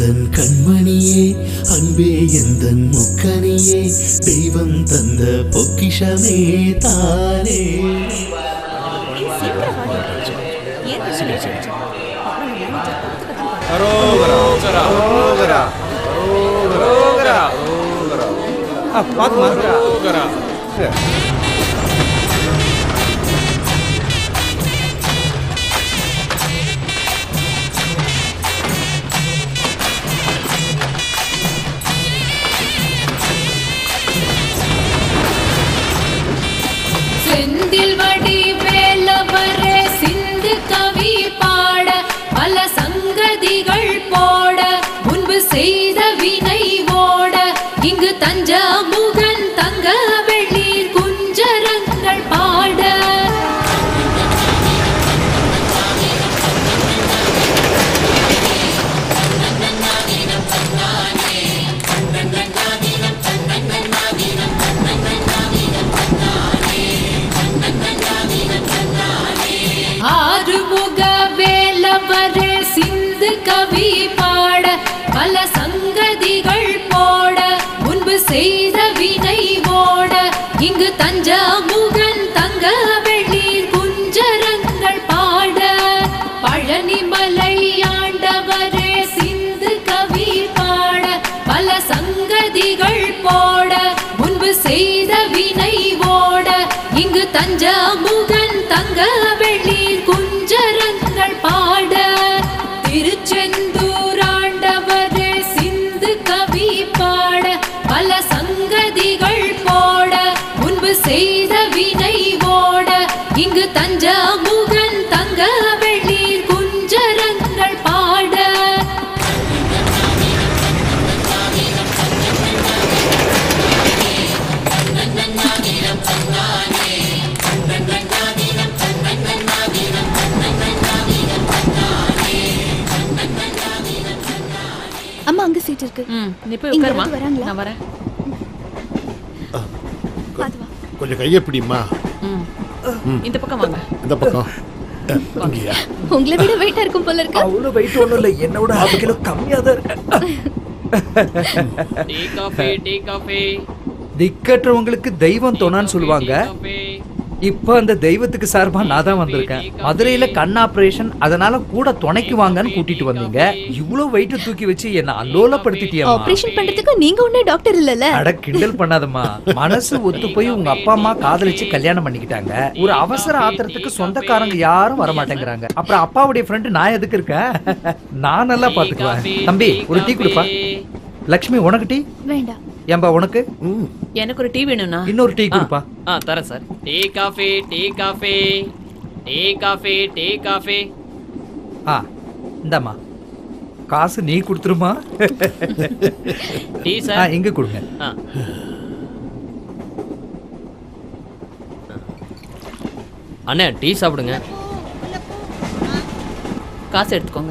எந்தன் கண்மணியே அன்பே எந்தன் முக்கனியே தெய்வம் தந்த பொக்கிஷமே தானே. செந்தில் வடி வேலவரே சிந்து கவி பாட பல சங்கதிகள் போட முன்பு செய்த வினை ஓட இங்கு தஞ்சமுகன் தங்க வெள்ளி குஞ்சரங்கள் பாட ஆறுமுக வேலவரே சிந்து கவி பாட பல சங்கதிகள் போட முன்பு செய்த வினை ஓட இங்கு தஞ்சமுகன் தங்க வெள்ளி குஞ்சரங்கள் பாட பழனிமலை ஆண்டவரே சிந்து கவி பாட பல சங்கதிகள் போட முன்பு செய்த வினை ஓட இங்கு தஞ்சமுகன் தங்க வெள்ளி குஞ்சரங்கள் பாட திருச்செந்தூர் ஆண்டவரே சிந்து கவி பாட பல சங்கதிகள் போட முன்பு செய்த வினை ஓட இங்கு தஞ்சமுகன் தங்க வெள்ளி குஞ்சரங்கள் பாட அம்மா அங்க சீட் இருக்கு. நீ போய் உட்காருமா, நான் வரேன். கொஞ்சம் கையை பிடிமா. இந்த பக்கம் வாங்க. இந்த பக்கம். உங்களை விட வெயிட்டா இருக்கும் போல இருக்கு. அவ்வளவு வெயிட் ஒண்ணும் இல்ல, என்னோட 1/2 கிலோ கம்மியா தான் இருக்கு. Tea coffee tea coffee. திக்கற்றவங்களுக்கு தெய்வம் தோணான்னு சொல்லுவாங்க. இப்ப அந்த தெய்வத்துக்கு சார்பா நான் தான் வந்திருக்கேன். மதுரையில கண் ஆபரேஷன், அதனால கூட துணைக்கு வாங்கன்னு கூட்டிட்டு வந்தீங்க. இவ்வளவு வெயிட் தூக்கி வச்சு என்ன அல்லோலப்படுத்திட்டியா? ஆபரேஷன் பண்றதுக்கு நீங்க ஒண்ணே டாக்டர் இல்லல. அட கிண்டல் பண்ணாதம்மா. மனசு ஒத்து போய் உங்க அப்பா அம்மா காதலிச்சு கல்யாணம் பண்ணிக்கிட்டாங்க. ஒரு அவசர ஆத்திரத்துக்கு சொந்தக்காரங்க யாரும் வர மாட்டேங்கிறாங்க. அப்புறம் அப்பாவுடைய ஃப்ரெண்ட் நான் எதுக்கு இருக்கேன்? நான் நல்லா பாத்துக்குவேன். தம்பி ஒரு டீ குடுப்பா. லட்சுமி உனக்கு டீ வேண்டாம். ஏம்பா உனக்கு? எனக்கு ஒரு டீ வேணும்னா இன்னொரு டீ குடுப்பா. தரேன் sir. Tea coffee tea coffee tea coffee tea coffee. இந்தாம்மா காசு நீ கொடுத்துருமா? டீ சார் இங்க கொடுங்க. அண்ணே டீ சாப்பிடுங்க. காசு எடுத்துக்கோங்க.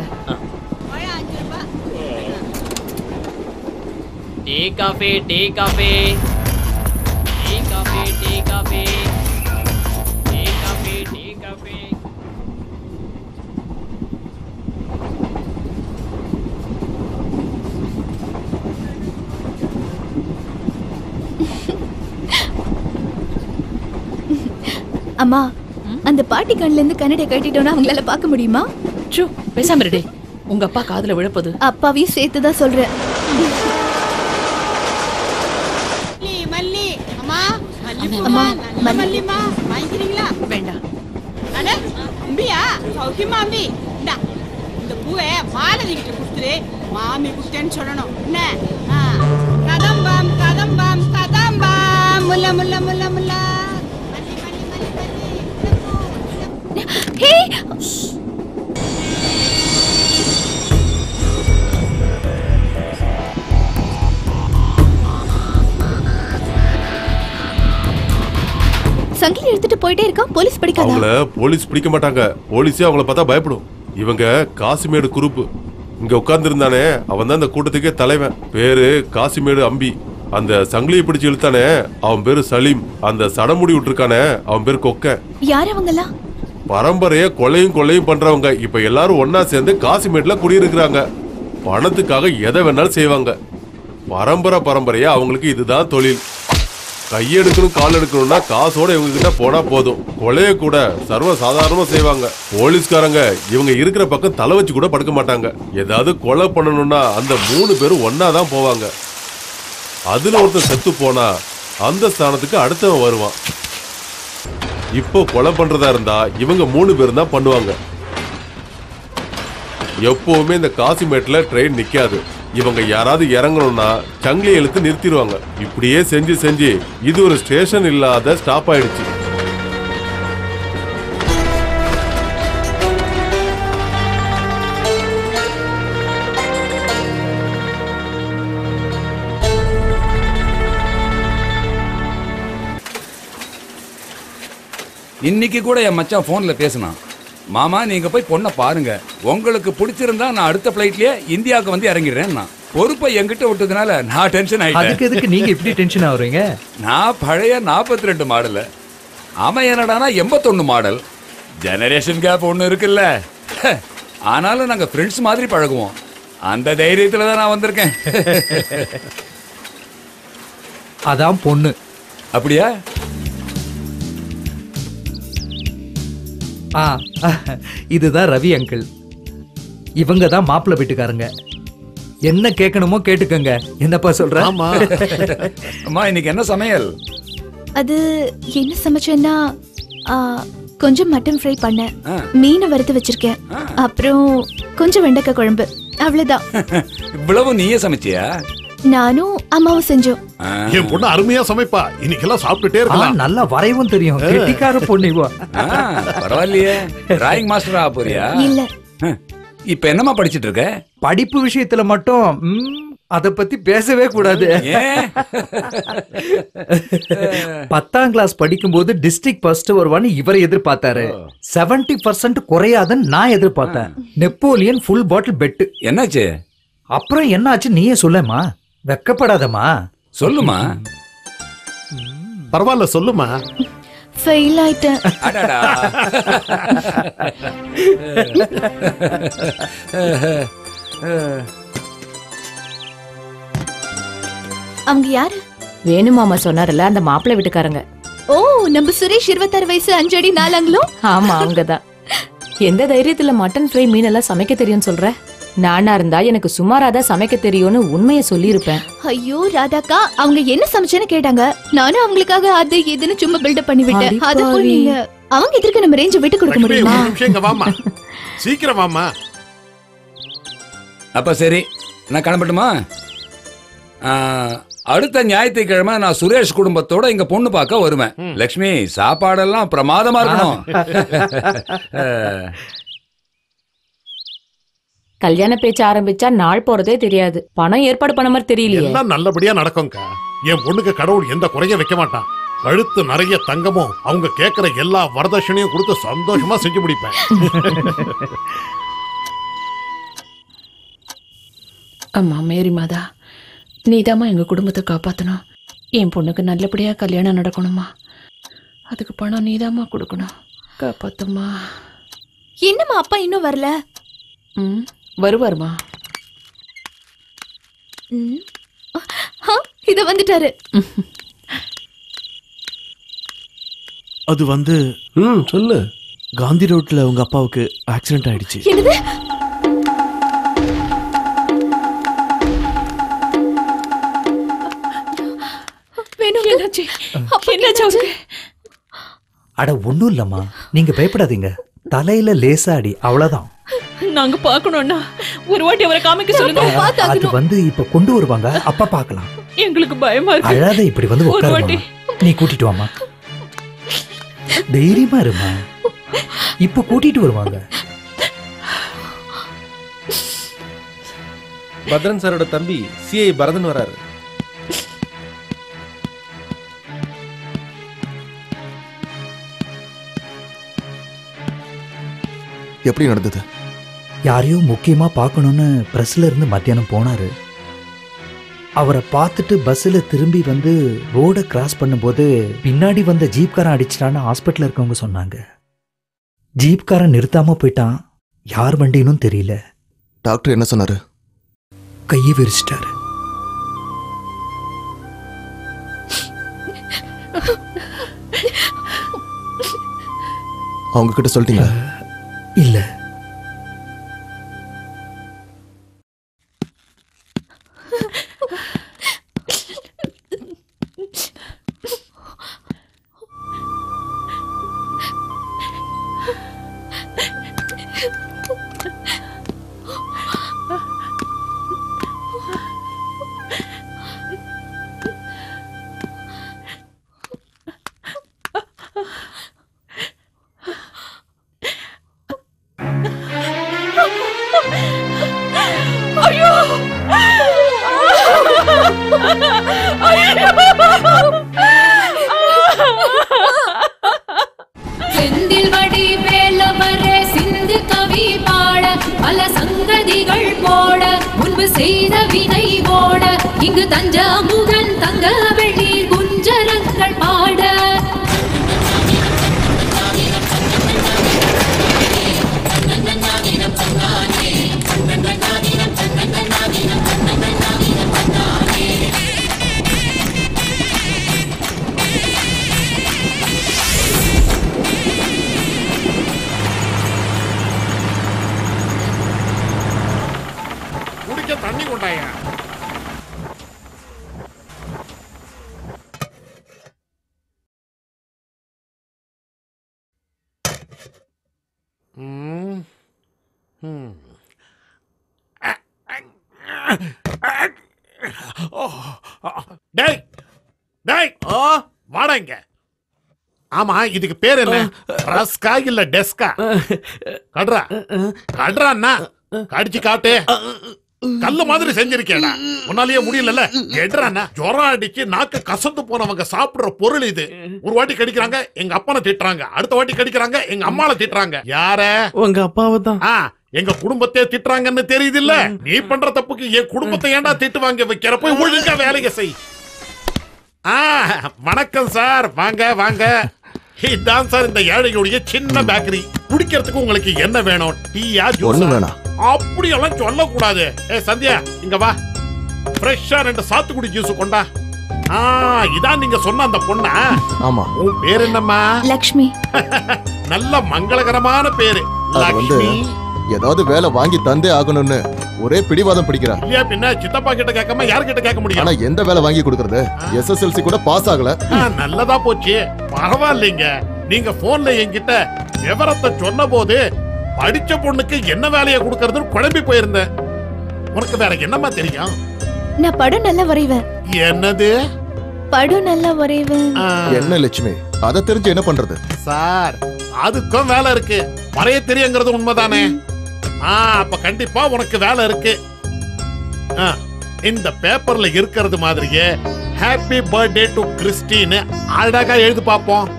Tea coffee tea coffee tea coffee tea coffee tea coffee tea coffee. அம்மா அந்த பாட்டி கண்ணுல இருந்து கண்ணடை கட்டிட்டோம்னா அவங்களால பார்க்க முடியுமா? சு பேசாம இருடே. உங்க அப்பா காதுல விழப்பது. அப்பாவையும் சேர்த்து தான் சொல்றேன். அம்மா மல்லிமா வாங்கிக்கிறீங்களா? வேண்டாம். அட அம்பியா சௌக்கியமா அம்பி? இந்த பூவை மாலதிகிட்ட கொடுத்துரு. மாமி குடுத்தேன்னு சொல்லணும். என்ன? கதம்பம் கதம்பம் கதம்பம் முல்ல முல்ல முல்ல முல்ல. மல்லி மல்லி மல்லி மல்லி. ஹே சங்கிலி எடுத்துட்டு போயிட்டே இருக்கான். போலீஸ் பிடிக்காதா? அவங்கள போலீஸ் பிடிக்க மாட்டாங்க. போலீஸே அவங்கள பார்த்தா பயப்படும். இவங்க காசிமேடு குரூப். இங்க உட்கார்ந்து இருந்தானே அவன் தான் இந்த கூட்டத்துக்கே தலைவன். பேரு காசிமேடு அம்பி. அந்த சங்கிலியை பிடிச்சு இழுத்தானே அவன் பேரு சலீம். அந்த சடமுடி விட்டுருக்கானே அவன் பேரு கொக்க. யார் அவங்கலாம்? பரம்பரைய கொலையும் கொள்ளையும் பண்றவங்க. இப்ப எல்லாரும் ஒன்னா சேர்ந்து காசிமேட்ல குடியிருக்கிறாங்க. பணத்துக்காக எதை வேணாலும் செய்வாங்க. பரம்பரையா அவங்களுக்கு இதுதான் தொழில். கையெடுக்கணும் கால் எடுக்கணும்னா காசோட இவங்க கிட்ட போனா போதும். கொலைய கூட சர்வ சாதாரணமா செய்வாங்க. போலீஸ்காரங்க இவங்க இருக்கிற பக்கம் தலை வச்சு கூட படுக்க மாட்டாங்க. ஏதாவது கொலை பண்ணணும்னா அந்த 3 பேரும் ஒன்னாதான் போவாங்க. அதுல ஒருத்தர் செத்து போனா அந்த ஸ்தானத்துக்கு அடுத்தவன் வருவான். இப்போ கொலை பண்றதா இருந்தா இவங்க 3 பேரும் தான் பண்ணுவாங்க. எப்பவுமே இந்த காசிமேட்ல ட்ரெயின் நிக்காது. இவங்க யாராவது இறங்கணும்னா சங்கிலி இழுத்து நிறுத்திடுவாங்க. இப்படியே செஞ்சு இது ஒரு ஸ்டேஷன் இல்லாத ஸ்டாப் ஆயிடுச்சு. இன்னைக்கு கூட என் மச்சான் போன்ல பேசினான். மாமா நீங்க போய் பொண்ணை பாருங்க, உங்களுக்கு பிடிச்சிருந்தா நான் அடுத்த பிளைட்லயே இந்தியாவுக்கு வந்து இறங்கிடுறேன். பொறுப்பை என்கிட்ட விட்டதுனால நான் டென்ஷன் ஆயிட்டேன். அதுக்கு எதுக்கு நீங்க இப்படி டென்ஷன் ஆகுறீங்க? நான் பழைய 42 மாடல், அவன் என்னடானா 81 மாடல். ஜெனரேஷன் கேப் ஒன்று இருக்குல்ல. ஆனாலும் நாங்க ஃப்ரெண்ட்ஸ் மாதிரி பழகுவோம். அந்த தைரியத்துல தான் நான் வந்திருக்கேன். அதான் பொண்ணு. அப்படியா? இதுதான் ரவி அங்கிள். இவங்க தான் மாப்பிள்ளை வீட்டுக்காரங்க. என்ன கேட்கணுமோ கேட்டுக்கங்க. என்னப்பா சொல்ற? அம்மா இன்னைக்கு என்ன சமையல்? அது என்ன சமைச்சேன்னா கொஞ்சம் மட்டன் ஃப்ரை பண்ணேன், மீனை வறுத்து வச்சிருக்கேன், அப்புறம் கொஞ்சம் வெண்டைக்காய் குழம்பு, அவ்வளவுதான். இவ்வளவு நீயே சமைச்சியா? நானும் அம்மாவும் செஞ்சோம். என் பொண்ணு அருமையா சமைப்பா. இன்னைக்கெல்லாம் சாப்பிட்டுட்டே இருக்கலாம். நல்லா வரைவும் தெரியும். கெட்டிக்கார பொண்ணு இவ. பரவாயில்லையே. டிராயிங் மாஸ்டரா போறியா? இல்ல. இப்ப என்னமா படிச்சிட்டு இருக்க? படிப்பு விஷயத்துல மட்டும் அத பத்தி பேசவே கூடாது. 10ஆம் கிளாஸ் படிக்கும்போது டிஸ்ட்ரிக்ட் ஃபர்ஸ்ட் வருவான்னு இவரை எதிர்பார்த்தாரு. 70% குறையாதுன்னு நான் எதிர்பார்த்தேன். Napoleon full bottle bet. என்னாச்சு? அப்புறம் என்னாச்சு நீயே சொல்லமா. வெக்கப்படாதமா, சொல்லுமா. பரவாயில்ல சொல்லுமா. ஃபெயில் ஆயிட்டேன். அவங்க யாரு? வேணுமாமா சொன்னார்ல, அந்த மாப்பிள்ளை வீட்டுக்காரங்க. ஓ, நம்ம சுரேஷ் 26 வயசு 5 அடி 4 அங்குலம். ஆமா அவங்கதான். எந்த தைரியத்துல மட்டன் ஃப்ரை மீன் எல்லாம் சமைக்க தெரியும்னு சொல்ற? நானா இருந்தா எனக்கு சுமாராதான் சமைக்க தெரியும்னு உண்மையை சொல்லியிருப்பேன். ஐயோ ராதாக்கா, அவங்க என்ன சமைச்சேன்னு கேட்டாங்க. நானும் அவங்களுக்காக அது இதுன்னு சும்மா பில்டப் பண்ணி விட்டேன். அது போய் நீங்க அவங்க எதிர்க்க நம்ம ரேஞ்ச விட்டு கொடுக்க முடியுமா? வாமா, சீக்கிரம் வாமா. அப்ப சரி, நான் கிளம்பட்டுமா? அடுத்த ஞாயிற்றுக்கிழமை நான் சுரேஷ் குடும்பத்தோட இங்க பொண்ணு பார்க்க வருவேன். லட்சுமி, சாப்பாடெல்லாம் பிரமாதமா இருக்கணும். கல்யாண பேச்சு ஆரம்பிச்சா நாள் போறதே தெரியாது. பணம் ஏற்பாடு பண்ண மாதிரி தெரியலையே. எல்லாம் நல்லபடியா நடக்கும்க்கா. என் பொண்ணுக்கு கடவுள் எந்த குறைய வைக்க மாட்டான். கழுத்து நிறைய தங்கமும் அவங்க கேட்கிற எல்லா வரதட்சணையும் கொடுத்து சந்தோஷமா செஞ்சு முடிப்பேன். அம்மா மேரி மாதா, நீதாம்மா எங்க குடும்பத்தை காப்பாத்தணும். என் பொண்ணுக்கு நல்லபடியா கல்யாணம் நடக்கணுமா, அதுக்கு பணம் நீதாம்மா கொடுக்கணும். காப்பாத்தம்மா. என்னம்மா அப்பா இன்னும் வரல? வருவாருமா. இத வந்துட்டாரு. அது வந்து சொல்லு. காந்தி ரோட்ல உங்க அப்பாவுக்கு ஆக்சிடென்ட் ஆயிடுச்சு. என்னது? அட ஒண்ணும் இல்லம்மா, நீங்க பயப்படாதீங்க. தலையில லேசாடி, அவ்வளவுதான். நாங்க பாக்கணும்னா ஒரு வாட்டி அவரை காமிக்க சொல்லுங்க. அது வந்து இப்ப கொண்டு வருவாங்க, அப்ப பாக்கலாம். எங்களுக்கு பயமா இருக்கு. அழாத, இப்படி வந்து உட்காருமா. நீ கூட்டிட்டு வாமா, தைரியமா இருமா. இப்ப கூட்டிட்டு வருவாங்க. பத்ரன் சாரோட தம்பி சிஐ பரதன் வராரு. எப்படி நடந்தது? யாரையோ முக்கியமா பார்க்கணும்னு பிரஸ்ல இருந்து மத்தியானம் போனாரு. அவரை பார்த்துட்டு பஸ்ல திரும்பி வந்து ரோட கிராஸ் பண்ணும்போது பின்னாடி வந்த ஜீப்காரன் அடிச்சிட்டான்னு ஹாஸ்பிட்டல் இருக்கவங்க சொன்னாங்க. ஜீப்காரன் நிறுத்தாம போயிட்டான். யார் வண்டினும் தெரியல. டாக்டர் என்ன சொன்னாரு? கையை விரிச்சிட்டாரு. அவங்க கிட்ட சொல்லிட்டீங்களா? இல்ல. செந்தில் வடி வேலவரே சிந்து கவி பாட பல சங்கதிகள் போட முன்பு செய்த வினை ஓட இங்கு தஞ்சமுகன் தங்க வெளி குஞ்சரங்கள் பாட தண்ணி கொண்டாயா. வாடா இங்க. ஆமா, இதுக்கு பேர் என்ன? ரஸ்கா இல்ல டெஸ்கா? கட்ரா கட்ரான்னா கடிச்சு காட்டு. கல்லு மாதிரி செஞ்சிருக்கேடா, உன்னாலேயே முடியல. எட்ரானா ஜொரம் அடிச்சு நாக்கு கசந்து போனவங்க சாப்பிடுற பொருள் இது. ஒரு வாட்டி கடிக்கிறாங்க, எங்க அப்பனை திட்டுறாங்க. அடுத்த வாட்டி கடிக்கிறாங்க, எங்க அம்மாவை திட்டுறாங்க. யார? உங்க அப்பாவை தான். எங்க குடும்பத்தையே திட்டுறாங்கன்னு தெரியுது இல்ல? நீ பண்ற தப்புக்கு என் குடும்பத்தை ஏன்டா திட்டு வாங்க வைக்கிற? போய் ஒழுங்கா வேலையை செய். வணக்கம் சார், வாங்க வாங்க. இதான் சார் இந்த ஏழைகளுடைய சின்ன பேக்கரி. குடிக்கிறதுக்கு உங்களுக்கு என்ன வேணும்? டீயா, ஜூஸ்? அப்படியெல்லாம் சொல்லக்கூடாது. சந்தியா, இங்க வா. ஃப்ரெஷ்ஷா 2 சாத்துக்குடி ஜூஸ் கொண்டா. இதான் நீங்க சொன்ன அந்த பொண்ணா? ஆமா. உன் பேர் என்னம்மா? லக்ஷ்மி. நல்ல மங்களகரமான பேரு. லக்ஷ்மி. ஏதாவது வேலை வாங்கி தந்தே ஆகணும்னு ஒரே பிடிவாதம் பிடிக்கிறா. இல்லையா பின்ன சித்தப்பா கிட்ட கேட்காம யார்கிட்ட கேட்க முடியும்? ஆனா எந்த வேலை வாங்கி கொடுக்கறது? SSLC கூட பாஸ் ஆகல. நல்லதா போச்சு. பரவாயில்லைங்க. நீங்க போன்ல என்கிட்ட விவரத்தை சொன்ன போது படிச்ச பொண்ணுக்கு என்ன வேலையை கொடுக்கறதுன்னு குழம்பி போயிருந்தேன். உனக்கு வேற என்னமா தெரியும்? நான் படம் நல்லா வரைவேன். என்னது? படம் நல்லா வரைவேன். என்ன லட்சுமி, அத தெரிஞ்சு என்ன பண்றது? சார், அதுக்கும் வேலை இருக்கு. வரைய தெரியுங்கிறது உண்மைதானே? அப்ப கண்டிப்பா உனக்கு வேலை இருக்கு. இந்த பேப்பர்ல இருக்கிறது மாதிரியே ஹாப்பி பர்த்டே டு கிறிஸ்டின்னு அழகா எழுது பாப்போம்.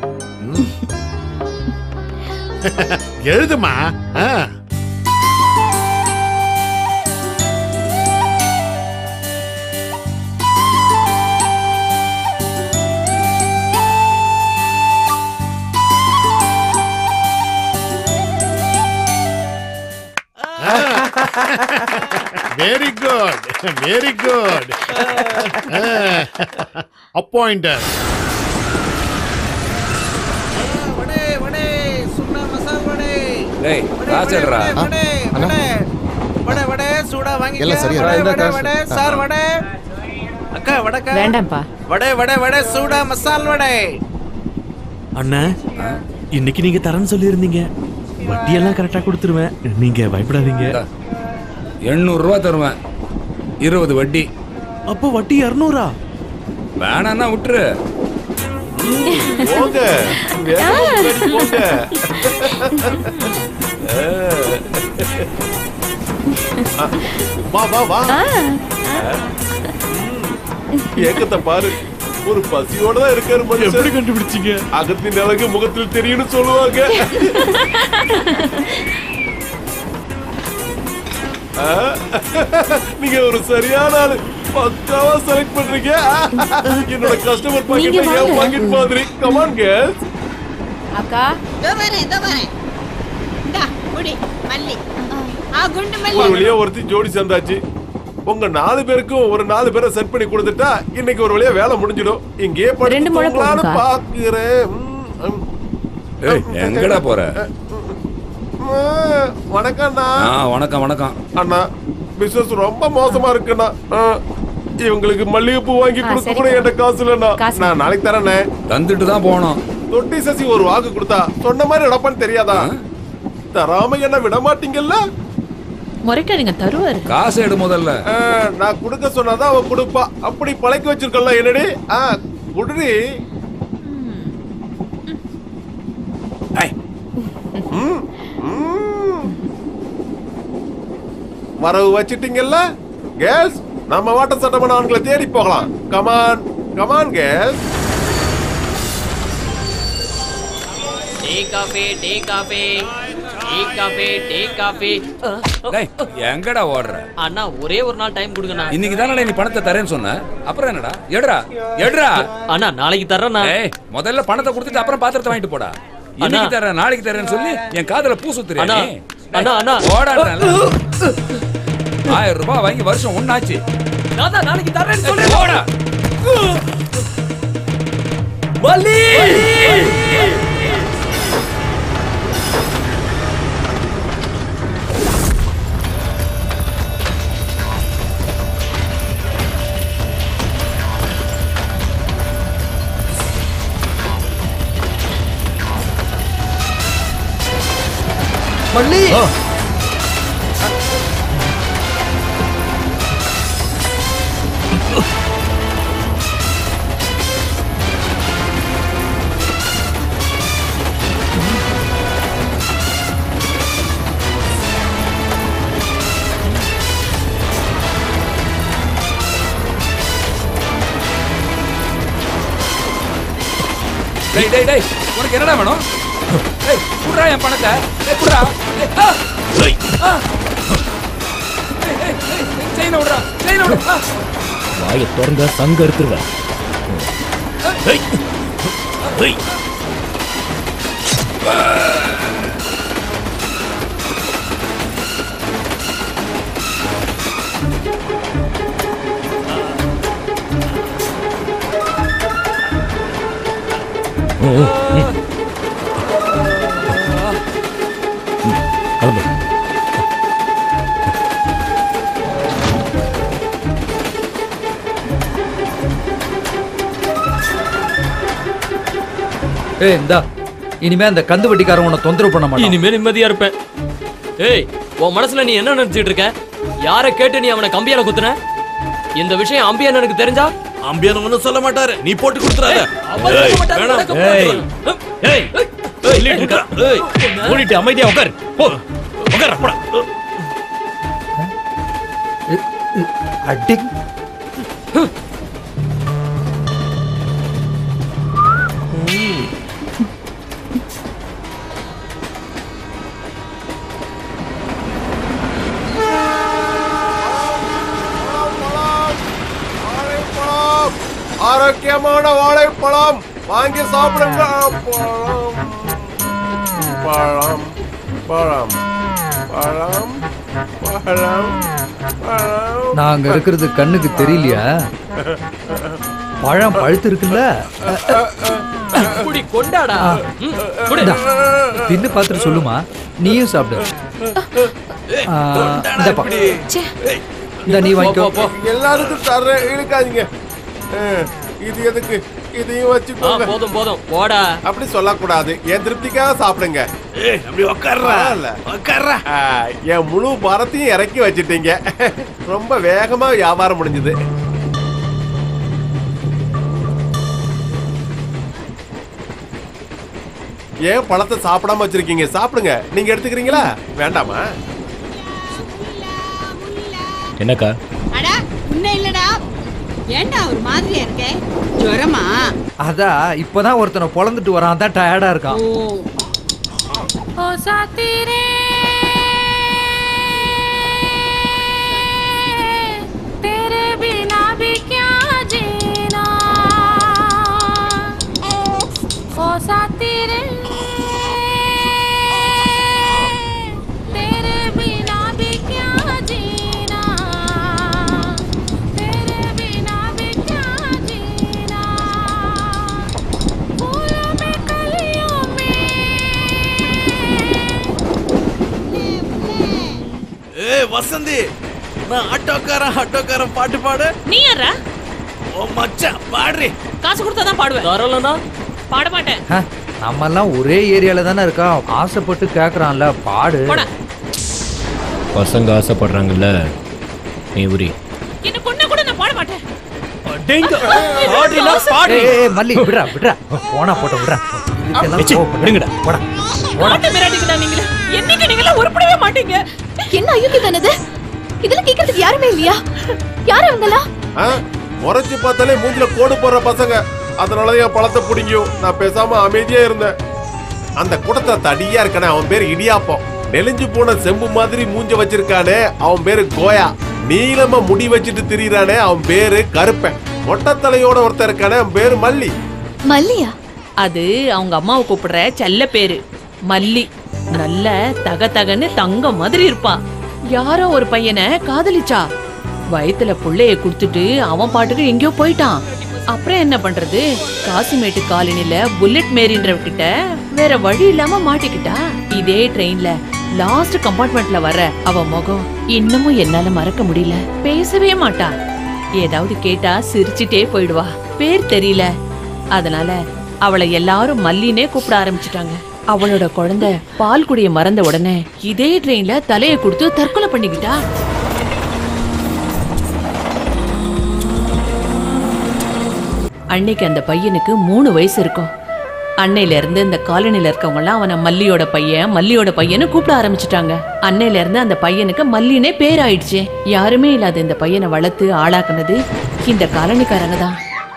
எழுதுமா. Very good, very good. Appointed. டேய் ராஜர்ரா. வடை வடை சூடா வாங்கி. எல்லாம் சரியா வடை வடை சார் வடை. அக்கா வடக்கா. வேண்டாம்ப்பா. வடை வடை வடை சூடா மசால் வடை. அண்ணா, இன்னைக்கு நீங்க தரேன்னு சொல்லியிருந்தீங்க. வட்டியெல்லாம் கரெக்டா கொடுத்துருவேன், நீங்க பயப்படாதீங்க. 800 ரூபா தருவேன், 20 வட்டி. அப்போ வட்டி 200? வேணான்னா விட்டுரு. போங்க போங்க. வா வா வா. ஏக்கத்தை பாரு, ஒரு பசியோட தான் இருக்காரு. எப்படி கண்டுபிடிச்சீங்க? அகத்தின் அழகு முகத்தில் தெரியும்னு சொல்லுவாங்க. நீங்க ஒரு சரியான ஆளு, பக்காவா செலக்ட் பண்றீங்க. என்னோட கஸ்டமர் பாக்கெட்ல ஏன் பாக்கெட் மாதிரி. Come on girls. அக்கா இதோ வரேன். இந்தா குடி மல்லி. குண்டு மல்லி. ஒரு வழியா ஒருத்தி ஜோடி சேர்ந்தாச்சு. உங்க 4 பேருக்கும் ஒரு 4 பேரை செட் பண்ணி கொடுத்துட்டா இன்னைக்கு ஒரு வழியா வேலை முடிஞ்சிடும். இங்கே படுத்துக்கலாம்னு பாக்குறேன். ஏய் எங்கடா போற? வணக்கம் அண்ணா. வணக்கம் வணக்கம் அண்ணா. பிசினஸ் ரொம்ப மோசமா இருக்குண்ணா. இவங்களுக்கு மல்லிகைப்பூ வாங்கி கொடுக்க கூட என்கிட்ட காசு இல்லண்ணா. நான் நாளைக்கு தரேண்ணே. தந்துட்டு தான் போனோம். தொட்டி சசி ஒரு வாக்கு கொடுத்தா சொன்ன மாதிரி நடப்பான்னு தெரியாதா? தராம என்ன விட மாட்டீங்கல்ல? முறைக்காதீங்க, தருவாரு. காசு எடு முதல்ல. நான் கொடுக்க சொன்னாதான் அவ கொடுப்பா. அப்படி பழக்கி வச்சிருக்கல என்னடி? குடுடி. வரவு வச்சிட்டீங்கல்ல கேர்ள்ஸ்? நம்ம வாட்ட சட்டமான ஆண்களை தேடி போகலாம். Come on come on girls. Tea coffee tea coffee tea coffee tea coffee. டேய் எங்கடா ஓடுற? அண்ணா ஒரே ஒரு நாள் டைம் கொடுங்கண்ணா. இன்னைக்கு தானே நீ பணத்தை தரேன்னு சொன்ன. அப்புறம் என்னடா? எடுடா எடுடா. அண்ணா நாளைக்கு தரேண்ணா. ஏய் முதல்ல பணத்தை கொடுத்துட்டு அப்புறம் பாத்திரத்தை வாங்கிட்டு போடா. இன்னைக்கு தரேன் நாளைக்கு தரேன்னு சொல்லி என் காதுல பூ சுத்துறியா நீ? அண்ணா அண்ணா ஓடாடா. 1000 ரூபாய் வாங்கி வருஷம் ஒண்ணாச்சு. நான் தான் நாளைக்கு தரேன்னு சொல்லி ஓடா. மல்லி மல்லி டேய் டேய் டேய் உனக்கு என்னடா வேணும்? டேய் குடுறா என் பணத்தை. டேய் குடுறா. டேய் செயின விடுறா. செயின விடு. வாயை திறந்தா சங்க எடுத்துருவேன். டேய் டேய் கிளம்பு. ஏய் இந்தா, இனிமே அந்த கந்து வட்டிக்காரன் உன்னை தொந்தரவு பண்ண மாட்டான். இனிமே நிம்மதியா இருப்பேன். ஏய் உன் மனசுல நீ என்ன நினைச்சிட்டு இருக்க? யாரை கேட்டு நீ அவனை கம்பியால குத்துன? இந்த விஷயம் அம்பியான் எனக்கு தெரிஞ்சா? அம்பியான் ஒண்ணும் சொல்ல மாட்டாரு. நீ போட்டு கொடுத்துறாத. மூடிட்டு அமைதியா உட்கார். போ உட்கார். போடா. அடி ஆரோக்கியமான வாழைப்பழம் வாங்கி சாப்பிடுங்க. பழம் பழம் பழம் பழம் பழம். நாங்க இருக்கிறது கண்ணுக்கு தெரியலையா? பழம் பழுத்து இருக்குல்ல? குடி கொண்டாடா. தின்னு பார்த்துட்டு சொல்லுமா. நீயும் சாப்பிடு. இந்த நீ வாங்கிக்கோ. எல்லாருக்கும் தர்றேன், இழுக்காதீங்க. இது எதுக்கு? இதையும் வச்சுக்கோங்க. போதும் போதும் போடா. அப்படி சொல்லக்கூடாது. என் திருப்திக்காக சாப்பிடுங்க. அப்படி உட்கார்றா. உட்கார்றா. என் முழு பாரத்தையும் இறக்கி வச்சிட்டீங்க. ரொம்ப வேகமா வியாபாரம் முடிஞ்சது. ஏன் பழத்தை சாப்பிடாம வச்சிருக்கீங்க? சாப்பிடுங்க. நீங்க எடுத்துக்கிறீங்களா? வேண்டாமா? என்னக்கா? அடா உன்ன இல்லடா. ஏண்டா ஒரு மாதிரியா இருக்க? ஜுரமா? அதான் இப்பதான் ஒருத்தனை பொளந்துட்டு வரான். அதான் டயர்டா இருக்கான். ओ साथी रे तेरे बिना भी क्या जीना ओ साथी रे तेरे बिना भी क्या जीना சம்பந்தி, நான் ஆட்டோக்காரன் பாட்டு பாடு. நீ யாரா? ஓ மச்சான் பாடுறி. காசு கொடுத்தா தான் பாடுவேன். தரலனா பாட மாட்டேன். நம்ம எல்லாம் ஒரே ஏரியால தானே இருக்கோம். ஆசைப்பட்டு கேக்குறான்ல, பாடு. பசங்க ஆசைப்படுறாங்கல்ல, நீ உரி. என்ன கொன்ன கூட நான் பாட மாட்டேன். டேங்க பாடுறீனா பாடு. மல்லி விடுடா விடுடா. போனா போட்டு விடுடா. விடுங்கடா. போடா. போடா மிராடிங்கடா நீங்க. என்னைக்கு நீங்க உருப்படவே மாட்டீங்க. என்ன அயோக்கியதானது? இதெல்லாம் கேக்குறதுக்கு யாருமே இல்லையா? யார் அவங்களா? முறைச்சு பார்த்தாலே மூஞ்சில கோடு போடுற பசங்க. அதனால என் பழத்தை பிடிக்கும். நான் பேசாம அமைதியா இருந்தேன். அந்த கூட்டத்தை தடியா இருக்கானே, அவன் பேரு இடியாப்பம். நெலிஞ்சு போன செம்பு மாதிரி மூஞ்ச வச்சிருக்கானே, அவன் பேரு கோயா. நீளமா முடி வச்சுட்டு திரியறானே, அவன் பேரு கருப்பன். மொட்டத்தலையோட ஒருத்தர் இருக்கானே, அவன் பேரு மல்லி. மல்லியா? அது அவங்க அம்மாவை கூப்பிடுற செல்ல பேரு மல்லி. நல்ல தகன்னு தங்கம் மாதிரி இருப்பா. யாரோ ஒரு பையனை காதலிச்சா. வயித்துல புள்ளைய குடுத்துட்டு அவன் பாட்டுக்கு எங்கேயோ போயிட்டான். அப்புறம் என்ன பண்றது? காசிமேட்டு காலனில புல்லட் மேரின்ற விட்டுட்ட வேற வழி இல்லாம மாட்டிக்கிட்டா. இதே ட்ரெயின்ல லாஸ்ட் கம்பார்ட்மெண்ட்ல வர அவ முகம் இன்னமும் என்னால மறக்க முடியல. பேசவே மாட்டா. ஏதாவது கேட்டா சிரிச்சிட்டே போயிடுவா. பேர் தெரியல. அதனால அவளை எல்லாரும் மல்லினே கூப்பிட ஆரம்பிச்சுட்டாங்க. அவளோட குழந்தை பால் குடிய மறந்த உடனே இதே ட்ரெயின்ல தலையை கொடுத்து தற்கொலை பண்ணிக்கிட்டா. அன்னைக்கு அந்த பையனுக்கு 3 வயசு இருக்கும். அன்னையில இருந்து இந்த காலனில இருக்கவங்க எல்லாம் அவனை மல்லியோட பையன்னு கூப்பிட ஆரம்பிச்சுட்டாங்க. அன்னையில இருந்து அந்த பையனுக்கு மல்லினே பேர் ஆயிடுச்சு. யாருமே இல்லாத இந்த பையனை வளர்த்து ஆளாக்குனது இந்த காலனிக்காரங்க தான்.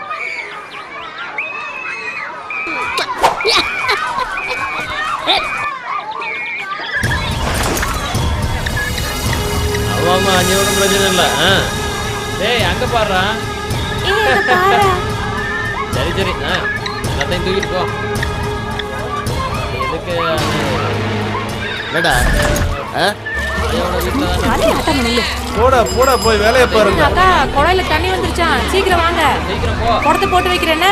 ஆமா, அங்க ஒன்றும் பிரச்சனை இல்லை. டேய் அங்க பாடுறா. சரி சரி, எல்லாத்தையும் தூக்கிட்டு போ. எதுக்கு போடா போய் வேலையை பாருங்க. அக்கா குழாயில தண்ணி வந்துருச்சான், சீக்கிரம் வாங்க. சீக்கிரம் போ. குடத்தை போட்டு வைக்கிறேன்னு.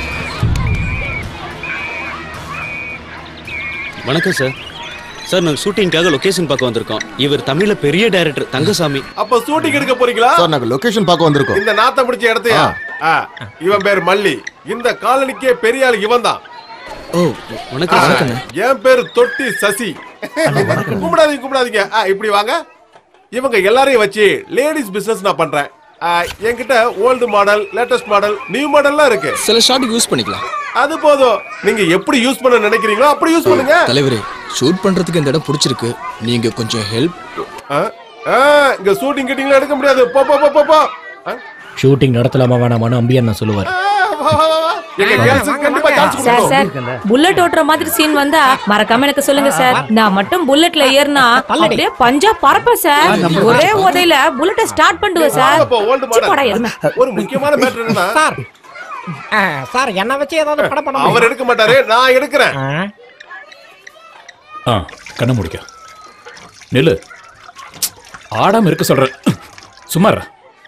வணக்கம் சார். சார், நாங்கள் ஷூட்டிங்காக லொகேஷன் பார்க்க வந்திருக்கோம். இவர் தமிழ்ல பெரிய டைரக்டர் தங்கசாமி. அப்ப ஷூட்டிங் எடுக்க போறீங்களா? சார், நாங்க லொகேஷன் பார்க்க வந்திருக்கோம். இந்த நாத்த பிடிச்ச இடத்தையா? இவன் பேர் மல்லி. இந்த காலனிக்கே பெரிய ஆளு இவன் தான். ஓ வணக்கம். என் பேரு தொட்டி சசி. கும்பிடாதீங்க. இப்படி வாங்க. இவங்க எல்லாரையும் வச்சு லேடிஸ் பிசினஸ் நான் பண்றேன். என்கிட்ட old model, latest model, new மாடல்லாம் இருக்கு. சில ஷாட்டுக்கு யூஸ் பண்ணிக்கலாம். அது போதும். நீங்க எப்படி யூஸ் பண்ண நினைக்கிறீங்களோ அப்படி யூஸ் பண்ணுங்க. தலைவரே, ஷூட் பண்றதுக்கு இந்த இடம் பிடிச்சிருக்கு. நீங்க கொஞ்சம் ஹெல்ப். இங்க ஷூட்டிங் கிட்டிங்ல எடுக்க முடியாது. போ. ஷூட்டிங் நடத்தலாமா வேணாமான்னு அம்பியன் நான் சொல்லுவார். சார் சார், புல்லட் ஓட்டுற மாதிரி சீன் வந்தா மறக்காம எனக்கு சொல்லுங்க சார். நான் மட்டும் புல்லட்ல ஏறினா அப்படியே பஞ்சா பறப்பேன் சார். ஒரே ஓதையில புல்லட்டை ஸ்டார்ட் பண்ணுவேன் சார். ஒரு முக்கியமான மேட்டர் என்னன்னா சார், என்ன வச்சு ஏதாவது படம் பண்ண அவர் எடுக்க மாட்டாரு, நான் எடுக்கிறேன். கண்ண முடிக்க நெல்லு ஆடாம இருக்க சொல்ற. சுமாரா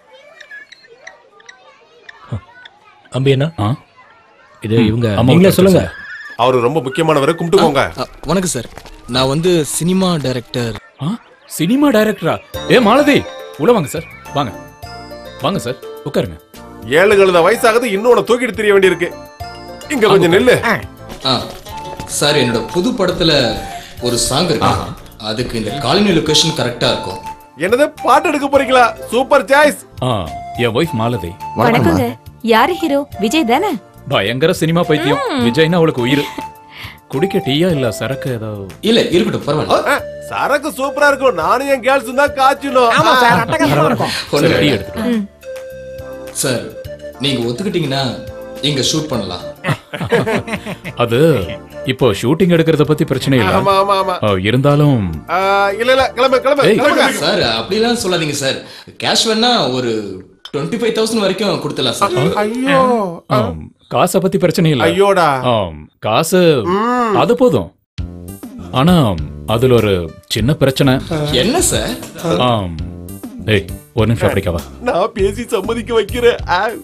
அம்பி என்ன இது இவங்க நீங்களே சொல்லுங்க. அவரு ரொம்ப முக்கியமானவரை கும்பிட்டுக்கோங்க. வணக்கம் சார், நான் வந்து சினிமா டைரக்டர். சினிமா டைரக்டரா? மாலதி உள்ள வாங்க சார். வாங்க சார், உட்காருங்க. 7 கழுத வயசாகுது, இன்னொன்னு தூக்கிட்டு தெரிய வேண்டியிருக்கு. இங்க கொஞ்சம் நெல்லு. சார், என்னோட புது படத்துல ஒரு சாங் இருக்கு. அதுக்கு இந்த காலனி லொகேஷன் கரெக்டா இருக்கும். என்னது, பாட்டு எடுக்க போறீங்களா? Super choice. என் வைஃப் மாலதி. வணக்கங்க. யாரு ஹீரோ? விஜய் தானே? பயங்கர சினிமா பைத்தியம். விஜய்னா அவளுக்கு உயிர். குடிக்க டீயா இல்ல சரக்கு ஏதாவது? இல்ல இருக்கட்டும், பரவாயில்ல. சரக்கு சூப்பரா இருக்கும். நானும் என் கேர்ள்ஸ் தான் காய்ச்சணும். ஆமா சார், அட்டகாசமா இருக்கும். டீ எடுத்து. சார், நீங்க ஒத்துக்கிட்டீங்கன்னா இங்க ஷூட் பண்ணலாம். அது இப்போ ஷூட்டிங் எடுக்கிறத பத்தி பிரச்சனை இல்ல. ஆமா. இருந்தாலும் இல்ல கிளம்பு. சார், அப்படிலாம் சொல்லாதீங்க சார். கேஷ் வேணா ஒரு 25,000 வரைக்கும் கொடுத்துலாம் சார். ஐயோ, காசை பத்தி பிரச்சனை இல்ல. ஐயோடா, காசு அது போதும். ஆனா அதுல ஒரு சின்ன பிரச்சனை. என்ன சார்? ஒரு நிமிஷம் அப்படிக்கவா? நான் பேசி சம்மதிக்க வைக்கிறேன்.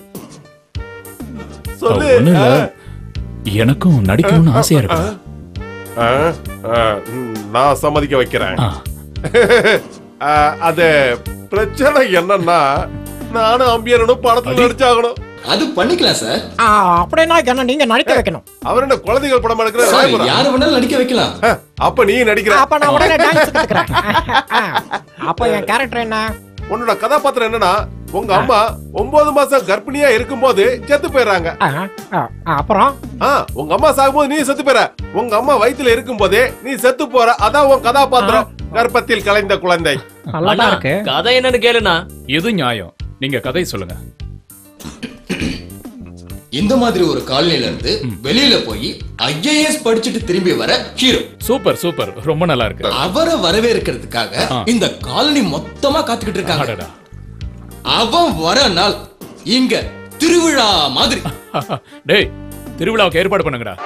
சொல்லு. எனக்கும் நடிக்கணும்னு ஆசையா இருக்கு. நான் சம்மதிக்க வைக்கிறேன். அது பிரச்சனை என்னன்னா நானும் அம்பியனும் படத்துல நடிச்சாகணும். அது பண்ணிக்கலாம் சார். அப்படின்னா என்ன நீங்க நடிக்க வைக்கணும். அவர் என்ன குழந்தைகள் படம் எடுக்கிறாரு? யாரு வேணாலும் நடிக்க வைக்கலாம். அப்ப நீ நடிக்கிற? அப்ப நான் உடனே டான்ஸ் கத்துக்கிறேன். அப்ப என் கேரக்டர் என்ன? உன்னோட கதாபாத்திரம் என்னன்னா உங்க அம்மா 9 மாசம் கர்ப்பிணியா இருக்கும்போது செத்து போயிடுறாங்க. அப்புறம் உங்க அம்மா சாகும்போது நீ செத்து போற. உங்க அம்மா வயித்துல இருக்கும் போதே நீ செத்து போற. அதான் உன் கதாபாத்திரம். கர்ப்பத்தில் கலைந்த குழந்தை. நல்லா இருக்கு. கதை என்னன்னு கேளுனா. எது நியாயம்? நீங்க கதை சொல்லுங்க. இந்த மாதிரி ஒரு காலனில இருந்து வெளியில போய் ஐஏஎஸ் படிச்சுட்டு திரும்பி வர ஹீரோ. சூப்பர் சூப்பர், ரொம்ப நல்லா இருக்கு. அவரை வரவேற்கிறதுக்காக இந்த காலனி மொத்தமா காத்துக்கிட்டு இருக்காங்க. அவன் வர நாள் இங்க திருவிழா மாதிரி. டேய், திருவிழாவுக்கு ஏற்பாடு பண்ணுங்கடா.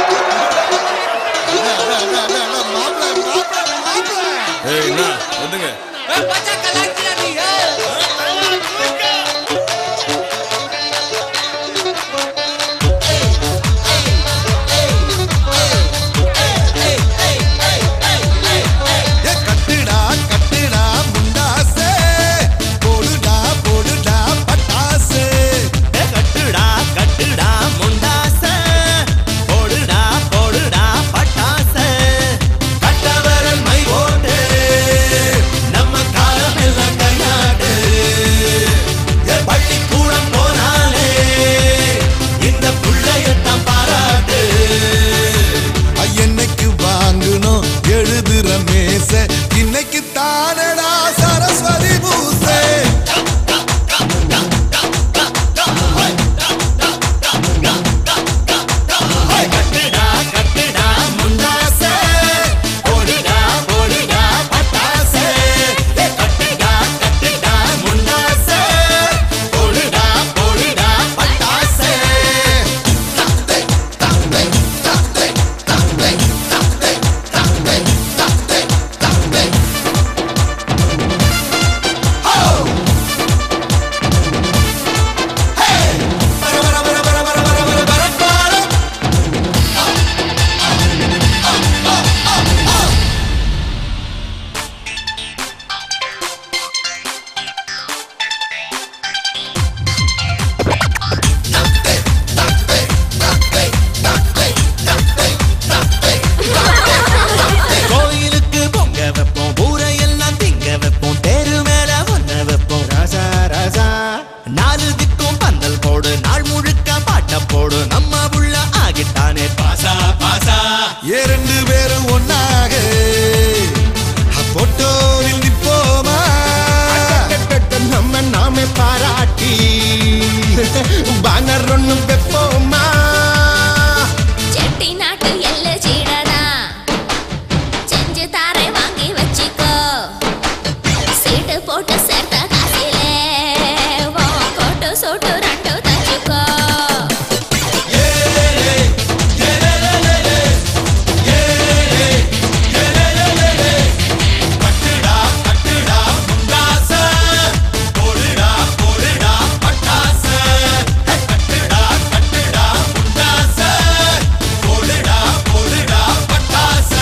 இன்னைக்கு தானடா சரஸ்வதி பூசை. கட்டுடா கட்டுடா முண்டாசை, போடுடா போடுடா பட்டாசை. கட்டுடா கட்டுடா முண்டாசை, போடுடா போடுடா பட்டாசை. தத்தை தத்தை தத்தை தத்தை தத்தை தத்தை தத்தை தத்தை. கோயிலுக்கு பொங்க வைப்போம், ஊரையெல்லாம் திங்க வைப்போம், தெரு மேல ஒன்ன வைப்போம். ராசா ராசா 4 திக்கும் பந்தல் போடு, நாள் முழுக்க பாட்ட போடு, நம்ம உள்ள ஆகிட்டானே பாசா பாசா. 2 பேரும் ஒன்னாக போட்டோவில் நிப்போமா, நம்ம நாமே பாராட்டி பேனர் ஒண்ணும் வைப்போமா. செட்டி நாட்டு எல்ல சீடனா செஞ்சு தாரை வாங்கி வச்சுக்கோ, சீட்டு போட்டு சேர்த்த காசிலே கோட்டு சூட்டு 2 தச்சுக்கோ. கட்டுடா கட்டுடா முண்டாசை, போடுடா போடுடா பட்டாசை. கட்டுடா கட்டுடா முண்டாசை, போடுடா போடுடா பட்டாசை.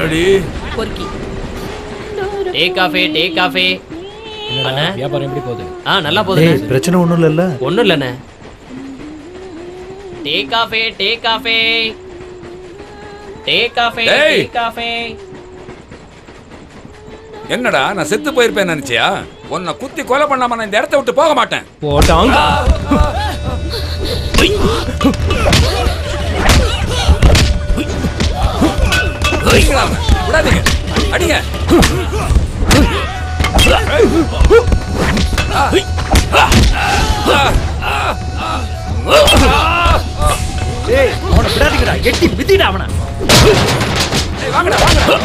என்னடி பொறுக்கி டீ காஃபி டீ காஃபி அண்ணா வியாபாரம் எப்படி போகுது? நல்லா போகுது. பிரச்சனை ஒண்ணும் இல்ல. ஒண்ணும் இல்லண்ணே. Tea coffee tea coffee tea coffee tea coffee. என்னடா நான் செத்து போயிருப்பேன் நினைச்சியா? உன்னை குத்தி கொலை பண்ணாம நான் இந்த இடத்தை விட்டு போக மாட்டேன். போட்டாங்க. விடாதீங்க, அடிங்க. ஏய், அவனை விடாதீங்கடா, எட்டி மிதிடா அவனை. ஏய், வாங்கடா வாங்கடா.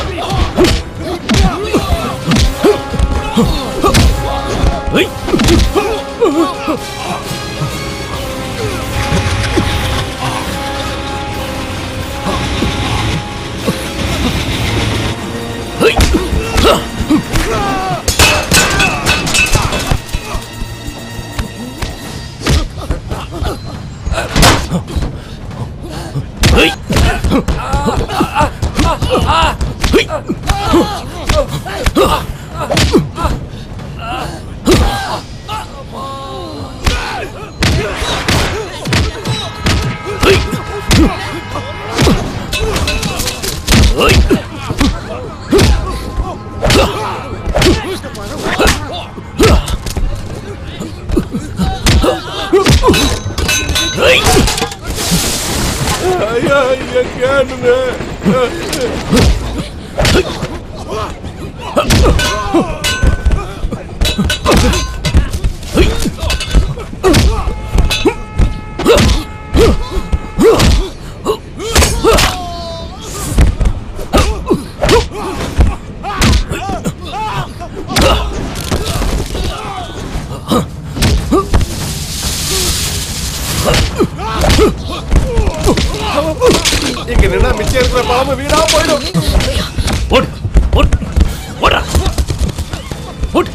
இங்க நின்னா மிச்சம் இருக்கிற பழமும் வீணா போயிடும். ஓடு ஓடு ஓடுறா ஓடு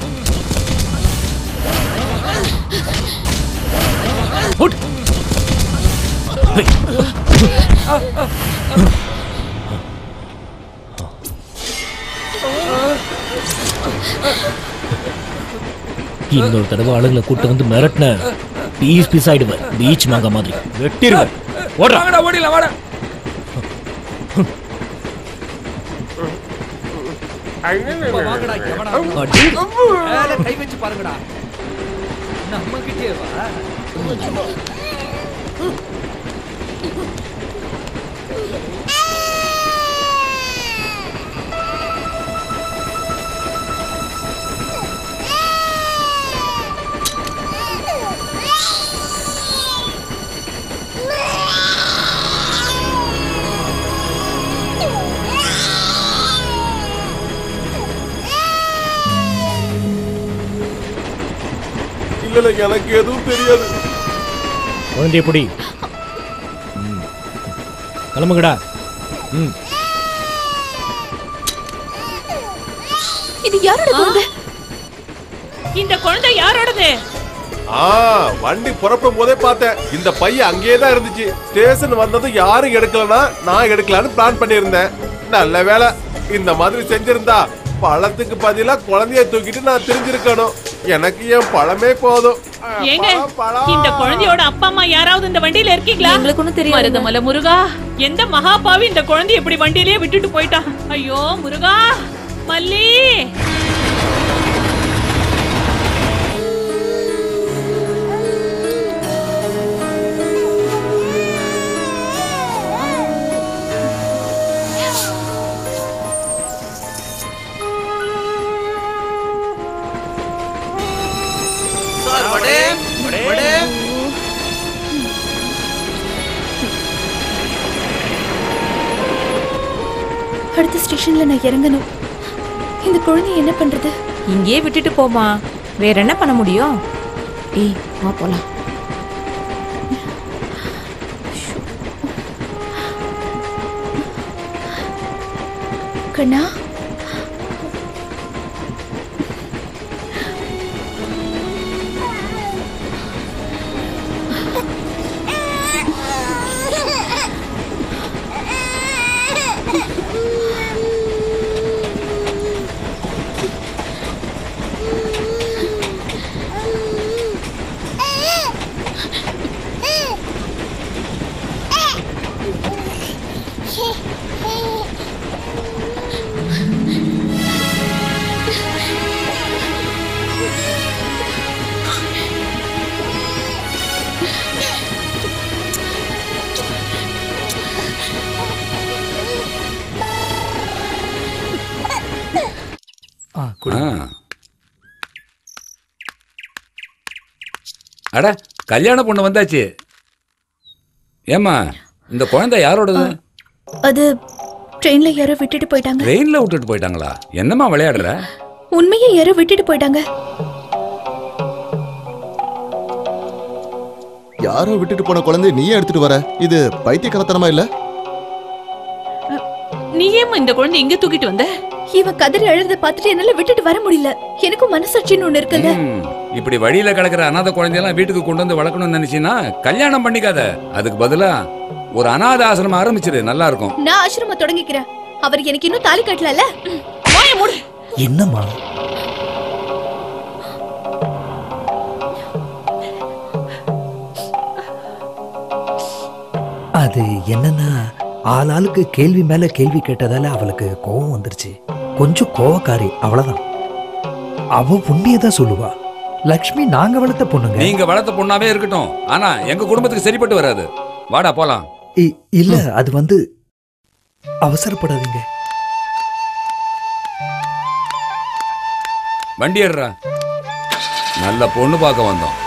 ஓடு. இன்னொரு தடவை ஆளுங்களை கூட்டு வந்து மிரட்டின பீஸ் பீஸ் ஆயிடுவேன். பீச் மாங்க மாதிரி வெட்டிடுவேன். ஓடுறா ஓடில வாடா. கை வச்சு பாருங்கடா. நம்ம கிட்டே வா. இல்ல எனக்கு எதுவும் தெரியாது. குழந்தைய பொடி கிளம்புங்கடா. இது யாரோட குழந்தை? இந்த குழந்தை யாரோடது? வண்டி புறப்படும் போதே பார்த்தேன். இந்த பையன் அங்கேயே தான் இருந்துச்சு. ஸ்டேஷன் வந்ததும் யாரும் எடுக்கலன்னா நான் எடுக்கலான்னு பிளான் பண்ணியிருந்தேன். நல்ல வேலை. இந்த மாதிரி செஞ்சிருந்தா பழத்துக்கு பதிலா குழந்தைய தூக்கிட்டு நான் தெரிஞ்சிருக்கணும். எனக்கு என் பழமே போதும். ஏங்க, இந்த குழந்தையோட அப்பா அம்மா யாராவது இந்த வண்டியில இருக்கீங்களா? உங்களுக்கு ஒண்ணும் தெரியாது. மருதமலை முருகா, எந்த மகாபாவி இந்த குழந்தைய இப்படி வண்டியிலேயே விட்டுட்டு போயிட்டான்? ஐயோ முருகா, மல்லி. அடுத்த ஸ்டேஷன்ல நான் இறங்கணும். இந்த குழந்தை என்ன பண்றது? இங்கேயே விட்டுட்டு போமா, வேற என்ன பண்ண முடியும்? ஏய் வா போலாம். கண்ணா, அட கல்யாண பொண்ணு வந்தாச்சு. ஏம்மா இந்த குழந்தை யாரோடது? அது ட்ரெயின்ல யாரோ விட்டுட்டு போயிட்டாங்க. ட்ரெயின்ல விட்டுட்டு போயிட்டாங்களா? என்னம்மா விளையாடுற? உண்மையே யாரோ விட்டுட்டு போயிட்டாங்க. யாரோ விட்டுட்டு போன குழந்தைய நீயே எடுத்துட்டு வர? இது பைத்தியக்காரத்தனமா இல்ல? நீ ஏம்மா இந்த குழந்தை இங்க தூக்கிட்டு வந்த? இவ கதறி அழுறத பார்த்துட்டு என்னால விட்டுட்டு வர முடியல. எனக்கும் மனசாட்சின்னு ஒண்ணு இருக்குல்ல. இப்படி வழியில கிடக்குற அனாதை குழந்தையெல்லாம் வீட்டுக்கு கொண்டு வந்து வளர்க்கணும்னு நினைச்சீன்னா கல்யாணம் பண்ணிக்காத. அதுக்கு பதிலா ஒரு அனாதை ஆசிரமம் ஆரம்பிச்சிரு, நல்லா இருக்கும். நான் ஆசிரமம் தொடங்கிக்கிறேன். அவர் எனக்கு இன்னும் தாலி கட்டலல. வாய மூடு. என்னம்மா? அது என்னன்னா ஆளாளுக்கு கேள்வி மேல கேள்வி கேட்டதால அவளுக்கு கோவம் வந்துருச்சு. கொஞ்சம் கோவக்காரி, அவ்வளவுதான். அவ உண்மையதான் சொல்லுவா. லக்ஷ்மி நாங்க வளர்த்த பொண்ணுங்க. நீங்க வளர்த்த பொண்ணாவே இருக்கட்டும், ஆனா எங்க குடும்பத்துக்கு சரிப்பட்டு வராது. வாடா போலாம். இல்ல, அது வந்து அவசரப்படாதீங்க. வண்டி ஏறுறா. நல்ல பொண்ணு பார்க்க வந்தோம்.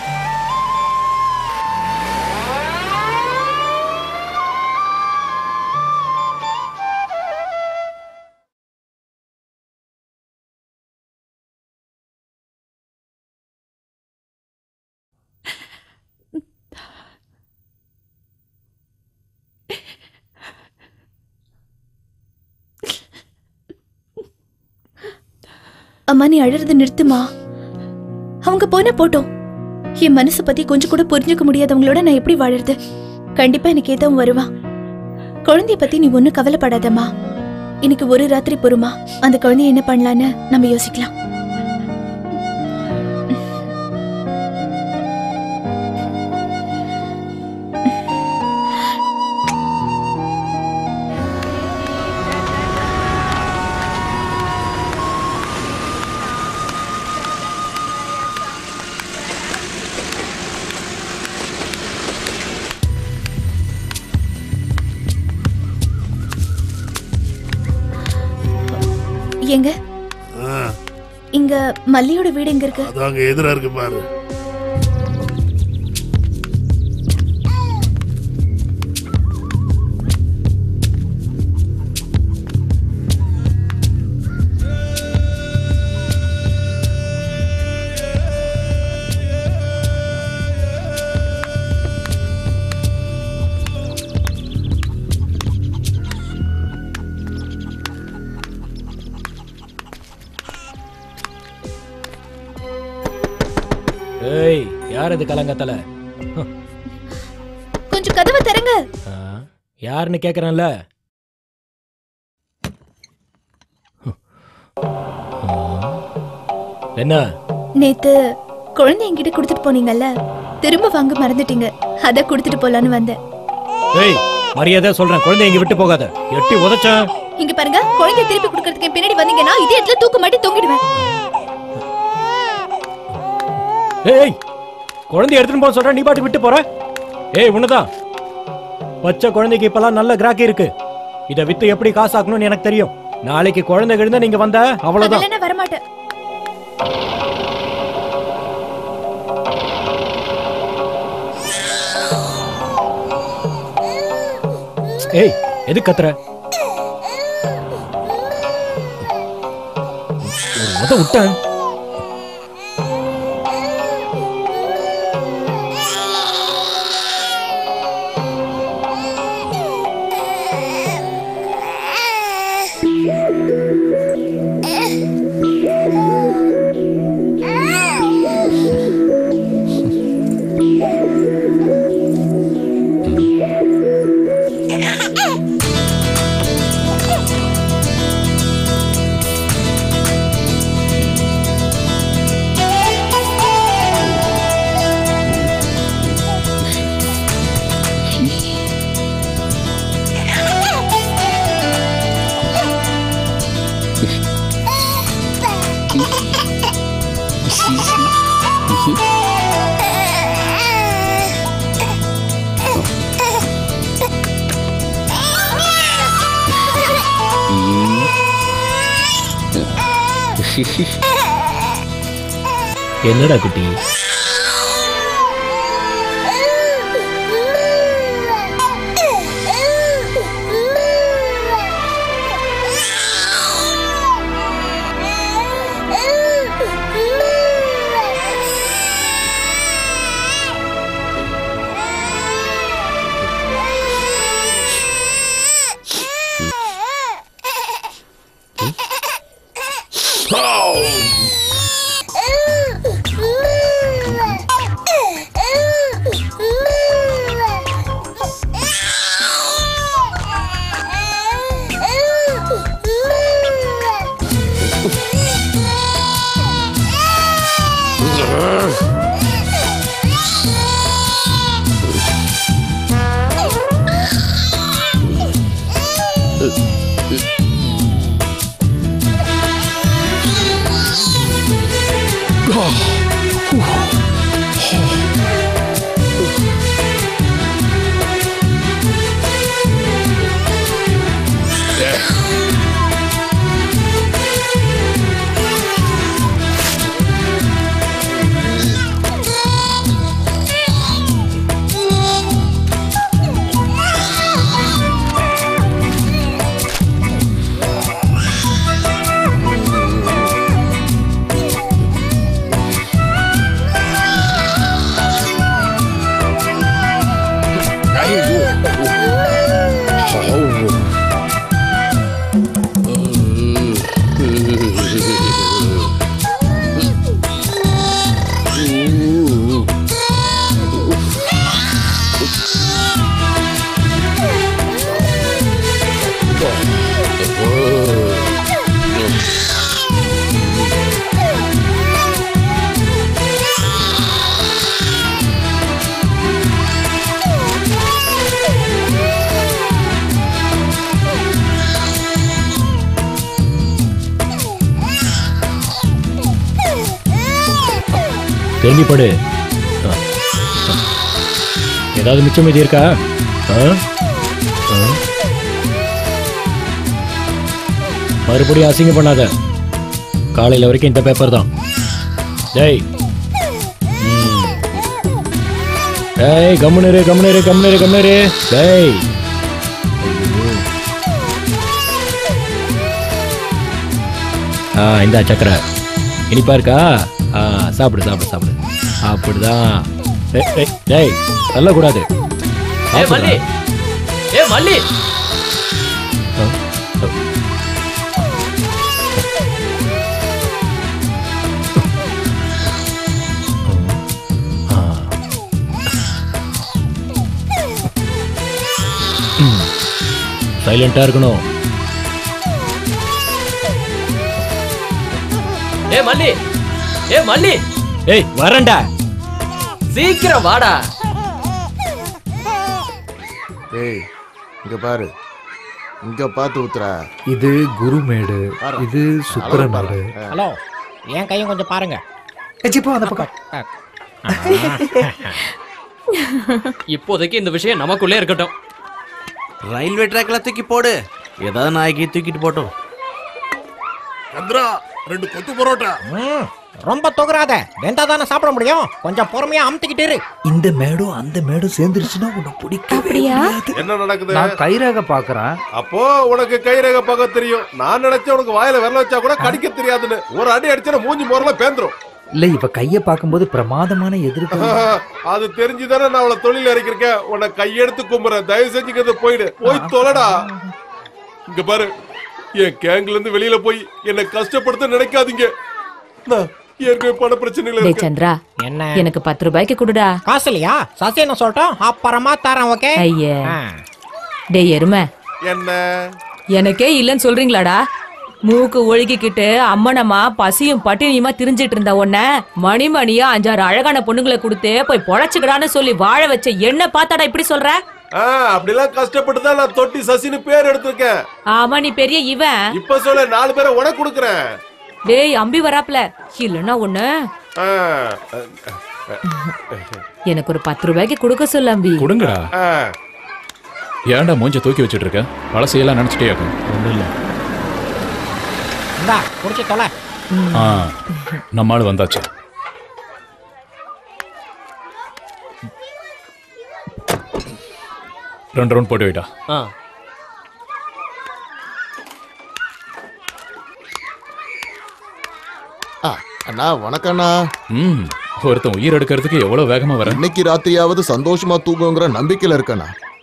அம்மா நீ அழறது நிறுத்துமா. அவங்க போன போட்டோம். என் மனசை பத்தி கொஞ்சம் கூட புரிஞ்சுக்க முடியாதவங்களோட நான் எப்படி வாழறது? கண்டிப்பா எனக்கு ஏதவும் வருவான். குழந்தைய பத்தி நீ ஒன்னும் கவலைப்படாதம்மா. எனக்கு ஒரு ராத்திரி பொறுமா. அந்த குழந்தைய என்ன பண்ணலான்னு நம்ம யோசிக்கலாம். எங்க இங்க மல்லியோட வீடு எங்க இருக்கு? அது அங்க எதிரா இருக்கு பாரு. ஏய், யார் அது கலங்கத்தல? கொஞ்சம் கதவை திறங்க. யாருன்னு கேக்குறேன்ல. என்ன? நேத்து குழந்தை என்கிட்ட கொடுத்துட்டு போனீங்கல்ல, திரும்ப வாங்க மறந்துட்டீங்க. அத கொடுத்துட்டு போலான்னு வந்தேன். ஏய், மரியாதை சொல்றேன், குழந்தை இங்க விட்டு போகாத. எட்டி உதைச்சா. இங்க பாருங்க, குழந்தை திருப்பி கொடுக்கிறதுக்கு பின்னாடி வந்தீங்கன்னா இதே இடத்துல தூக்கு மாட்டி தொங்கிடுவேன். ஏய், குழந்தை எடுத்துட்டு போற சொல்ற, நீ பாட்டு விட்டு போற. ஏய், உன்னதான் பச்சை குழந்தைக்கு இப்பெல்லாம் நல்ல கிராக்கி இருக்கு. இத வித்து எப்படி காசு ஆக்கணும்னு எனக்கு தெரியும். நாளைக்கு குழந்தை கிழந்த நீங்க வந்த அவ்வளவுதான். அதெல்லாம் வர மாட்டேன். ஏய், எது கத்துற? ஒரு முத விட்டேன். என்னடா குட்டி? திரும்பி படு. ஏதாவது மிச்சம் மீதி இருக்கா? மறுபடியும் அசிங்கம் பண்ணாத. காலையில் வரைக்கும் இந்த பேப்பர் தான். டேய் டேய் கம்முனரு கம்முனரு கம்முனரு கம்முனரு. டேய் இந்தா சக்கரை இனிப்பா இருக்கா? சாப்பிடு சாப்பிடு சாப்பிடு. அப்படிதான். டேய் தள்ளக்கூடாது. மல்லி மல்லி சைலண்டா இருக்கணும். மல்லி மல்லி. ஏய் வரேன்டா. சீக்கிரம் வாடா. ஏய் இங்க பாரு, இங்க பார்த்து ஊத்துறா. இது குருமேடு, இது சுக்கரமேடு. ஹலோ என் கையும் கொஞ்சம் பாருங்க. அந்த பக்கம். இப்போதைக்கு இந்த விஷயம் நமக்குள்ளே இருக்கட்டும். ரயில்வே ட்ராக்ல தூக்கி போடு. ஏதாவது நாய்க்கு தூக்கிட்டு போட்டோம். சந்திரா 2 கொத்து பரோட்டா. ரொம்ப தொகுறாத. வெந்தா தானே சாப்பிட முடியும். கொஞ்சம் பொறுமையா அமுத்திக்கிட்டு இரு. இந்த மேடும் அந்த மேடும் சேர்ந்துருச்சுன்னா உனக்கு பிடிக்கவே. என்ன நடக்குது? நான் கைரேகை பாக்குறேன். அப்போ உனக்கு கைரேகை பார்க்க தெரியும். நான் நினைச்சேன் உனக்கு வாயில விரல வச்சா கூட கடிக்க தெரியாதுன்னு. ஒரு அடி அடிச்சா மூஞ்சி முறல பேந்துரும். இல்ல இவ கைய பாக்கும்போது பிரமாதமான எதிர்ப்பு. அது தெரிஞ்சுதானே நான் அவளை தொழில் இறக்கிருக்கேன். உன்னை கையெடுத்து கும்புறேன். தயவு செஞ்சுக்கிறது போயிடு. போய் தொலைடா. இங்க பாரு, என் கேங்ல இருந்து வெளியில போய் என்ன கஷ்டப்படுத்த நினைக்காதீங்க. ஏற்கனவே பண பிரச்சனைகள் இருக்கு. சந்திரா என்ன எனக்கு 10 ரூபாய்க்கு கொடுடா. காசு இல்லையா? சசி என்ன சொல்லிட்டோம், அப்புறமா தரேன். ஓகே. ஐயா டேய் எருமை, என்ன எனக்கே இல்லன்னு சொல்றீங்களாடா? மூக்கு ஒழுகிக்கிட்டு அம்மனம்மா பசியும் பட்டினியுமா திரிஞ்சிட்டு இருந்த உன்ன மணிமணியா 5-6 அழகான பொண்ணுங்களை கொடுத்து போய் பொழைச்சுக்கடான்னு சொல்லி வாழ வச்ச என்ன பார்த்தாடா இப்படி சொல்ற? அப்படிலாம் கஷ்டப்பட்டு தான் நான் தொட்டி சசின்னு பேர் எடுத்திருக்கேன். ஆமா நீ பெரிய இவன். இப்ப சொல்ல 4 பேரை உனக்கு கொடுக்கறேன். டேய் அம்பி வராப்ல இல்லன்னா ஒண்ணு எனக்கு ஒரு 10 ரூபாய்க்கு கொடுக்க சொல்ல அம்பி. கொடுங்கடா. ஏன்டா மூஞ்ச தூக்கி வச்சிட்டு இருக்க? பழசையெல்லாம் நினைச்சிட்டே இருக்கும். ஒண்ணும் இல்ல. இந்தா குடிச்சு தொலை. நம்ம ஆள் வந்தாச்சு. ரெண்டு ரவுண்ட் போட்டு வைட்டா. அண்ணா வணக்கம்ண்ணா. ஒருத்தன் உயிர் எடுக்கிறதுக்கு எவ்வளவு வேகமா வர. இன்னைக்கு ராத்திரியாவது சந்தோஷமா தூங்குங்கிற நம்பிக்கையில இருக்கண்ணா.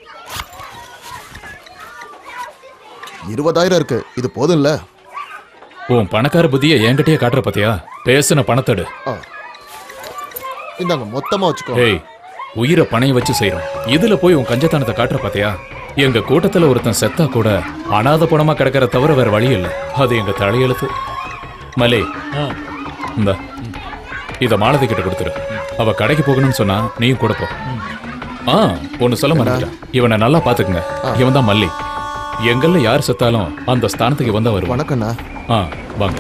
20,000 இருக்கு, இது போதும்ல? உன் பணக்கார புத்தியை என்கிட்டயே காட்டுற பாத்தியா? பேசுன பணத்தடு. இந்தாங்க மொத்தமா வச்சுக்கோ. ஏய், உயிரை பணைய வச்சு செய்யறோம். இதுல போய் உன் கஞ்சத்தனத்தை காட்டுற பாத்தியா? எங்க கூட்டத்துல ஒருத்தன் செத்தா கூட அனாத பணமா கிடக்கிற தவிர வேற வழி இல்லை. அது எங்க தலையெழுத்து. மலே, இந்த இத மாலதி கிட்ட கொடுத்துரு. அவ கடைக்கு போகணும்னு சொன்னா நீயும் கூட போ. ஒன்னு சொல்ல மாட்டேன், இவனை நல்லா பாத்துக்குங்க. இவன் தான் மல்லி. எங்கள்ல யார் செத்தாலும் அந்த ஸ்தானத்துக்கு இவன் தான் வருவான். வணக்கண்ணா. வாங்க.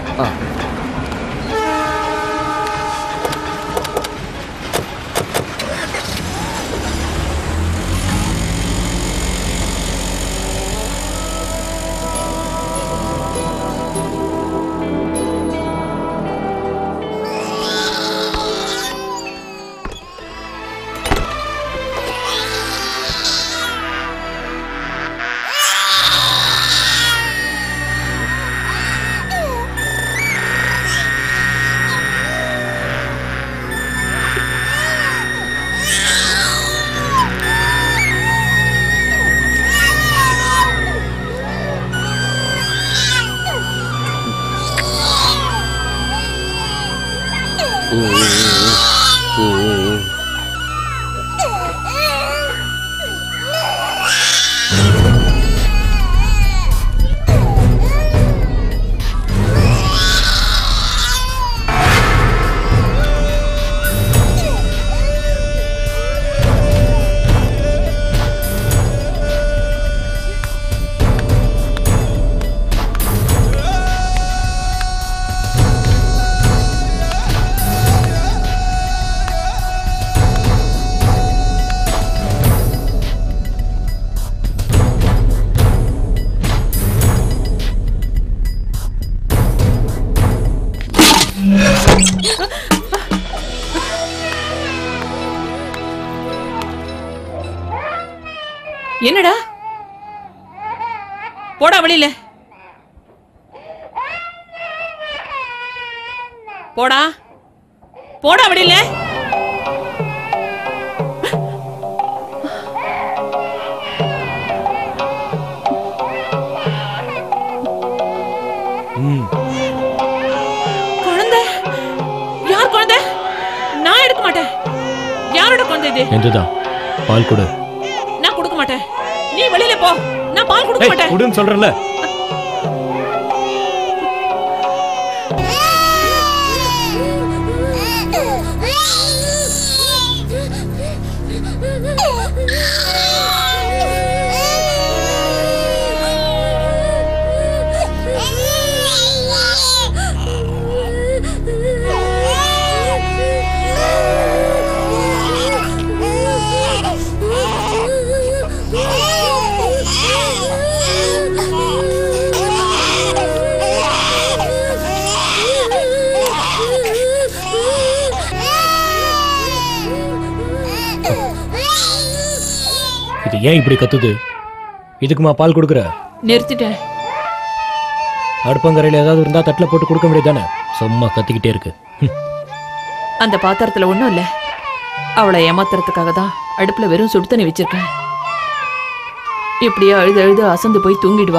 என்னடா? போடா வெளியில. போடா போடா வெளியில. குழந்தை? யார் குழந்தை? நான் எடுக்க மாட்டேன். யாரோட குழந்தை இது? இதுதான். பால் கொடு. நான் கொடுக்க மாட்டேன். நீ வெளியில போ. நான் பால் கொடுக்க மாட்டேன். குடுன்னு சொல்றேன்ல. இது ஏன் இப்படி கத்துது? இதுக்குமா பால் கொடுக்குற? நிறுத்திட்டேன். அடுப்பங்கரையில் ஏதாவது இருந்தா தட்டில் போட்டு கொடுக்க முடியாதானே? சும்மா கத்திக்கிட்டே இருக்கு. அந்த பாத்திரத்துல ஒண்ணும் இல்ல. அவளை ஏமாத்துறதுக்காக தான் அடுப்புல வெறும் சுடு தண்ணி வச்சிருக்கேன். இப்படியே அழுது அழுது அசந்து போய் தூங்கிடுவா.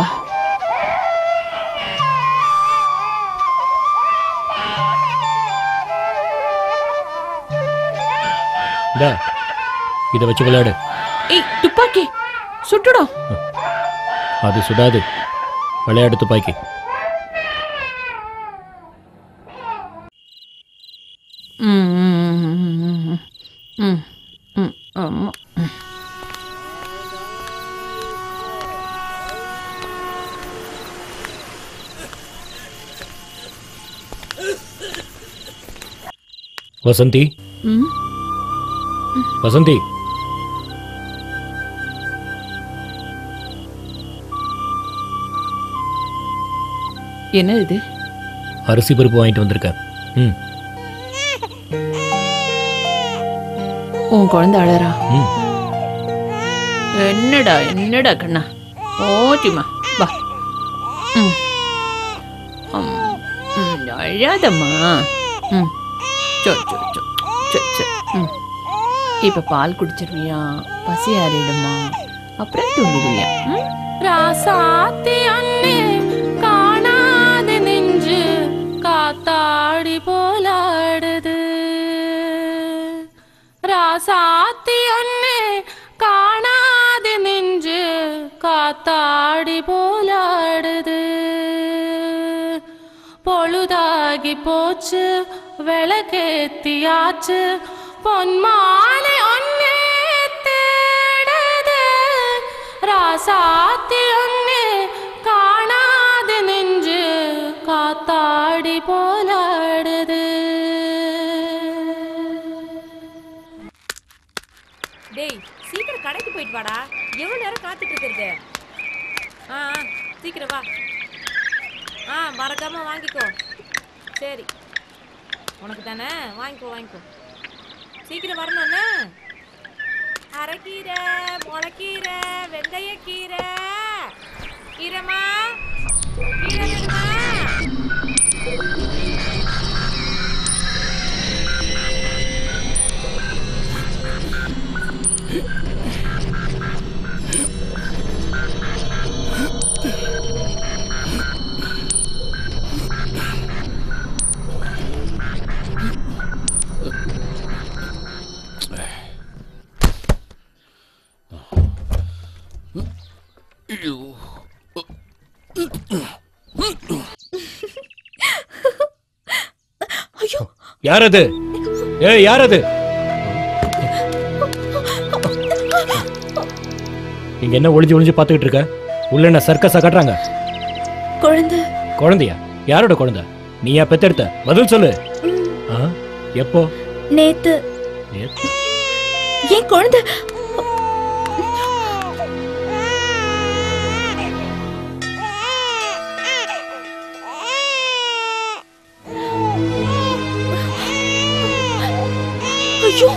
இதை வச்சு விளையாடு. ஏய், துப்பாக்கி சுட்டுடும். அது சுடாது. விளையாடு துப்பாக்கி. வசந்தி, வசந்தி, என்ன இது? அரிசி பருப்பு வாங்கிட்டு வந்திருக்கேன். ம். உன் குழந்தை அழறா? ம். என்னடா என்னடா கண்ணா, ஓட்டிமா வா. ம். அழாதம்மா. ம். சரி சரி சரி சரி சரி. ம். இப்ப பால் குடிச்சிருவியா? பசி ஆறிடுமா? அப்புறம் தூங்கிடுவியா? ராசாத்தி அண்ணே காணாத நெஞ்சு காத்தாடி போலாடுது. ராசாத்தி அண்ணே காணாத நெஞ்சு காத்தாடி போலாடுது. பொழுதாகி போச்சு விளக்கேத்தியாச்சு பொன்மாலை ஒன்னே தேடுது. ராசாத்தி ஒன்னே காணாத நெஞ்சு காத்தாடி போலாடுது. டேய் சீக்கிரம் கடைக்கு போயிட்டு வாடா. எவ்வளவு நேரம் காத்துட்டு இருக்கிறது? சீக்கிரம் வா. மறக்காம வாங்கிக்கோ. சரி உனக்கு தானே, வாங்கிக்கோ வாங்கிக்கோ. சீக்கிரம் வரணும்னா அரைக்கீரை, முளைக்கீரை, வெந்தயக்கீரை, கீரைமா கீரை வேணுமா? ஐயோ, யார் அது? ஏய், யார் அது? இங்க என்ன ஒளிஞ்சு ஒளிஞ்சு பாத்துக்கிட்டு இருக்க? உள்ள என்ன சர்க்கஸா கட்டுறாங்க? குழந்தை. குழந்தையா? யாரோட குழந்தை? நீயா பெத்தெடுத்த? பதில் சொல்லு. எப்போ? நேத்து. ஏன் குழந்தை? ஐயோ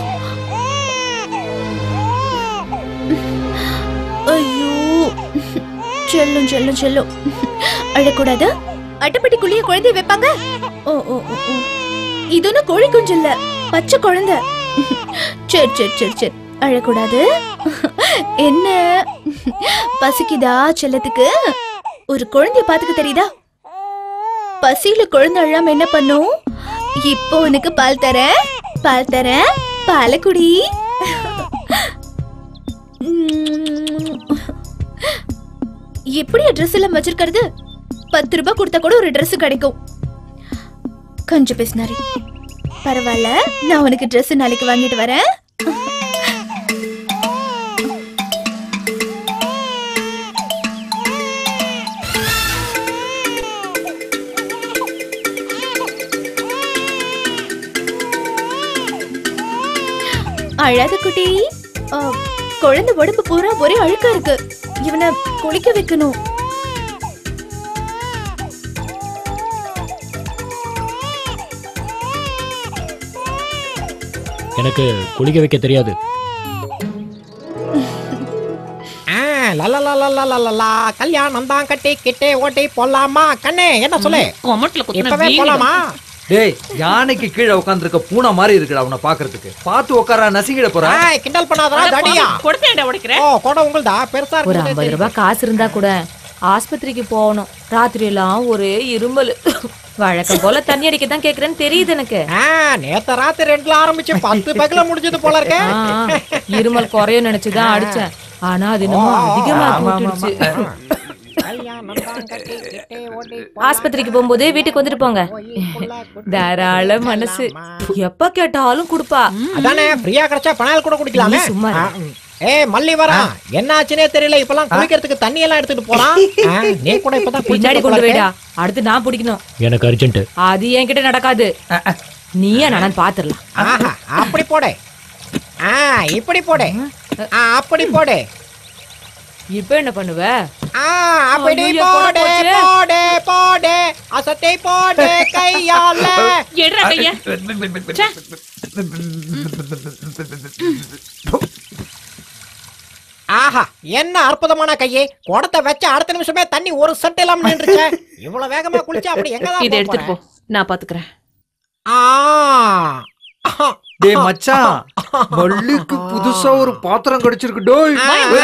ஐயோ, செல்லும் செல்லும் செல்லும். அழக்கூடாது. அட்டைப்பட்டிக்குள்ளேயே குழந்தைய வைப்பாங்க. ஓ ஓ ஓ, இது ஒன்னும் கோழி குஞ்சு இல்ல, பச்சை குழந்தை. சரி சரி சரி சரி, அழக்கூடாது. என்ன பசிக்குதா செல்லத்துக்கு? ஒரு குழந்தைய பாத்துக்க தெரியுதா? பசியில குழந்தை அழாம என்ன பண்ணும்? இப்போ உனக்கு பால் தரேன், பால் தரேன், பாலை குடி. எப்படி ட்ரெஸ் எல்லாம் வச்சிருக்கிறது? 10 ரூபாய் கொடுத்தா கூட ஒரு ட்ரெஸ் கிடைக்கும். கொஞ்சம் பேசினாரு. பரவாயில்ல, நான் உனக்கு ட்ரெஸ் நாளைக்கு வாங்கிட்டு வரேன். அழாத குட்டி. குழந்தை உடம்பு பூரா ஒரே அழுக்கா இருக்கு. இவனை குளிக்க வைக்கணும். எனக்கு குளிக்க வைக்க தெரியாது. கல்யாணம் தான் கட்டி கிட்டே ஓட்டி போலாமா? கண்ணே என்ன சொல்லு? இப்பவே போலாமா? டேய், யானைக்கு கீழே உட்கார்ந்திருக்க பூனை மாதிரி இருக்குடா உன்னை பாக்குறதுக்கு. பாத்து உட்காரா, நசிங்கிட போறா. கிண்டல் பண்ணாதடா தடியா. கொடுத்தேன்டா உடைக்கிறேன். கொடை உங்களுதா? பெருசா ஒரு 50 ரூபாய் காசு இருந்தா கூட ஆஸ்பத்திரிக்கு போகணும். ராத்திரி எல்லாம் ஒரே இருமல். வழக்கம் போல தண்ணி அடிக்க தான் கேக்குறேன்னு தெரியுது எனக்கு. நேத்து ராத்திரி 2ல ஆரம்பிச்சு 10 பகல முடிஞ்சது போல இருக்க. இருமல் குறையும் நினைச்சுதான் அடிச்சேன். ஆனா அது என்னமோ அதிகமா போட்டுடுச்சு. ஆஸ்பத்திரிக்கு போகும்போது வீட்டுக்கு வந்துட்டு போங்க. தாராள மனசு, எப்ப கேட்டாலும் குடுப்பா. அதானே, ஃப்ரீயா கிடைச்சா பணம் கூட குடிக்கலாமே. சும்மா மல்லி வரா, என்னாச்சுனே தெரியல. இப்பெல்லாம் குளிக்கிறதுக்கு தண்ணி எல்லாம் எடுத்துட்டு போறான். நீ கூட இப்பதான் பின்னாடி கொண்டு போயிடா. அடுத்து நான் பிடிக்கணும். எனக்கு அர்ஜென்ட். அது என்கிட்ட நடக்காது. நீயே நான் பாத்துடலாம். அப்படி போடு, இப்படி போடு, அப்படி போடு. இப்ப என்ன பண்ணுவ? அப்படி ஐயோ, போடு போச்சு. போடு போடு அசத்தை போடு கையால எடுறா கைய. ச்சே. ஆஹா என்ன அற்புதமான கையே குடத்தை வச்ச அடுத்த நிமிஷமே தண்ணி ஒரு செட் இல்லாம நின்றுச்சே. இவ்வளவு வேகமா குளிச்சா அப்படி எங்கதான் இதை எடுத்துட்டு போ, நான் பாத்துக்கிறேன். டேய் மச்சான், வள்ளிக்கு புதுசா ஒரு பாத்திரம் கிடைச்சிருக்கு டோய்.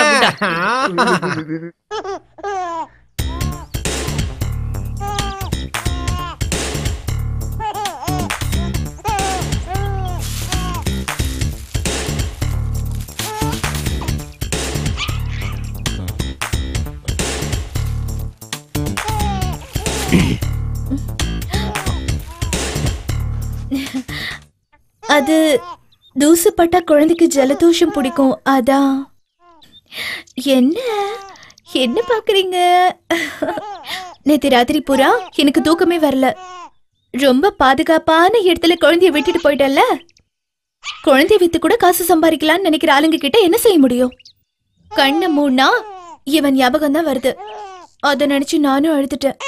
அது தூசு பட்டா குழந்தைக்கு ஜலதோஷம் பிடிக்கும், அதான். என்ன என்ன பாக்குறீங்க? நேத்து ராத்திரி பூரா எனக்கு தூக்கமே வரல. ரொம்ப பாதுகாப்பான இடத்துல குழந்தைய விட்டுட்டு போயிட்டல்ல. குழந்தைய வித்து கூட காசு சம்பாதிக்கலாம்னு நினைக்கிற ஆளுங்க கிட்ட என்ன செய்ய முடியும்? கண்ணை மூடனா இவன் ஞாபகம் தான் வருது. அதை நினைச்சு நானும் அழுதுட்டேன்.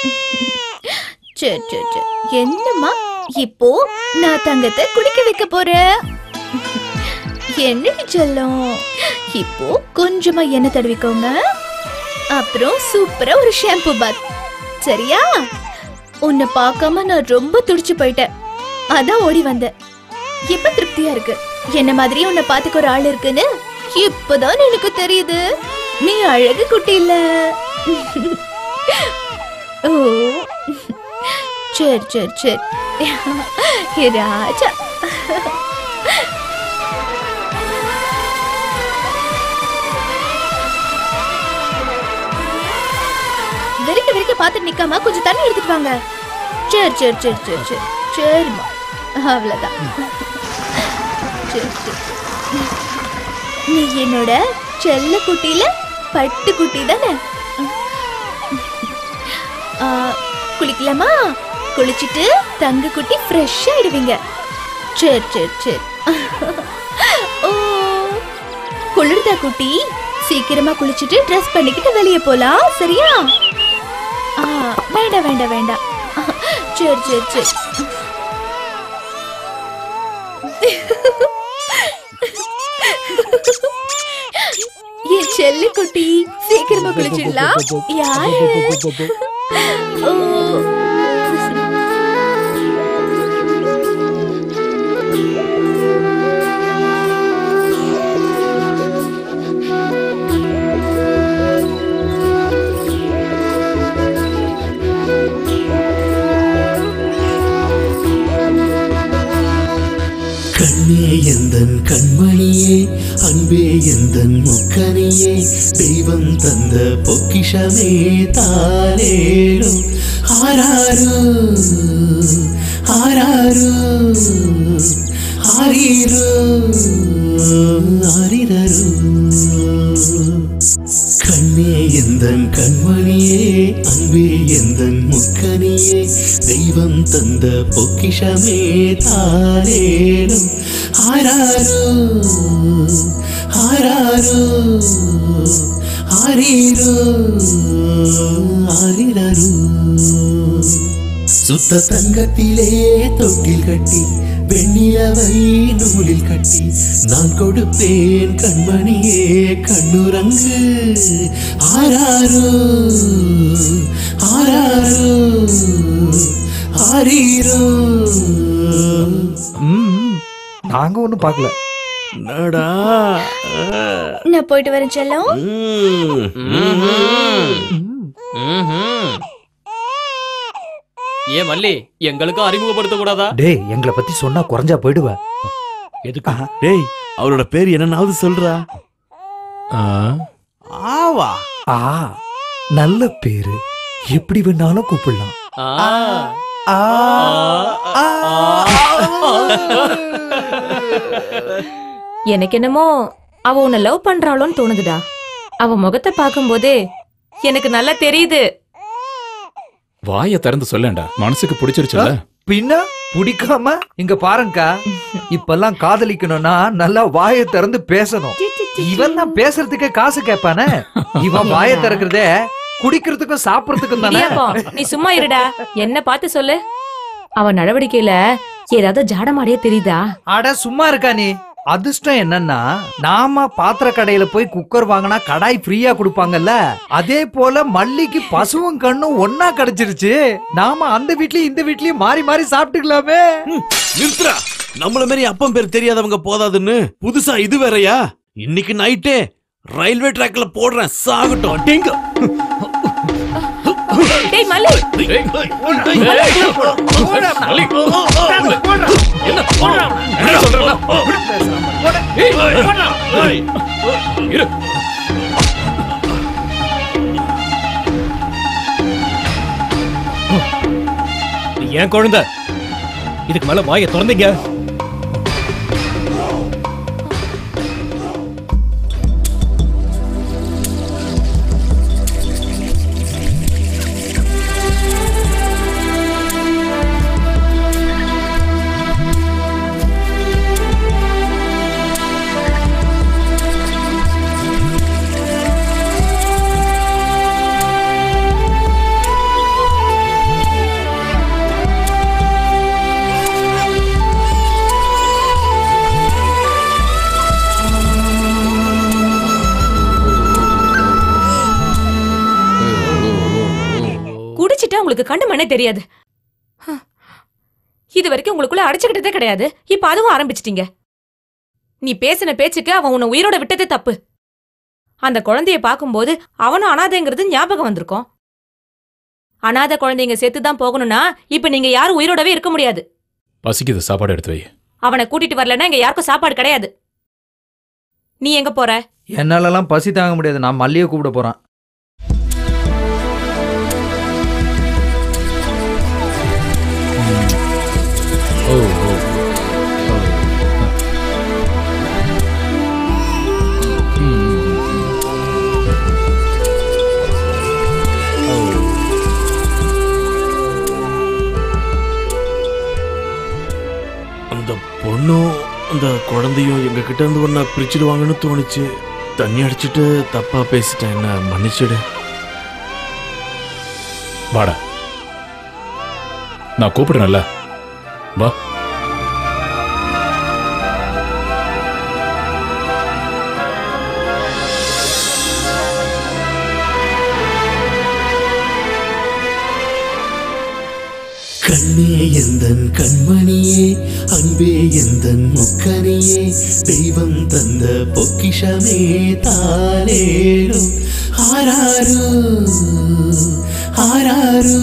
சரி சரி சரி, என்னம்மா இப்போ நான் தங்கத்தை குளிக்க வைக்க போறேன். என்னடி செல்லம், இப்போ கொஞ்சமா எண்ணெய் தடவிக்கோங்க. அப்புறம் சூப்பரா ஒரு ஷாம்பு பாத், சரியா? உன்னை பார்க்காம நான் ரொம்ப துடிச்சு போயிட்டேன், அதான் ஓடி வந்தேன். இப்ப திருப்தியா இருக்கு. என்ன மாதிரி உன்னை பார்த்துக்க ஒரு ஆள் இருக்குன்னு இப்பதான் எனக்கு தெரியுது. நீ அழகு குட்டி இல்ல. ஓ சரி சரி சரி ராஜா. வெறிக்க வெறிக்க பார்த்து நிக்காம கொஞ்சம் தண்ணி எடுத்துட்டு வாங்க. சரி சரி சரி சரி சரி சரிம்மா, அவ்வளவுதான். சரி சரி, நீ என்னோட செல்ல குட்டியில பட்டு குட்டி தானே? குளிக்கலாமா? குளிச்சுட்டு தங்க குட்டி ஃப்ரெஷ் ஆயிடுவீங்க. சரி சரி சரி. ஓ குளிர்தா குட்டி, சீக்கிரமா குளிச்சுட்டு ட்ரெஸ் பண்ணிக்கிட்டு வெளியே போலாம், சரியா? வேண்டாம் வேண்டாம் வேண்டாம். சரி சரி சரி. என் செல்ல குட்டி சீக்கிரமா குளிச்சிடலாம். யாரு? ஓ கண்ணே எந்தன் கண்மணியே, அன்பே எந்தன் முக்கனியே, தெய்வம் தந்த பொக்கிஷமே தாரேரோ. ஆராரோ ஆராரோ ஆரீரோ ஆரிரரோ. கண்ணே எந்தன் கண்மணியே, அன்பே எந்தன் முக்கனியே, தெய்வம் தந்த பொக்கிஷமே தாரேரோ. ஆராரோ ஆராரோ ஆரீரோ ஆரிரரோ. சுத்த தங்கத்திலே தொட்டில் கட்டி வெண்ணிலவை நூலில் கட்டி நான் கொடுப்பேன் கண்மணியே கண்ணுரங்கு. ஆராரோ ஆராரோ ஆரீரோ. நாங்க ஒண்ணும் பார்க்கல. நான் போயிட்டு வரேன் செல்லம். ஏன் மல்லி, எங்களுக்கும் அறிமுகப்படுத்த கூடாதா? டேய், எங்களை பத்தி சொன்னா குறைஞ்சா போயிடுவ. எதுக்கு? டேய், அவரோட பேர் என்னன்னாவது சொல்றா. ஆவா. நல்ல பேரு, எப்படி வேணாலும் கூப்பிடலாம். எனக்கு என்னமோ அவ உன்னை லவ் பண்றாளோன்னு தோணுதுடா. அவ முகத்தை பார்க்கும்போதே எனக்கு நல்லா தெரியுது. வாயை திறந்து சொல்லேன்டா, மனசுக்கு பிடிச்சிருச்சுல. பின்ன பிடிக்காம? இங்க பாருங்கக்கா, இப்பெல்லாம் காதலிக்கணும்னா நல்லா வாயை திறந்து பேசணும். இவன் தான் பேசுறதுக்கு காசு கேட்பானே. இவன் வாயை திறக்கிறதே குடிக்கிறதுக்கும் சாப்பிடறதுக்கும் தானே. இடியாப்பம், நீ சும்மா இருடா. என்ன பார்த்து சொல்லு. அவன் நடவடிக்கையில ஏதாவது ஜாடமாடியே தெரியுதா? அட சும்மா இருக்கா நீ. அதிர்ஷ்டம் என்னன்னா, நாம பாத்திர கடையில போய் குக்கர் வாங்கினா கடாய் ஃப்ரீயா கொடுப்பாங்கல்ல, அதே போல மல்லிக்கு பசுவும் கண்ணும் ஒன்னா கிடைச்சிருச்சு. நாம அந்த வீட்லயும் இந்த வீட்லயும் மாறி மாறி சாப்பிட்டுக்கலாமே. நிறுத்துறா. நம்மள மாதிரி அப்பம் பேர் தெரியாதவங்க போதாதுன்னு புதுசா இது வேறயா? இன்னைக்கு நைட்டே ரயில்வே ட்ராக்ல போடுறேன், சாகட்டும். டிங்க. டேய் மல்லி, ஏன் குழந்தை இதுக்கு மேல வாயை திறந்தீங்க? உங்களுக்கு கண்டு மண்ணே தெரியாது. இது வரைக்கும் உங்களுக்குள்ள அடைச்சுக்கிட்டதே கிடையாது. இப்ப அதுவும் ஆரம்பிச்சிட்டீங்க. நீ பேசின பேச்சுக்கு அவன் உன்னை உயிரோட விட்டதே தப்பு. அந்த குழந்தைய பார்க்கும்போது அவனும் அனாதைங்கிறது ஞாபகம் வந்திருக்கும். அனாதை குழந்தைங்க சேர்த்துதான் போகணும்னா இப்ப நீங்க யாரும் உயிரோடவே இருக்க முடியாது. பசிக்குது, சாப்பாடு எடுத்து வை. அவனை கூட்டிட்டு வரலன்னா இங்க யாருக்கும் சாப்பாடு கிடையாது. நீ எங்க போற? என்னாலலாம் பசி தாங்க முடியாது. நான் மல்லியை கூப்பிட போறேன். அந்த பொண்ணும் அந்த குழந்தையும் எங்க கிட்ட இருந்து ஒன்னா பிரிச்சிடுவாங்கன்னு தோணுச்சு. தண்ணி அடிச்சிட்டு தப்பா பேசிட்டேன், என்ன மன்னிச்சிடு. வாடா, நான் கூப்பிடுறேன்ல, வா. கண்ணே எந்தன் கண்மணியே, அன்பே எந்தன் முக்கனியே, தெய்வம் தந்த பொக்கிஷமே தாலேரோ. ஆராரோ ஆராரோ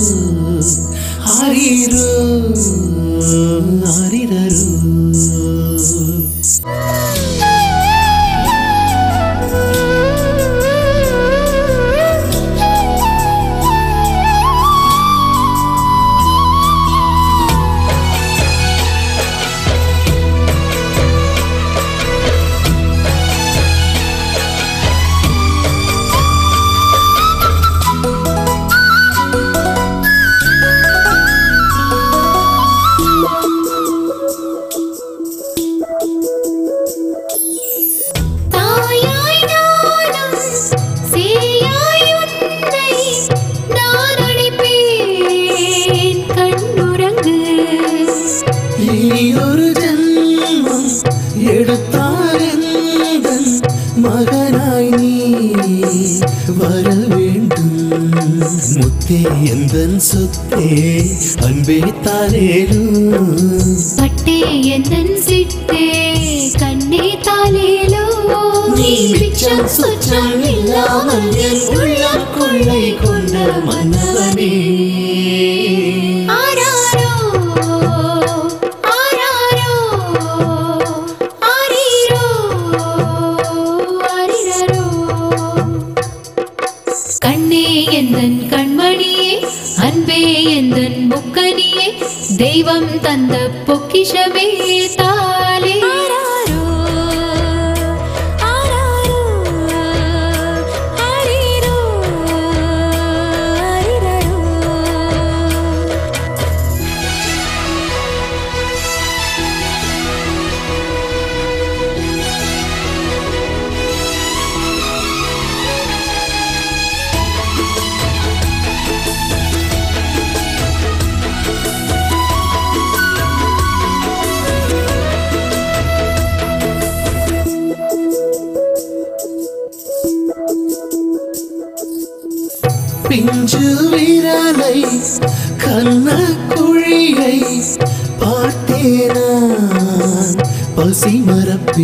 ஆரீரோ ஆரிரரோ. சொத்தே அன்பே தாலேலோ, பட்டே எந்தன் சிட்டே கண்ணே தாலேலோ. நீ மிச்சம் சுற்றம் இல்லாமல் என் உள்ளம் கொள்ளை கொண்ட மன்னவனே. ஆராரோ ஆராரோ ஆரீரோ ஆரிரரோ. கண்ணே எந்தன் கண்மணியே, அன்பே எந்தன் முக்கனியே, தெய்வம் தந்த பொக்கிஷமே தாலே. ஆராரோ ஆராரோ ஆரீரோ ஆரிரரோ. கண்ண குழியை பார்த்தேனான் பசி மறப்பே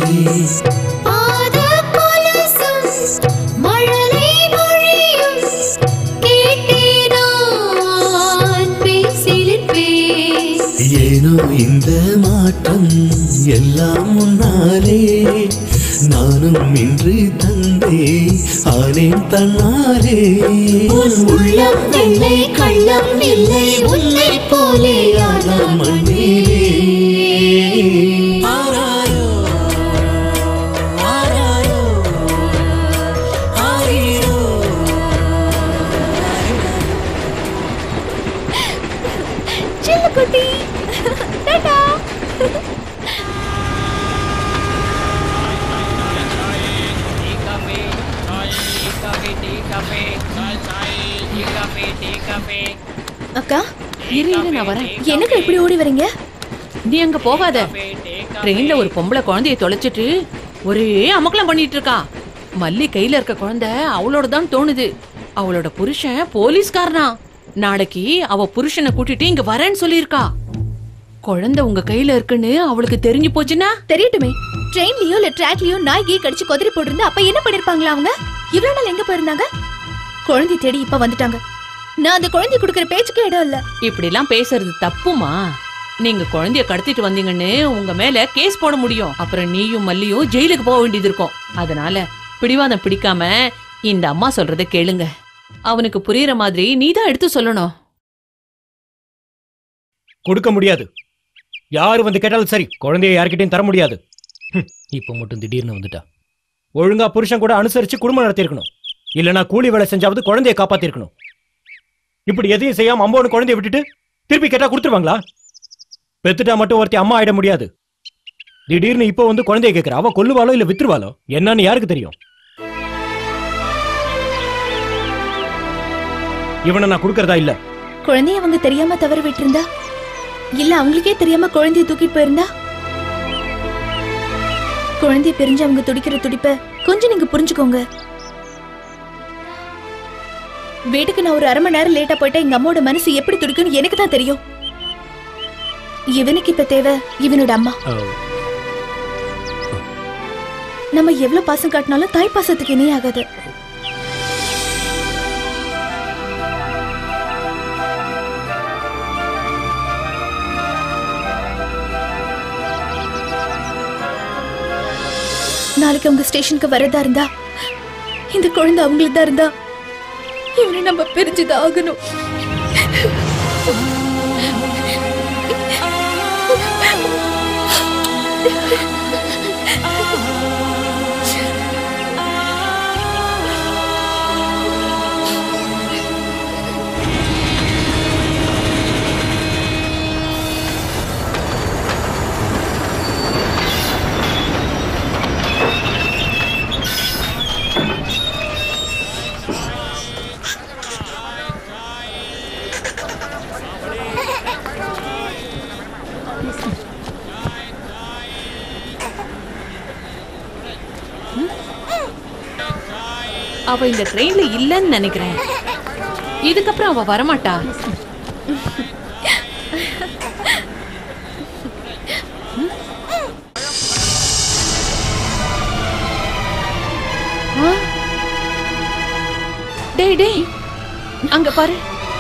ஏனோ இந்த மாற்றம் எல்லாம் முன்னாலே நானும் இன்று தந்தே ஆனேன் தன்னாலே உள்ளம் வெள்ளை கள்ளம் இல்லை உன்னை போலே யாரும் மண்ணிலே குட்டி டாடா அக்கா இரு இரு நான் வரேன். எனக்கு இப்படி ஓடி வரீங்க? நீ அங்க போகாத. ட்ரெயின்ல ஒரு பொம்பளை குழந்தைய தொலைச்சிட்டு ஒரே அமக்கலம் பண்ணிட்டு இருக்கா. மல்லி கையில இருக்க குழந்தை அவளோட தான் தோணுது. அவளோட புருஷன் போலீஸ்காரனா. நாளைக்கு அவ புருஷனை கூட்டிட்டு இங்க வரேன்னு சொல்லியிருக்கா. குழந்தை உங்க கையில இருக்குன்னு அவளுக்கு தெரிஞ்சு போச்சுன்னா தெரியட்டுமே. ட்ரெயின்லயோ இல்ல ட்ராக்லயோ நாய் கீ கடிச்சு கொதறி போட்டிருந்தா அப்ப என்ன பண்ணிருப்பாங்களா அவங்க? இவ்வளவு நாள் எங்க போயிருந்தாங்க? குழந்தை தேடி இப்ப வந்துட்டாங்க. நான் அந்த குழந்தை குடுக்கற பேச்சுக்கே இடம் இல்ல. இப்படி எல்லாம் பேசுறது தப்புமா? நீங்க குழந்தைய கடத்திட்டு வந்தீங்கன்னு உங்க மேல கேஸ் போட முடியும். அப்புறம் நீயும் மல்லியும் ஜெயிலுக்கு போக வேண்டியது இருக்கும். அதனால பிடிவாதம் பிடிக்காம இந்த அம்மா சொல்றத கேளுங்க. அவனுக்கு புரியுற மாதிரி நீதான் எடுத்து சொல்லணும். கொடுக்க முடியாது. யாரு வந்து கேட்டாலும் சரி, குழந்தைய யார்கிட்டயும் தர முடியாது. இப்ப மட்டும் திடீர்னு வந்துட்டா. ஒழுங்கா புருஷன் கூட அனுசரிச்சு குடும்பம் நடத்திருக்கணும். இல்லனா கூலி வேலை செஞ்சாவது குழந்தைய காப்பாத்திருக்கணும். இப்படி எதையும் செய்யாம அம்மாவோட குழந்தைய விட்டுட்டு திருப்பி கேட்டா கொடுத்துருவாங்களா? பெத்துட்டா மட்டும் ஒருத்தி அம்மா ஆயிட முடியாது. திடீர்னு இப்ப வந்து குழந்தைய கேட்கிறா. அவ கொல்லுவாளோ இல்ல வித்துருவாளோ என்னன்னு யாருக்கு தெரியும்? இவனை நான் கொடுக்கறதா இல்ல. குழந்தைய அவங்க தெரியாம தவறு விட்டிருந்தா, இல்ல அவங்களுக்கே தெரியாம குழந்தைய தூக்கிட்டு போயிருந்தா, குழந்தைய பிரிஞ்சு அவங்க துடிக்கிற துடிப்ப கொஞ்சம் நீங்க புரிஞ்சுக்கோங்க. வீட்டுக்கு நான் ஒரு அரை மணி நேரம் லேட்டா போயிட்டா எங்க அம்மாவோட மனசு எப்படி துடிக்கும்னு எனக்கு தான் தெரியும். இவனுக்கு இப்ப தேவை இவனோட அம்மா. நம்ம எவ்வளவு பாசம் காட்டினாலும் தாய் பாசத்துக்கு இணை ஆகாது. நாளைக்கு அவங்க ஸ்டேஷனுக்கு வரதா இருந்தா, இந்த குழந்தை அவங்களுக்கு தான் இருந்தா, இவனை நம்ம பிரிஞ்சுதான் ஆகணும். அவ இந்த ட்ரெயின்ல இல்லன்னு நினைக்கிறேன். இதுக்கப்புறம் அவ வரமாட்டா. டேய் டேய் அங்க பாரு.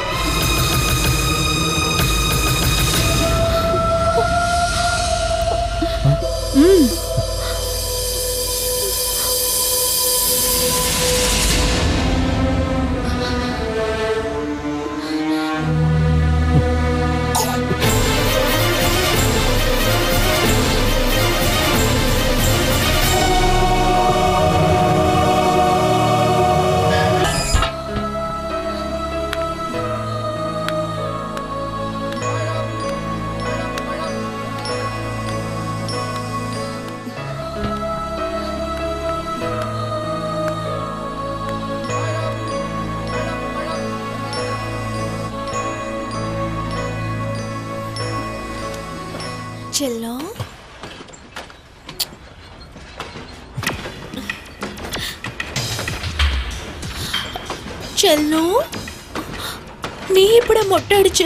செல்லம், செல்லம், நீ இப்படி மொட்டை அடிச்ச?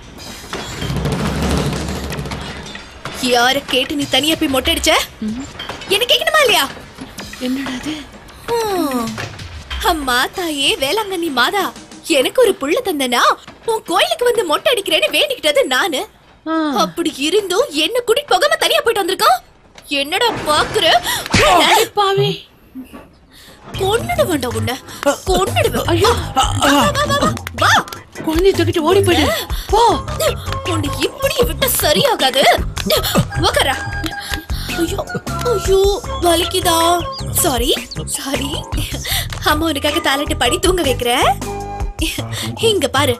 யார கேட்டு நீ தனியா போய் மொட்டை அடிச்ச? என்ன கேட்கணுமா இல்லையா? என்னடா அது? அம்மா தாயே வேளாங்கண்ணி மாதா, எனக்கு ஒரு புள்ள தந்தனா உன் கோயிலுக்கு வந்து மொட்டை அடிக்கிறேன்னு வேண்டிக்கிட்டது நானு. அப்படி இருந்தும் என்ன கூட்டிட்டு போகாம தனியா போயிட்டு வந்திருக்கான். என்னடா பாக்குற? பாவி, கொன்னுட வேண்டாம் உன்னை, கொன்னுடுவேன். ஐயோ, வா, குழந்தைய தூக்கிட்டு ஓடி போயிடு. போ. உன்னை இப்படி விட்ட சரியாகாது. உக்காரா. ஐயோ ஐயோ வலிக்குதா? Sorry sorry. அம்மா உனக்காக தாலாட்டு பாடி தூங்க வைக்கிறேன். இங்க பாரு.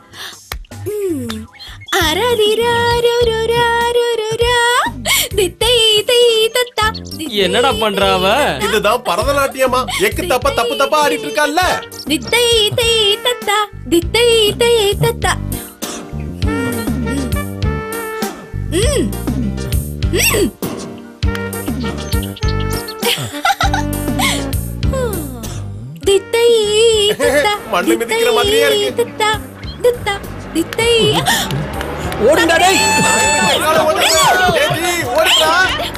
என்னடா பண்றாவ? இதுதான் பரதநாட்டியமா? எக்கு தப்பா தப்பு தப்பா ஆடிட்டு இருக்கால்ல. தித்தை தை தத்தா தித்தை தை தத்தா. தித்தை தத்தா மண்ணு மிதிக்கிற மாதிரியே இருக்கு. தத்தா தத்தா தித்தை. ஓடுடா டேய். ஏடி ஓடுடா.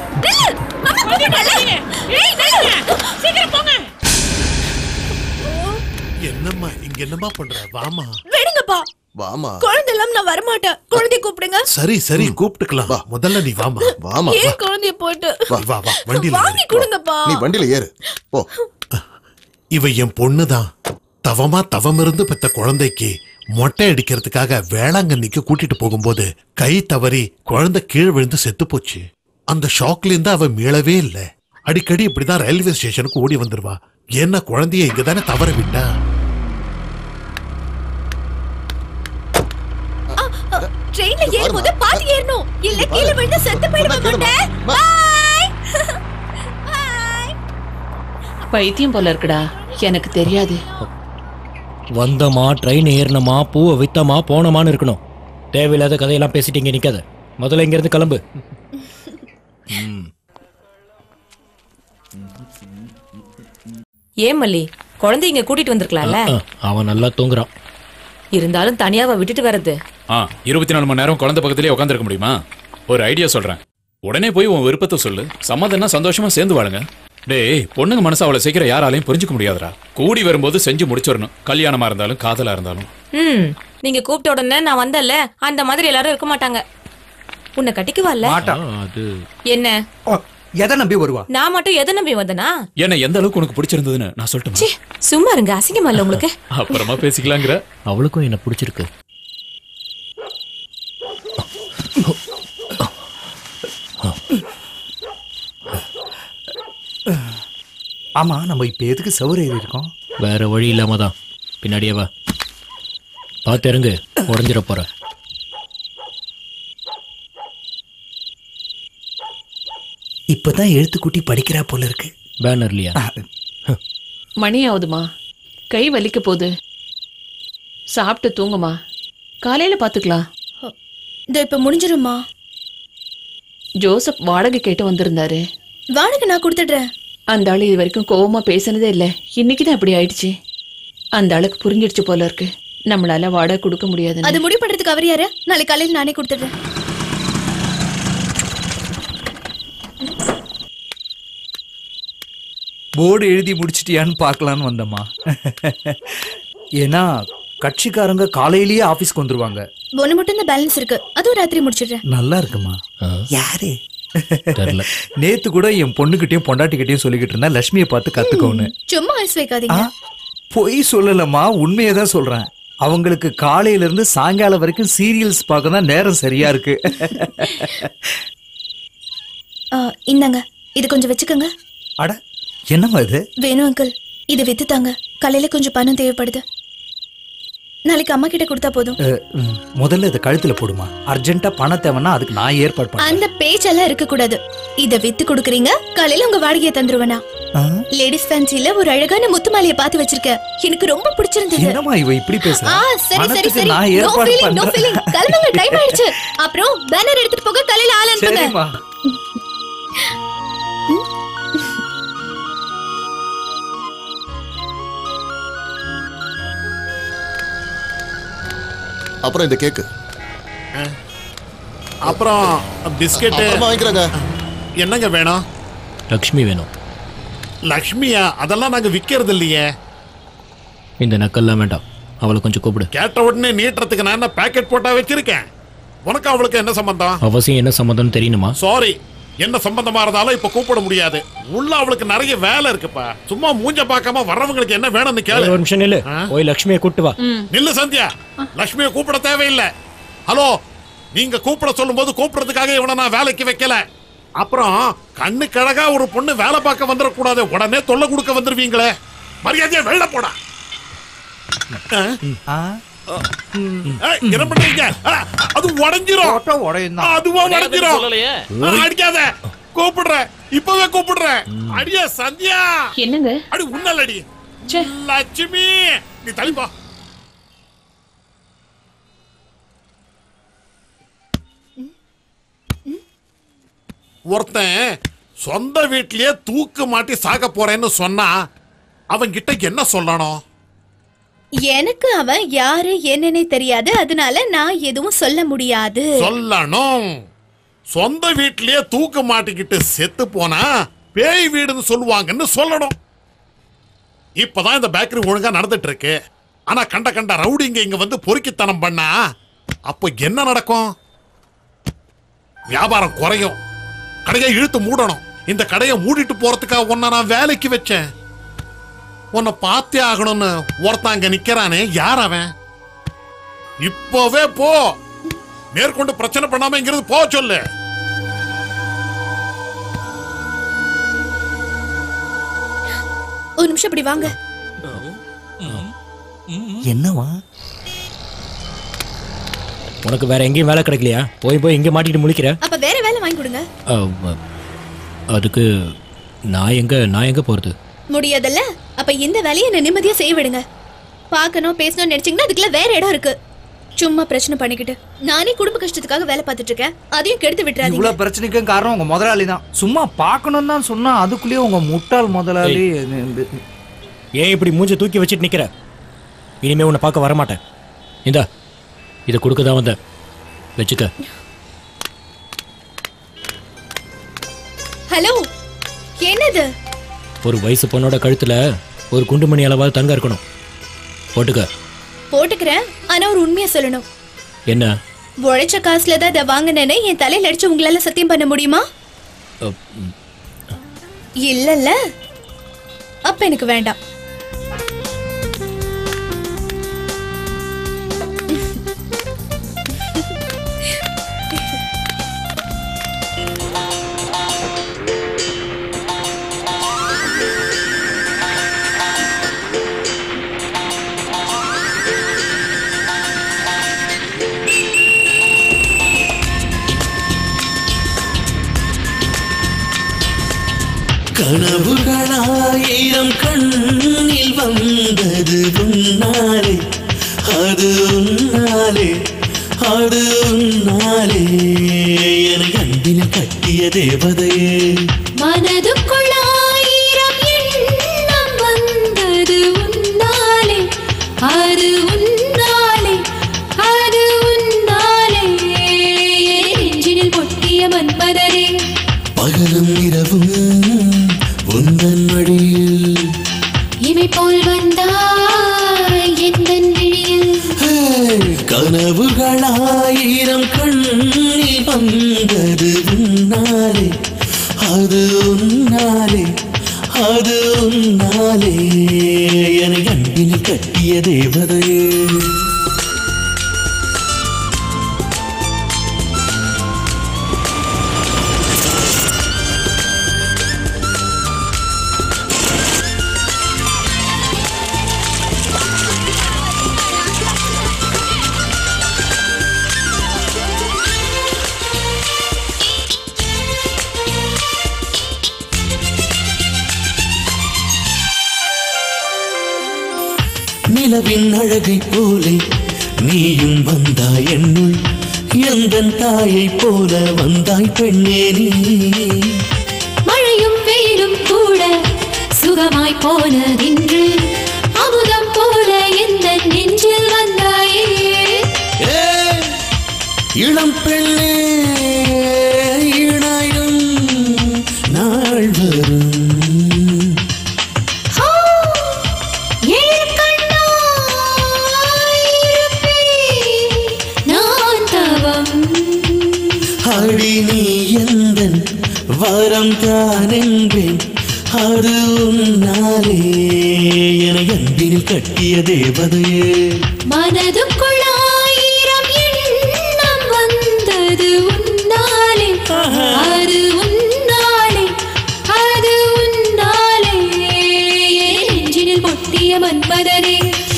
என்னம்மா இங்க என்னம்மா பண்ற? வாமா. வேணுங்கப்பா. வாமா. குழந்தை எல்லாம் நான் வரமாட்டேன். குழந்தைய கூப்பிடுங்க. சரி சரி கூப்பிட்டுக்கலாம். முதல்ல நீ வாமா. வாமா. ஏன் குழந்தைய போட்டு? வா வா வண்டியில வாங்கி கொடுங்கப்பா. நீ வண்டியில ஏறு. போ. இவ என் பொண்ணுதான். தவமா தவம் இருந்து பெத்த குழந்தைக்கு மொட்டை அடிக்கிறதுக்காக வேளாங்கண்ணிக்கு கூட்டிட்டு போகும்போது கை தவறி குழந்தை கீழே விழுந்து செத்து போச்சு. அந்த ஷாக்ல இருந்து அவ மீளவே இல்ல. அடிக்கடி இப்படிதான் ரயில்வே ஸ்டேஷனுக்கு ஓடி வந்துருவா. ஏன்னா குழந்தைய இங்கதானே தவற விட்டா. ட்ரெயின்ல ஏறும்போது பாத்து ஏறணும். இல்ல கீழே விழுந்து செத்து போயிடுவேன். பை. பைத்தியம் போல இருக்குடா. எனக்கு தெரியாது. வந்தமா ட்ரெயின் ஏறினமா பூவை வித்தமா போனமான்னு இருக்கணும். தேவையில்லாத கதையெல்லாம் பேசிட்டீங்க. நிக்காத, முதல்ல இங்க இருந்து கிளம்பு. ஏன் மல்லி, குழந்தை இங்க கூட்டிட்டு வந்திருக்கலாம்ல? அவன் நல்லா தூங்குறான். இருந்தாலும் தனியாவா விட்டுட்டு வர்றது? 24 மணி நேரம் குழந்தை பக்கத்திலே உட்காந்துருக்க முடியுமா? ஒரு ஐடியா சொல்றேன். உடனே போய் உன் விருப்பத்தை சொல்லு. சம்மதம்னா சந்தோஷமா சேர்ந்து வாழுங்க. டேய், பொண்ணுங்க மனசு அவ்வளவு சீக்கிரம் யாராலையும் புரிஞ்சுக்க முடியாதுடா. கூடி வரும்போது செஞ்சு முடிச்சிடணும். கல்யாணமா இருந்தாலும் காதலா இருந்தாலும். நீங்க கூப்பிட்ட உடனே நான் வந்தல, அந்த மாதிரி எல்லாரும் இருக்க மாட்டாங்க. உன்னை கட்டிக்குவாள்ல? அது என்ன எதை நம்பி வருவா? நான் மட்டும் எதை நம்பி வந்தனா? என்ன எந்த அளவுக்கு உனக்கு பிடிச்சிருந்ததுன்னு நான் சொல்லட்டுமா? சும்மா இருங்க, அசிங்கமா இல்ல உங்களுக்கு? அப்புறமா பேசிக்கலாங்கிற. அவளுக்கும் என்ன பிடிச்சிருக்கு. ஆமா, நம்ம இப்ப எதுக்கு சவுறு ஏறி இருக்கோம்? வேற வழி இல்லாம தான். பின்னாடியே வா. பார்த்து இறங்கு, உடஞ்சிட போற. இப்பதான் எழுத்து கூட்டி படிக்கிறா போல இருக்கு. பேனர்லையா? மணி ஆகுதுமா, கை வலிக்க போகுது. சாப்பிட்டு தூங்குமா, காலையில பாத்துக்கலாம். இது இப்ப முடிஞ்சிருமா? ஜோசப் வாடகை கேட்டு வந்திருந்தாரு. வாடகை நான் கொடுத்துடுறேன். அந்த ஆளு இது வரைக்கும் கோவமா பேசினதே இல்ல. இன்னைக்குதான் அப்படி ஆயிடுச்சு. அந்த ஆளுக்கு புரிஞ்சிடுச்சு போல இருக்கு, நம்மளால வாடகை கொடுக்க முடியாது. அது முடிவு பண்றதுக்கு அவர் யாரு? நாளைக்கு காலையில் நானே கொடுத்துடுறேன். போர்டு எழுதி முடிச்சிட்டியான்னு பார்க்கலான்னு வந்தம்மா. ஏன்னா கட்சிக்காரங்க காலையிலேயே ஆபீஸ்க்கு வந்துருவாங்க. ஒன்னு மட்டும் தான் பேலன்ஸ் இருக்கு, அதுவும் ராத்திரி முடிச்சிடுறேன். நல்லா இருக்குமா? யாரு? நேத்து கூட என் பொண்ணுகிட்டயும் பொண்டாட்டிகிட்டயும் சொல்லிக்கிட்டு இருந்தா லட்சுமியை பார்த்து கத்துக்கோன்னு. சும்மா ஐஸ் வைக்காதீங்க. பொய் சொல்லலம்மா, உண்மையை தான் சொல்றேன். அவங்களுக்கு காலையில இருந்து சாயங்காலம் வரைக்கும் சீரியல்ஸ் பார்க்க தான் நேரம் சரியா இருக்கு. இந்தாங்க, இது கொஞ்சம் வச்சுக்கோங்க. அட, என்னம்மா இது? வேணும் அங்கிள், இது வித்து தாங்க. காலையில கொஞ்சம் பணம் தேவைப்படுது. நாளைக்கு அம்மா கிட்ட கொடுத்தா போதும். முதல்ல இதை கழுத்துல போடுமா. அர்ஜென்ட்டா பணம் தேவைன்னா அதுக்கு நான் ஏற்பாடு பண்ணேன். அந்த பேச்செல்லாம் இருக்க கூடாது. இத வித்து கொடுக்குறீங்க, காலையில உங்க வாடகையை தந்துருவேனா? லேடிஸ் ஃபேன்சில ஒரு அழகான முத்துமாலையை பார்த்து வச்சிருக்கேன், எனக்கு ரொம்ப பிடிச்சிருந்தது. என்னம்மா இவ இப்படி பேசுறா? சரி சரி சரி, நோ ஃபீலிங் நோ ஃபீலிங். கிளம்புங்க, டைம் ஆயிடுச்சு. அப்புறம் பேனர் எடுத்துட்டு போக காலையில ஆள் அனுப்புங்க. சரிம்மா. அப்புறம் இந்த கேக்கு. அப்புறம் பிஸ்கெட் வாங்கிக்கிறாங்க. என்னங்க வேணும்? லக்ஷ்மி வேணும். லக்ஷ்மியா? அதெல்லாம் நாங்க விக்கிறது இல்லையே. இந்த நக்கல்லாம் வேண்டாம், அவளை கொஞ்சம் கூப்பிடு. கேட்ட உடனே நீட்டுறதுக்கு நான் என்ன பேக்கெட் போட்டா வச்சிருக்கேன்? உனக்கு அவளுக்கு என்ன சம்பந்தம்? அவசியம் என்ன சம்பந்தம்னு தெரியணுமா? சாரி, என்ன சம்பந்தமா இருந்தாலும் இப்ப கூப்பிட முடியாது. உள்ள அவளுக்கு நிறைய வேலை இருக்குப்பா. சும்மா மூஞ்ச பார்க்காம வர்றவங்களுக்கு என்ன வேணும்னு கேளு. ஒரு நிமிஷம் நில்லு, போய் லக்ஷ்மியை கூப்பிட்டு வா. நில்லு சந்தியா, லக்ஷ்மியை கூப்பிட தேவையில்லை. ஹலோ, நீங்க கூப்பிட சொல்லும் போது கூப்பிடுறதுக்காக இவனை நான் வேலைக்கு வைக்கல. அப்புறம் கண்ணுக்கு அழகா ஒரு பொண்ணு வேலை பார்க்க வந்துடக்கூடாது, உடனே தொல்லை கொடுக்க வந்துருவீங்களே. மரியாதையா வெளில போடா. என்ன பண்றீங்க? அது உடைஞ்சிரும். அதுவா உடைஞ்சிரும். அடிக்காத, கூப்பிடுறேன், இப்பவே கூப்பிடுறேன். அடியா சந்தியா. என்னங்க? அடி உன்னலடி லட்சுமி, நீ தள்ளிப்பா. ஒருத்தன் சொந்த வீட்லயே தூக்கு மாட்டி சாக போறேன்னு சொன்னா அவன் கிட்ட என்ன சொல்லணும்? எனக்கு அவன் யாரு என்னன்னே தெரியாது, அதனால நான் எதுவும் சொல்ல முடியாது. சொல்லணும். சொந்த வீட்லயே தூக்கு மாட்டிக்கிட்டு செத்து போனா பேய் வீடுன்னு சொல்லுவாங்கன்னு சொல்லணும். இப்பதான் இந்த பேக்கரி ஒழுங்கா நடந்துட்டு இருக்கு. ஆனா கண்ட கண்ட ரவுடிங்க இங்க வந்து பொறுக்கித்தனம் பண்ணா அப்போ என்ன நடக்கும்? வியாபாரம் குறையும், கடையை இழுத்து மூடணும். இந்த கடையை மூடிட்டு போறதுக்காக உன்னை நான் வேலைக்கு வச்சேன். உன்னை பார்த்தே ஆகணும்னு ஒருத்தன் அங்க நிக்கிறானே, யார் அவன்? இப்பவே போ, மேற்கொண்டு பிரச்சனை பண்ணாம இங்கிருந்து போ சொல்லு. ஒரு நிமிஷம் இப்படி வாங்க. என்னவா? உனக்கு வேற எங்கேயும் வேலை கிடைக்கலையா? போய் போய் இங்கே மாட்டிட்டு முழிக்கிற. அப்ப வேற வேலை வாங்கி கொடுங்க. அதுக்கு நான் எங்க போறது? முடியாதல்ல? அப்ப இந்த வேலையை என்ன நிம்மதியா செய்ய விடுங்க. பார்க்கணும் பேசணும்னு நினைச்சீங்கன்னா அதுக்குள்ள வேற இடம் இருக்கு. சும்மா பிரச்சனை பண்ணிக்கிட்டு நானே குடும்ப கஷ்டத்துக்காக வேலை பார்த்துட்டு இருக்கேன், அதையும் கெடுத்து விட்டுறாதீங்க. இவ்வளவு பிரச்சனைக்கும் காரணம் உங்க முதலாளி தான். சும்மா பார்க்கணும் தான் சொன்னா அதுக்குள்ளேயே உங்க முட்டாள் முதலாளி. ஏன் இப்படி மூஞ்ச தூக்கி வச்சிட்டு நிக்கிற? இனிமே உன்னை பார்க்க வரமாட்டேன். இந்தா, இதை கொடுக்க தான் வந்த, வச்சுக்க. ஹலோ, என்னது? ஒரு வயசு பொண்ணோட கழுத்துல ஒரு குண்டுமணி அளவால் தங்க இருக்கணும். போட்டுக்க. போட்டுக்கிறேன், ஆனா ஒரு உண்மையை சொல்லணும். என்ன? உழைச்ச காசுல தான் இதை வாங்கினேன்னு என் தலையில அடிச்சு உங்களால சத்தியம் பண்ண முடியுமா? இல்லல்ல, அப்ப எனக்கு வேண்டாம். கனவுகளாயிரம் கண்ணில் வந்தது உன்னாலே, அது உன்னாலே, அது உன்னாலே, என அன்பினில் கட்டிய தேவதையே. மனதுக்குள்ளாயிரம் எண்ணம் வந்தது உன்னாலே, அது உன்னாலே, அது உன்னாலே, நெஞ்சினில் பொட்டிய மன்மதரே. பகலும் இரவும் உந்தன் வழியில் இமை போல் வந்தாய் எந்தன் விழியில். கனவுகளாயிரம் கண்ணில் வந்தது உன்னாலே, அது உன்னாலே, அது உன்னாலே, என அன்பினில் கட்டிய தேவதையே. நிலவின் அழகை போலே நீயும் வந்தாய் என்னுள், எந்தன் தாயை போல வந்தாய் பெண்ணே நீ. மழையும் வெயிலும் கூட சுகமாய் போனதின்று, அமுதம் போல எந்த நெஞ்சில் வந்தாயே. இளம் பெண்ணே இணையும் நாள் வரும். அடி நீ எந்தன் வரம் தான் என்பேன், அது உன்னாலே என அன்பினில் கட்டிய தேவதையே. மனதுக்குள் ஆயிரம் எண்ணம் வந்தது உன்னாலே, அது உன்னாலே, அது உன்னாலே நெஞ்சினில் பொட்டிய மன்மதனே.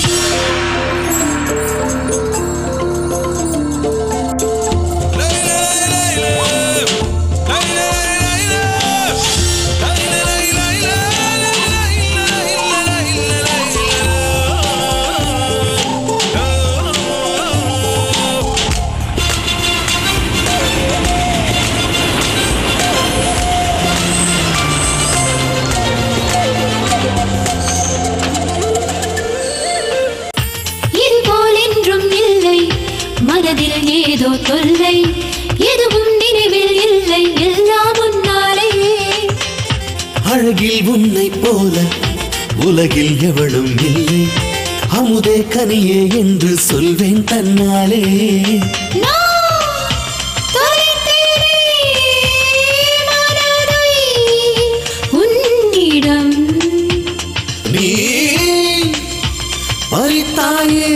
மனதில் ஏதோ தொல்லை, எதுவும் நினைவில் இல்லை, எல்லாம் உன்னாலே. அழகில் உன்னை போல உலகில் எவளும் இல்லை, அமுதே கனியே என்று சொல்வேன் தன்னாலே. உன்னிடம் நீ பறித்தாயே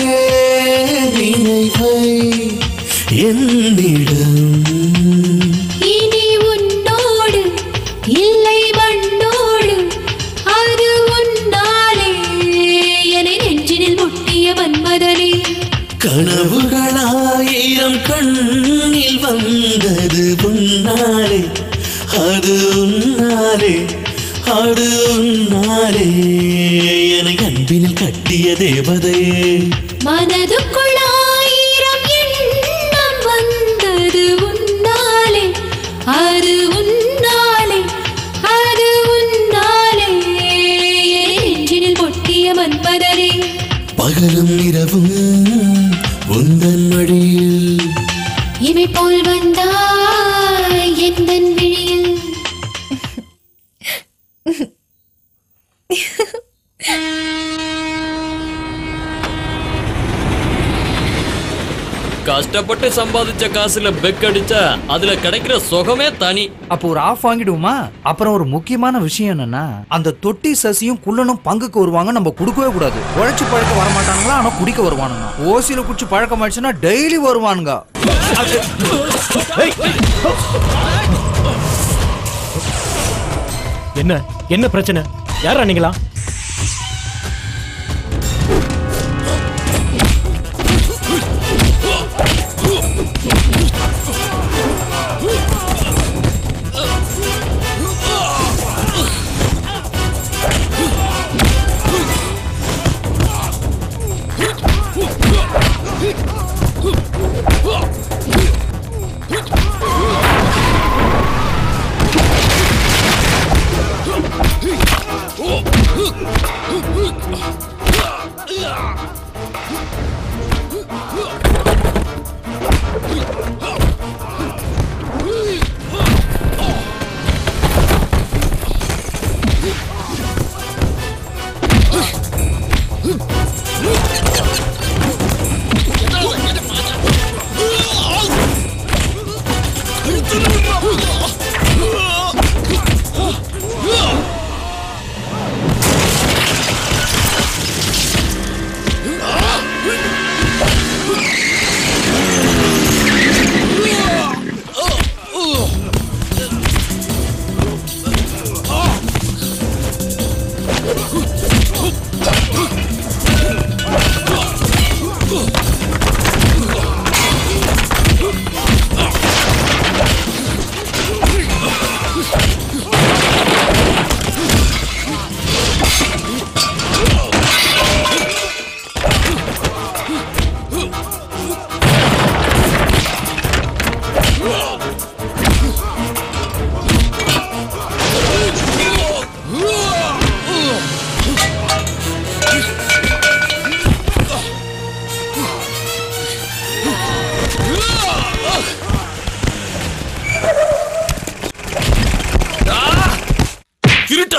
நினைவை என்னிடம். இனி உன்னோடு இல்லை மண்ணோடு, அது உன்னாலே என நெஞ்சினில் முட்டிய மன்மதனே. கனவுகளாயிரம் கண்ணில் வந்தது உன்னாலே, அது உன்னாலே, அது உன்னாலே என அன்பினில் கட்டிய தேவதையே. மனதுக்குள் ஆயிரம் எண்ணம் வந்தது உன்னாலே, அது உன்னாலே, அது உன்னாலே நெஞ்சினில் பொட்டிய மன்மதனே. பகலும் இரவும் உந்தன் மடியில் இமை போல் வந்தாய் எந்தன் விழியில். கஷ்டப்பட்டு சம்பாதிச்ச காசுல பெக் அடிச்சா அதுல கிடைக்கிற சுகமே தனி. அப்போ ஒரு ஆஃப் வாங்கிடுவோமா? அப்புறம் ஒரு முக்கியமான விஷயம் என்னன்னா, அந்த தொட்டி சசியும் குள்ளனும் பங்குக்கு வருவாங்க, நம்ம குடுக்கவே கூடாது. உழைச்சு பழக்க வரமாட்டாங்களா, ஆனா குடிக்க வருவானுங்க. ஓசியில குடிச்சு பழக்கம் ஆயிடுச்சுன்னா டெய்லி வருவானுங்க. என்ன என்ன பிரச்சனை? யாரா நீங்களா?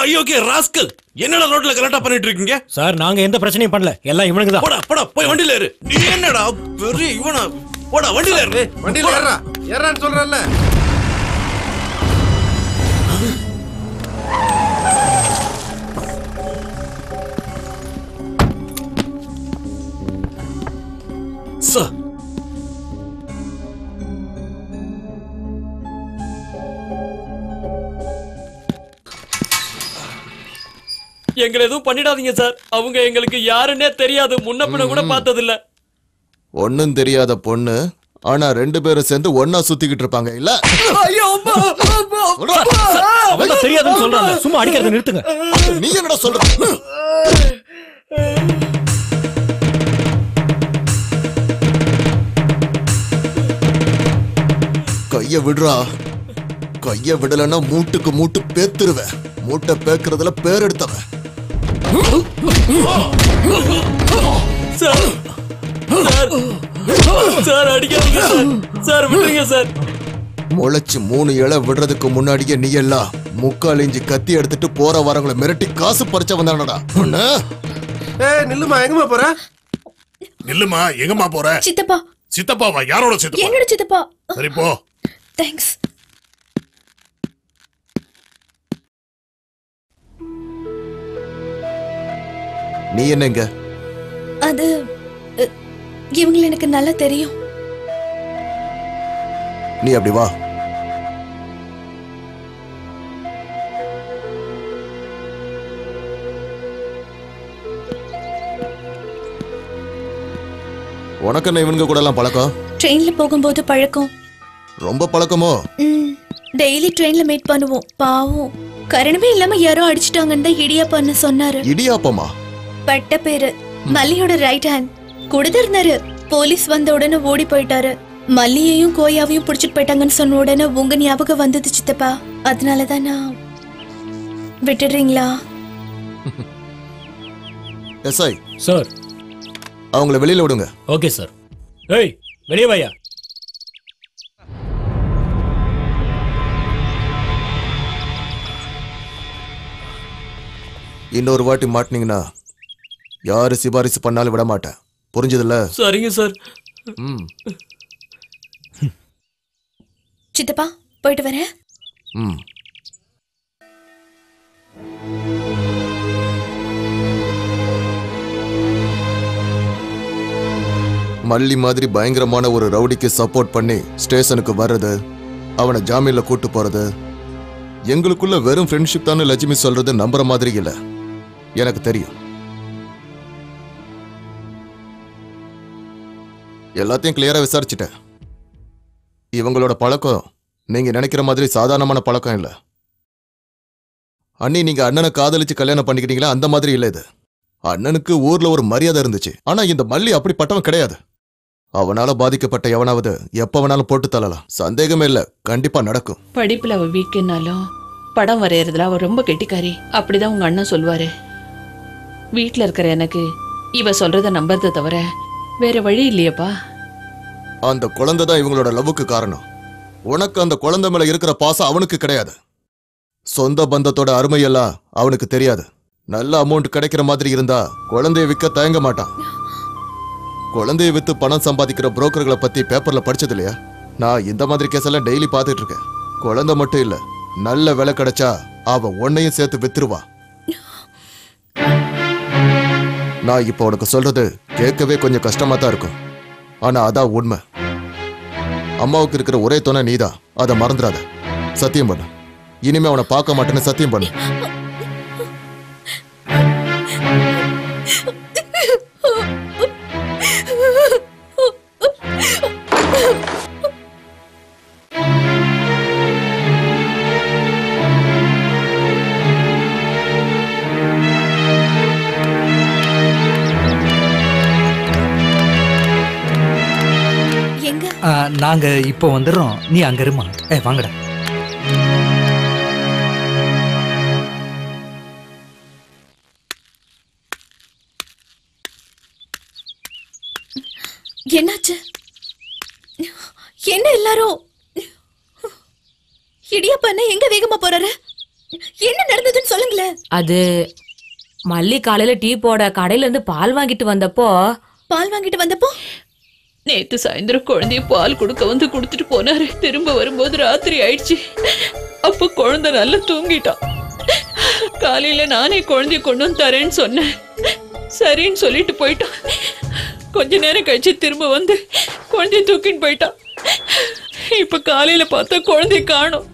ஐயோகே ராஸ்கல், என்னடா ரோட்ல கலாட்டா பண்ணிட்டு இருக்கீங்க? சார் நாங்க எந்த பிரச்சனையும் பண்ணல, எல்லாம் இவனுக்கு தான். போடா போடா போய் வண்டியில ஏறு. நீ என்னடா பெரிய இவனா? போடா வண்டியில ஏறு. வண்டியில ஏறா ஏறான்னு சொல்றல்ல. சார் எங்களை எதுவும் பண்ணிடாதீங்க சார். அவங்க எங்களுக்கு யாருன்னே தெரியாது, முன்ன பின்ன கூட பார்த்தது இல்ல. ஒன்னும் தெரியாத பொண்ணு, ஆனா 2 பேரும் சேர்ந்து ஒன்னா சுத்திக்கிட்டு இருப்பாங்க இல்ல? அவன் தெரியாதுன்னு சொல்றாங்க, சும்மா அடிக்கிறத நிறுத்துங்க. நீ என்னடா சொல்ற? கைய விடுறா. கைய விடலன்னா மூட்டுக்கு மூட்டு பேத்துருவேன். மூட்டை பேக்குறதுல பேர் எடுத்தவன். சார் சார் சார் அடிக்காதீங்க சார். சார் விட்டுருங்க சார். முளைச்சு 3 இலை விடுறதுக்கு முன்னாடியே நீ எல்லாம் 3/4 இன்ச்சு கத்தி எடுத்துட்டு போற வரவங்களை மிரட்டி காசு பறிச்ச வந்தானடா. நில்லுமா, எங்கம்மா போற? நில்லுமா, எங்கம்மா போற? சித்தப்பா. சித்தப்பாவா? யாரோட சித்தப்பா? என்னோட சித்தப்பா. சரி போ. தேங்க்ஸ். நீ என்னங்க? அது இவங்களை எனக்கு நல்லா தெரியும். நீ அப்படி வா. உனக்கு என்ன இவனுங்க கூட எல்லாம் பழக்கம்? ட்ரெயின்ல போகும்போது பழக்கம். ரொம்ப பழக்கமோ? டெய்லி ட்ரெயின்ல மீட் பண்ணுவோம். பாவம், கரணமே இல்லாம யாரோ அடிச்சிட்டாங்கன்னு தான் இடியாப்பான்னு சொன்னாரு. இடியாப்பமா? பட்ட பேரு மல்லியோட ரைட் ஹேண்ட். கூடதான் இருந்தாரு. போலீஸ் வந்த உடனே ஓடி போயிட்டாரு. மல்லியையும் கோயாவையும் புடிச்சிட்டு போயிட்டாங்கன்னு சொன்ன உடனே உங்க ஞாபகம் வந்தது சித்தப்பா. அதனாலதான் நான். விட்டுடுறீங்களா? எஸ்ஐ சார், அவங்கள வெளியில விடுங்க. Okay sir. ஏய் வெளியே வாயா. இன்னொரு வாட்டி மாட்டினீங்கன்னா யாரு சிபாரிசு பண்ணாலும் விட மாட்டேன். புரிஞ்சதுல்ல? சரிங்க சார். சித்தப்பா போயிட்டு வரேன். மல்லி மாதிரி பயங்கரமான ஒரு ரவுடிக்கு சப்போர்ட் பண்ணி ஸ்டேஷனுக்கு வர்றது, அவனை ஜாமீன்ல கூட்டு போறது, எங்களுக்குள்ள வெறும் ஃப்ரெண்ட்ஷிப் தானே லட்சுமி சொல்றது நம்புற மாதிரி இல்ல. எனக்கு தெரியும். எல்லாத்தையும் கிளியரா விசாரிச்சுட்டேன். இவங்களோட பழக்கம் நீங்க நினைக்கிற மாதிரி சாதாரணமான பழக்கம் இல்ல. அண்ணி, நீங்க அண்ணனை காதலிச்சு கல்யாணம் பண்ணிக்கிட்டீங்களா? அந்த மாதிரி இல்ல இது. அண்ணனுக்கு ஊர்ல ஒரு மரியாதை இருந்துச்சு. ஆனா இந்த மல்லி அப்படிப்பட்டவன் கிடையாது. அவனால பாதிக்கப்பட்ட எவனாவது எப்ப வேணாலும் போட்டு தள்ளலாம். சந்தேகமே இல்ல, கண்டிப்பா நடக்கும். படிப்புல அவ வீக்குனாலும் படம் வரையறதுல அவ ரொம்ப கெட்டிக்காரி. அப்படிதான் உங்க அண்ணன் சொல்வாரு. வீட்டுல இருக்கிற எனக்கு இவ சொல்றத நம்பறத தவிர வேற வழி இல்லையப்பா. அந்த குழந்தை தான் இவங்களோட லவ்வுக்கு காரணம். உனக்கு அந்த குழந்தை மேல இருக்கிற பாசம் அவனுக்கு கிடையாது. சொந்த பந்தத்தோட அருமையெல்லாம் அவனுக்கு தெரியாது. நல்ல அமௌண்ட் கிடைக்கிற மாதிரி இருந்தா குழந்தைய விற்க தயங்க மாட்டான். குழந்தைய வித்து பணம் சம்பாதிக்கிற புரோக்கர்களை பத்தி பேப்பர்ல படிச்சது இல்லையா? நான் இந்த மாதிரி கேஸ் எல்லாம் டெய்லி பார்த்துட்டு இருக்கேன். குழந்தை மட்டும் இல்ல, நல்ல விலை கிடைச்சா அவ உன்னையும் சேர்த்து வித்துருவா. நான் இப்ப உனக்கு சொல்றது கேட்கவே கொஞ்சம் கஷ்டமா தான் இருக்கும். ஆனா அதான் உண்மை. அம்மாவுக்கு இருக்கிற ஒரே துணை நீதான். அதை மறந்துடாத. சத்தியம் பண்ணு. இனிமே அவனை பார்க்க மாட்டேன்னு சத்தியம் பண்ணு. நாங்க இப்போ வந்துடுறோம். நீ அங்க இருமா. வாங்கடா. என்னாச்சு? என்ன எல்லாரும் இடியாப்பா எங்க வேகமா போறாரு? என்ன நடந்ததுன்னு சொல்லுங்களேன். அது மல்லி காலையில டீ போட கடையில இருந்து பால் வாங்கிட்டு வந்தப்போ நேத்து சாயந்தரம் குழந்தைய பால் கொடுக்க வந்து கொடுத்துட்டு போனாரு. திரும்ப வரும்போது ராத்திரி ஆயிடுச்சு. அப்ப குழந்தை நல்லா தூங்கிட்டான். காலையில நானே குழந்தைய கொண்டு வந்து தரேன்னு சொன்னேன். சரின்னு சொல்லிட்டு போயிட்டான். கொஞ்ச நேரம் கழிச்சு திரும்ப வந்து குழந்தைய தூக்கின்னு போயிட்டான். இப்ப காலையில பார்த்தா குழந்தைய காணோம்.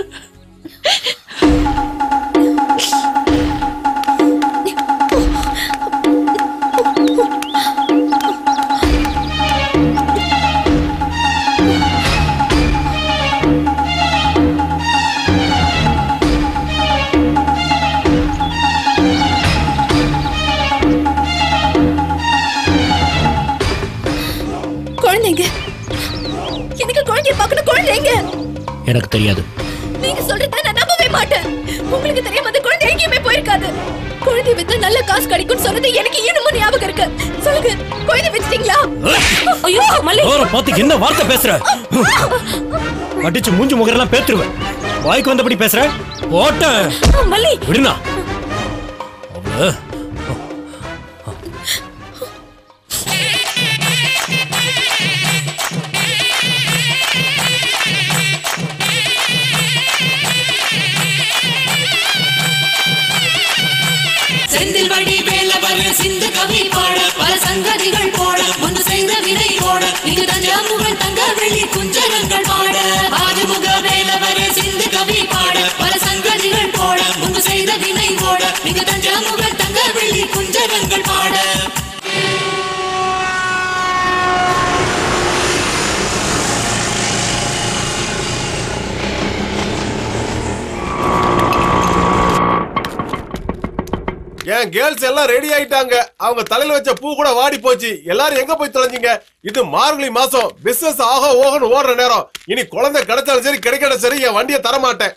எனக்கு தெரியாது. நீங்க சொல்றத நான் நம்பவே மாட்டேன். உங்களுக்கு தெரியாம அந்த குழந்தை எங்கேயுமே போயிருக்காது. குழந்தை வித்து நல்ல காசு கிடைக்கும்னு சொன்னது எனக்கு இன்னமும் ஞாபகம் இருக்கு. சொல்லுங்க, குழந்தை வித்துட்டீங்களா? ஐயோ மல்லி, ஓர பாத்து என்ன வார்த்தை பேசுற? அடிச்சு மூஞ்சி முகரெல்லாம் பேத்துருவேன். வாய்க்கு வந்தபடி பேசுற? ஓட்ட மல்லி விடுனா. செந்தில் வடி வேலவர் சிந்து கவி பாட பல சங்கதிகள் போட முன்பு செய்த வினை போட இங்கு தஞ்சாமுகன் தங்க வெளி குஞ்சரங்கள் பாட ஆறுமுக வேலவர் சிந்து கவி பாட பல சங்கதிகள் போட முன்பு செய்த வினை போட இங்கு தஞ்சாமுகன் தங்க வெளி குஞ்சரங்கள் பாட என் கேர்ள்ஸ் எல்லாம் ரெடி ஆயிட்டாங்க. அவங்க தலையில வச்ச பூ கூட வாடி போச்சு. எல்லாரும் எங்க போய் தொலைஞ்சீங்க? இது மார்கழி மாசம், பிசினஸ் ஆக ஓகன்னு ஓடுற நேரம். இனி குழந்தை கிடைச்சாலும் சரி கிடைக்காத சரி என் வண்டியை தர மாட்டேன்.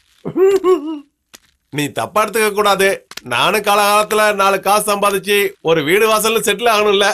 நீ தப்பா எடுத்துக்க கூடாது. நானும் காலகாலத்துல 4 காசு சம்பாதிச்சு ஒரு வீடு வாசல்ல செட்டில் ஆகணும்ல.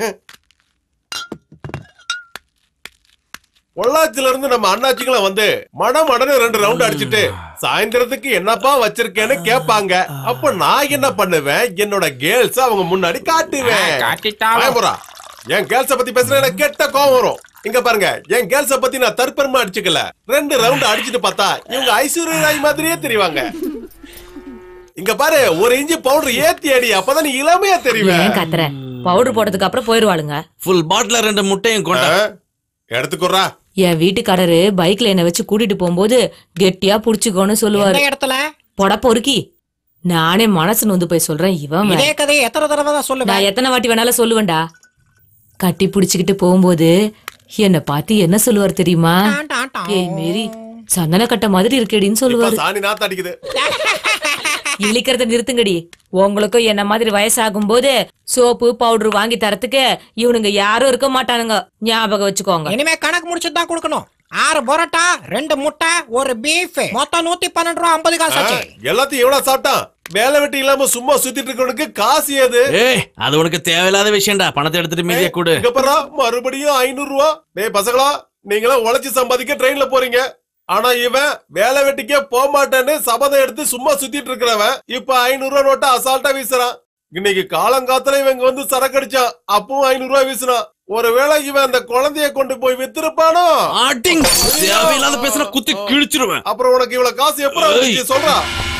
பொள்ளாச்சில இருந்து நம்ம அண்ணாச்சிங்களும் வந்து மடமடன்னு 2 ரவுண்ட் அடிச்சுட்டு சாயந்தரத்துக்கு என்னப்பா வச்சிருக்கேன்னு கேட்பாங்க. அப்ப நான் என்ன பண்ணுவேன்? என்னோட கேர்ள்ஸ் அவங்க முன்னாடி காட்டுவேன். என் கேர்ள்ஸ பத்தி பேசுற எனக்கு கெட்ட கோவம் வரும். இங்க பாருங்க, என் கேர்ள்ஸ பத்தி நான் தற்பெருமா அடிச்சுக்கல. 2 ரவுண்ட் அடிச்சுட்டு பார்த்தா இவங்க ஐஸ்வர்யா ராய் மாதிரியே தெரிவாங்க. இங்க பாரு, 1 இன்ச்சு பவுடர் ஏத்தி அடி, அப்பதான் நீ இளமையா தெரிவேன். ஏன் கத்துற? பவுடர் போட்டதுக்கு அப்புறம் போயிருவாளுங்க. ஃபுல் பாட்டில 2 முட்டையும் கொண்டா எடுத்துக்குறா. என் வீட்டுக்காரரு பைக்ல என்ன வச்சு கூட்டிட்டு போகும்போது கெட்டியா புடிச்சுக்கோன்னு சொல்லுவாரு. இடத்துல பொட பொறுக்கி நானே மனசு நொந்து போய் சொல்றேன். இவன் இதே கதையை எத்தனை தடவை தான் சொல்லுவேன்? நான் எத்தனை வாட்டி வேணாலும் சொல்லுவேன்டா. கட்டி புடிச்சுக்கிட்டு போகும்போது என்ன பார்த்து என்ன சொல்லுவார் தெரியுமா? ஏய் மேரி, சந்தன கட்ட மாதிரி இருக்கேடின்னு சொல்லுவாரு. சாணி நாத்து அடிக்குது. இழிக்கிறத நிறுத்துங்கடி. உங்களுக்கும் என்ன மாதிரி வயசாகும் போது சோப்பு பவுடர் வாங்கி தரத்துக்கு இவனுங்க யாரும் இருக்க மாட்டானுங்க. ஞாபகம் வச்சுக்கோங்க. இனிமே கணக்கு முடிச்சுட்டு தான் கொடுக்கணும். 6 பரோட்டா, 2 முட்டை, 1 பீஃப், மொத்தம் 112 ரூபா 50 காசு ஆச்சு. எல்லாத்தையும் எவ்வளவு சாப்பிட்டான்? வேலை வெட்டி இல்லாம சும்மா சுத்திட்டு இருக்கவனுக்கு காசு ஏது? ஏய், அது உனக்கு தேவையில்லாத விஷயம்டா. பணத்தை எடுத்துட்டு மீதிய கொடு. இங்க பாரு, மறுபடியும் 500 ரூபா. டேய் பசங்களா, நீங்களும் உழைச்சு சம்பாதிக்க ட்ரெயின்ல போறீங்க. ஆனா இவன் வேலை வெட்டிக்கே போக மாட்டேன்னு சபதம் எடுத்து சும்மா சுத்திட்டு இருக்கிறவன் இப்ப 500 ரூபா நோட்டை அசால்ட்டா வீசுறான். இன்னைக்கு காலங்காத்துல இவங்க வந்து சரக்கு அடிச்சான், அப்பவும் 500 ரூபா வீசுறான். ஒருவேளை இவன் அந்த குழந்தைய கொண்டு போய் வித்திருப்பானோ? தேவையில்லாத பேசுற குத்தி கிழிச்சிருவேன். அப்புறம் உனக்கு இவ்வளவு காசு எப்படி சொல்றா?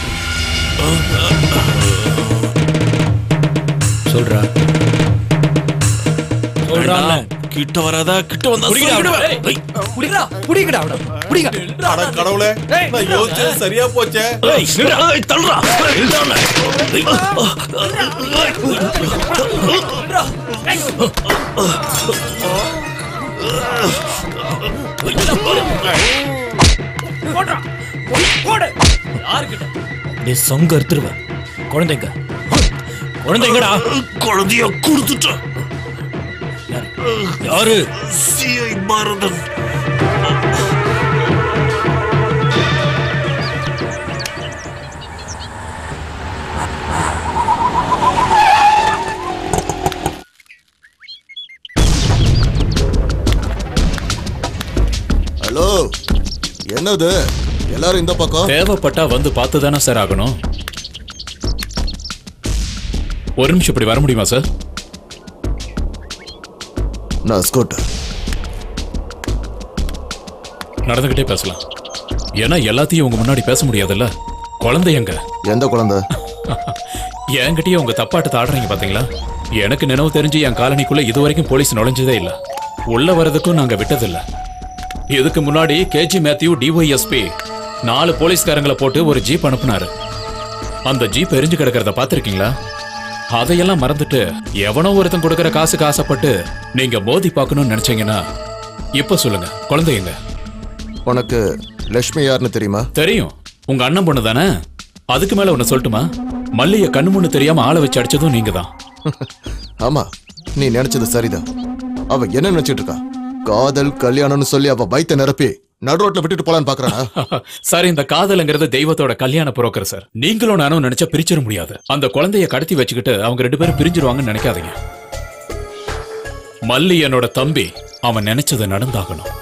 சொல்றா கிட்ட வராதா? கிட்ட வந்தா கடவுளே, நான் யோசிச்சது சரியா போச்சே. சொங்க எடுத்துருவேன். குழந்தைங்க குழந்தைங்கடா. குழந்தைய கொடுத்துட்ட. யாரு? சிஐ பாரதன். ஹலோ, என்னது? எல்லாரும் இந்த பக்கம். தேவைப்பட்டா வந்து பார்த்து தானே சார் ஆகணும். ஒரு நிமிஷம் இப்படி வர முடியுமா சார்? நான் ஸ்கூட் நடந்துகிட்டே பேசலாம். ஏன்னா எல்லாத்தையும் உங்க முன்னாடி பேச முடியாதுல்ல. குழந்தை எங்க? எந்த குழந்தை? என்கிட்டயே உங்க தப்பாட்டத்தை ஆடுறீங்க பாத்தீங்களா? எனக்கு நினைவு தெரிஞ்சு என் காலனிக்குள்ள இதுவரைக்கும் போலீஸ் நுழைஞ்சதே இல்ல. உள்ள வர்றதுக்கும் நாங்க விட்டதில்ல. இதுக்கு முன்னாடி கேஜி மேத்யூ டிஒய்எஸ்பி 4 போலீஸ்காரங்களை போட்டு ஒரு ஜீப் அனுப்புனாரு. அந்த ஜீப் எரிஞ்சு கிடக்கிறத பாத்திருக்கீங்களா? அதையெல்லாம் மறந்துட்டு எவனோ ஒருத்தன் கொடுக்கற காசுக்கு ஆசைப்பட்டு நீங்க மோதி பார்க்கணும்னு நினைச்சீங்கன்னா இப்ப சொல்லுங்க, குழந்தைங்க. உனக்கு லட்சுமி யாருன்னு தெரியுமா? தெரியும், உங்க அண்ணன் பொண்ணு தானே. அதுக்கு மேல ஒன்னு சொல்லட்டுமா? மல்லிய கண்ணு முன்னு தெரியாம ஆளை வச்சு அடிச்சதும் நீங்க தான். ஆமா, நீ நினைச்சது சரிதான். அவ என்ன நினைச்சிட்டு இருக்கா? காதல் கல்யாணம்னு சொல்லி அவ வயித்தை நிரப்பி நடு ரோட்ல விட்டுட்டு போலான்னு பாக்குறானா? சார், இந்த காதல்ங்கிறது தெய்வத்தோட கல்யாண புரோக்கர் சார். நீங்களும் நானும் நினைச்சா பிரிச்சிட முடியாது. அந்த குழந்தைய கடத்தி வச்சுக்கிட்டு அவங்க 2 பேரும் பிரிஞ்சிருவாங்கன்னு நினைக்காதீங்க. மல்லி என்னோட தம்பி, அவன் நினைச்சது நடந்தாகணும்.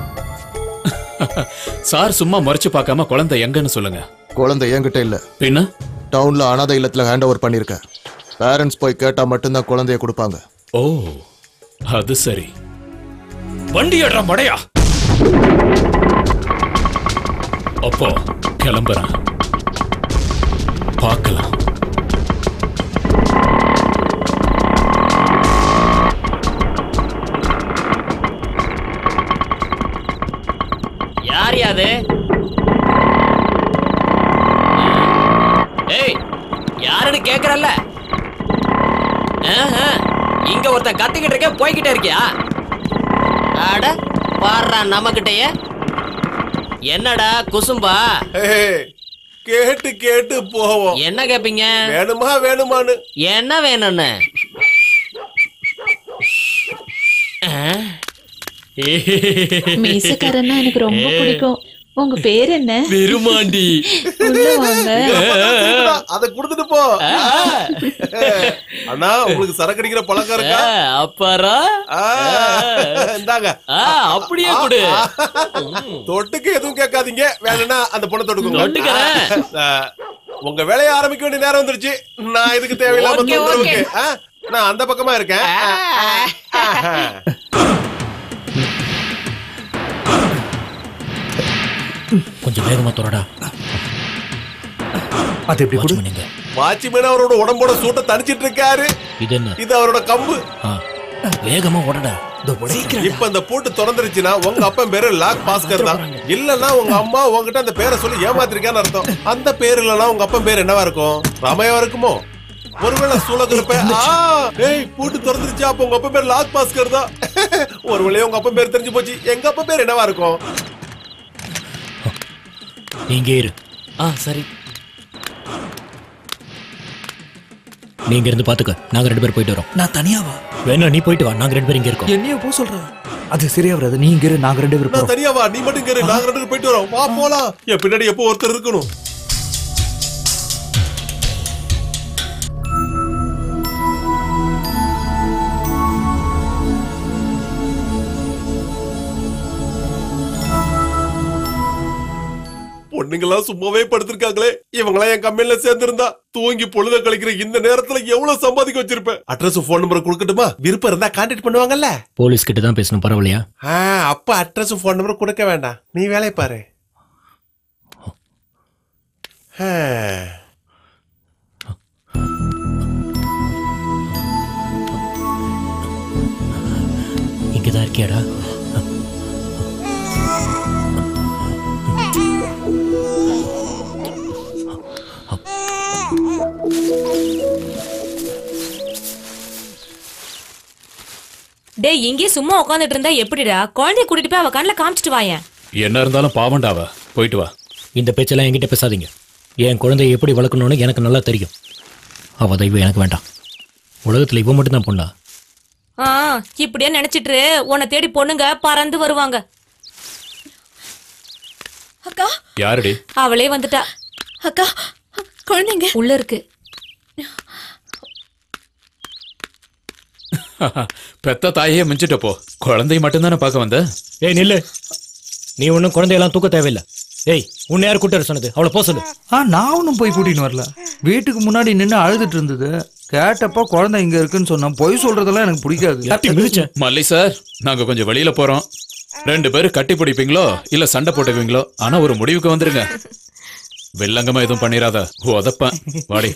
சார் சும்மா முறைச்சு பார்க்காம குழந்தை எங்கன்னு சொல்லுங்க. குழந்தை என்கிட்ட இல்ல. பின்ன டவுன்ல அனாதை இல்லத்துல ஹேண்ட் ஓவர் பண்ணிருக்க. பேரண்ட்ஸ் போய் கேட்டா மட்டும்தான் குழந்தைய கொடுப்பாங்க. ஓ, அது சரி. வண்டி ஏடுற மடையா. அப்போ கிளம்புறேன், பார்க்கலாம். யார் யாது? ஏய், யாருன்னு கேக்குறல்ல? இங்க ஒருத்தன் கத்திக்கிட்டு இருக்க, போய்கிட்டே இருக்கியா? அட பாடுறா நம்மகிட்டயே. என்னடா குசும்பா? கேட்டு கேட்டு போவோம். என்ன கேப்பீங்க? வேணுமா வேணுமான்னு. என்ன வேணும்னு? மீசக்காரன்னா எனக்கு ரொம்ப பிடிக்கும். உங்க பேர் என்ன? பெருமாண்டி. உள்ள வாங்க. அத குடுத்துட்டு போ. அண்ணா, உங்களுக்கு சரக்கு அடிக்கிற பழக்கம் இருக்கா? அப்பாரா இந்தாங்க. அப்படியே கொடு. தொட்டுக்கு எதுவும் கேட்காதீங்க. வேணும்னா அந்த பொண்ணை தொட்டுக்கோங்க. தொட்டுக்கிறேன். உங்க வேலையை ஆரம்பிக்க வேண்டிய நேரம் வந்துருச்சு. நான் இதுக்கு தேவையில்லாம தொந்தரவுக்கு நான் அந்த பக்கமா இருக்கேன். கொஞ்சம் வேகமா தோறடா. அது எப்படி கொடு? வாட்ச்மேன் அவரோட உடம்போட சூட்டை தணிச்சிட்டு இருக்காரு. இது என்ன? இது அவரோட கம்பு. வேகமா ஓடடா. இப்ப அந்த பூட்டு திறந்துருச்சுன்னா உங்க அப்பன் பேரு லாக் பாஸ்கர் தான். இல்லன்னா உங்க அம்மா உங்ககிட்ட அந்த பேரை சொல்லி ஏமாத்திருக்கான்னு அர்த்தம். அந்த பேர் இல்லன்னா உங்க அப்பன் பேர் என்னவா இருக்கும்? ராமையாவா இருக்குமோ? ஒருவேளை சூழகிருப்ப. ஏய், பூட்டு திறந்துருச்சு. அப்ப உங்க அப்பன் பேர் லாக் பாஸ்கர் தான். ஒருவேளை உங்க அப்பன் பேர் தெரிஞ்சு போச்சு. எங்க அப்பன் பேர் என்னவா இருக்கும்? நீங்க இரு. சரி. நீங்க இருந்து பாத்துக்க. நாங்க 2 பேரும் போயிட்டு வரோம். நான் தனியாவா? வேணா நீ போயிட்டு வா. நாங்க 2 பேரும் இங்க இருக்கோம். என்னைய போ சொல்ற? அது சரியா வராது. நீ இங்க இரு, நாங்க 2 பேரும் போறோம். தனியாவா? நீ மட்டும் இங்க இரு, நாங்க 2 பேரும் போயிட்டு வரோம். வா போலாம். என் பின்னாடி எப்போ ஒருத்தர் இருக்கணும். பொண்ணுங்களாம் சும்மாவே படுத்திருக்காங்களே. இவங்களாம் என் கம்பெனில சேர்ந்திருந்தா தூங்கி பொழுத கழிக்கிற இந்த நேரத்துல எவ்வளவு சம்பாதிக்க வச்சிருப்பேன். அட்ரஸ் போன் நம்பர் கொடுக்கட்டுமா? விருப்பம் இருந்தா கான்டாக்ட் பண்ணுவாங்கல்ல. போலீஸ் கிட்ட தான் பேசணும், பரவாயில்லையா? அப்ப அட்ரஸ் போன் நம்பர் கொடுக்க வேண்டாம். நீ வேலையை பாரு. இங்கதான் இருக்கியாடா? டேய், இங்கே சும்மா உட்காந்துட்டு இருந்தா எப்படிடா? குழந்தைய கூட்டிட்டு போய் அவ கண்ணுல காமிச்சிட்டு வாயேன். என்ன இருந்தாலும் பாவண்டாவ. போயிட்டு வா. இந்த பேச்செல்லாம் என்கிட்ட பேசாதீங்க. என் குழந்தைய எப்படி வளர்க்கணும்னு எனக்கு நல்லா தெரியும். அவ தெய்வம் எனக்கு வேண்டாம். உலகத்துல இவ மட்டும் தான் பொண்ணா? இப்படியே நினைச்சிட்டு உன்னை தேடி பொண்ணுங்க பறந்து வருவாங்க. அக்கா. யாருடி? அவளே வந்துட்டா. அக்கா, குழந்தைங்க உள்ள இருக்கு. பெத்த தாயே மிஞ்சிட்ட போ. குழந்தைய மட்டும் தானே பார்க்க வந்த. ஏய் நில்லு. நீ ஒன்னும் குழந்தையெல்லாம் தூக்க தேவையில்லை. ஏய் உன்னை யார் கூட்டாரு சொன்னது? அவளை போக சொல்லு. நான் ஒன்றும் போய் கூட்டின்னு வரல. வீட்டுக்கு முன்னாடி நின்று அழுதுட்டு இருந்தது. கேட்டப்போ குழந்தை இங்க இருக்குன்னு சொன்னா பொய் சொல்றதெல்லாம் எனக்கு பிடிக்காது. மல்லி சார், நாங்க கொஞ்சம் வெளியில போறோம். 2 பேரும் கட்டி பிடிப்பீங்களோ இல்ல சண்டை போட்டுக்குவீங்களோ, ஆனா ஒரு முடிவுக்கு வந்துருங்க. வெள்ளங்கமா எதுவும் பண்ணிராத, உதப்பேன். வாடி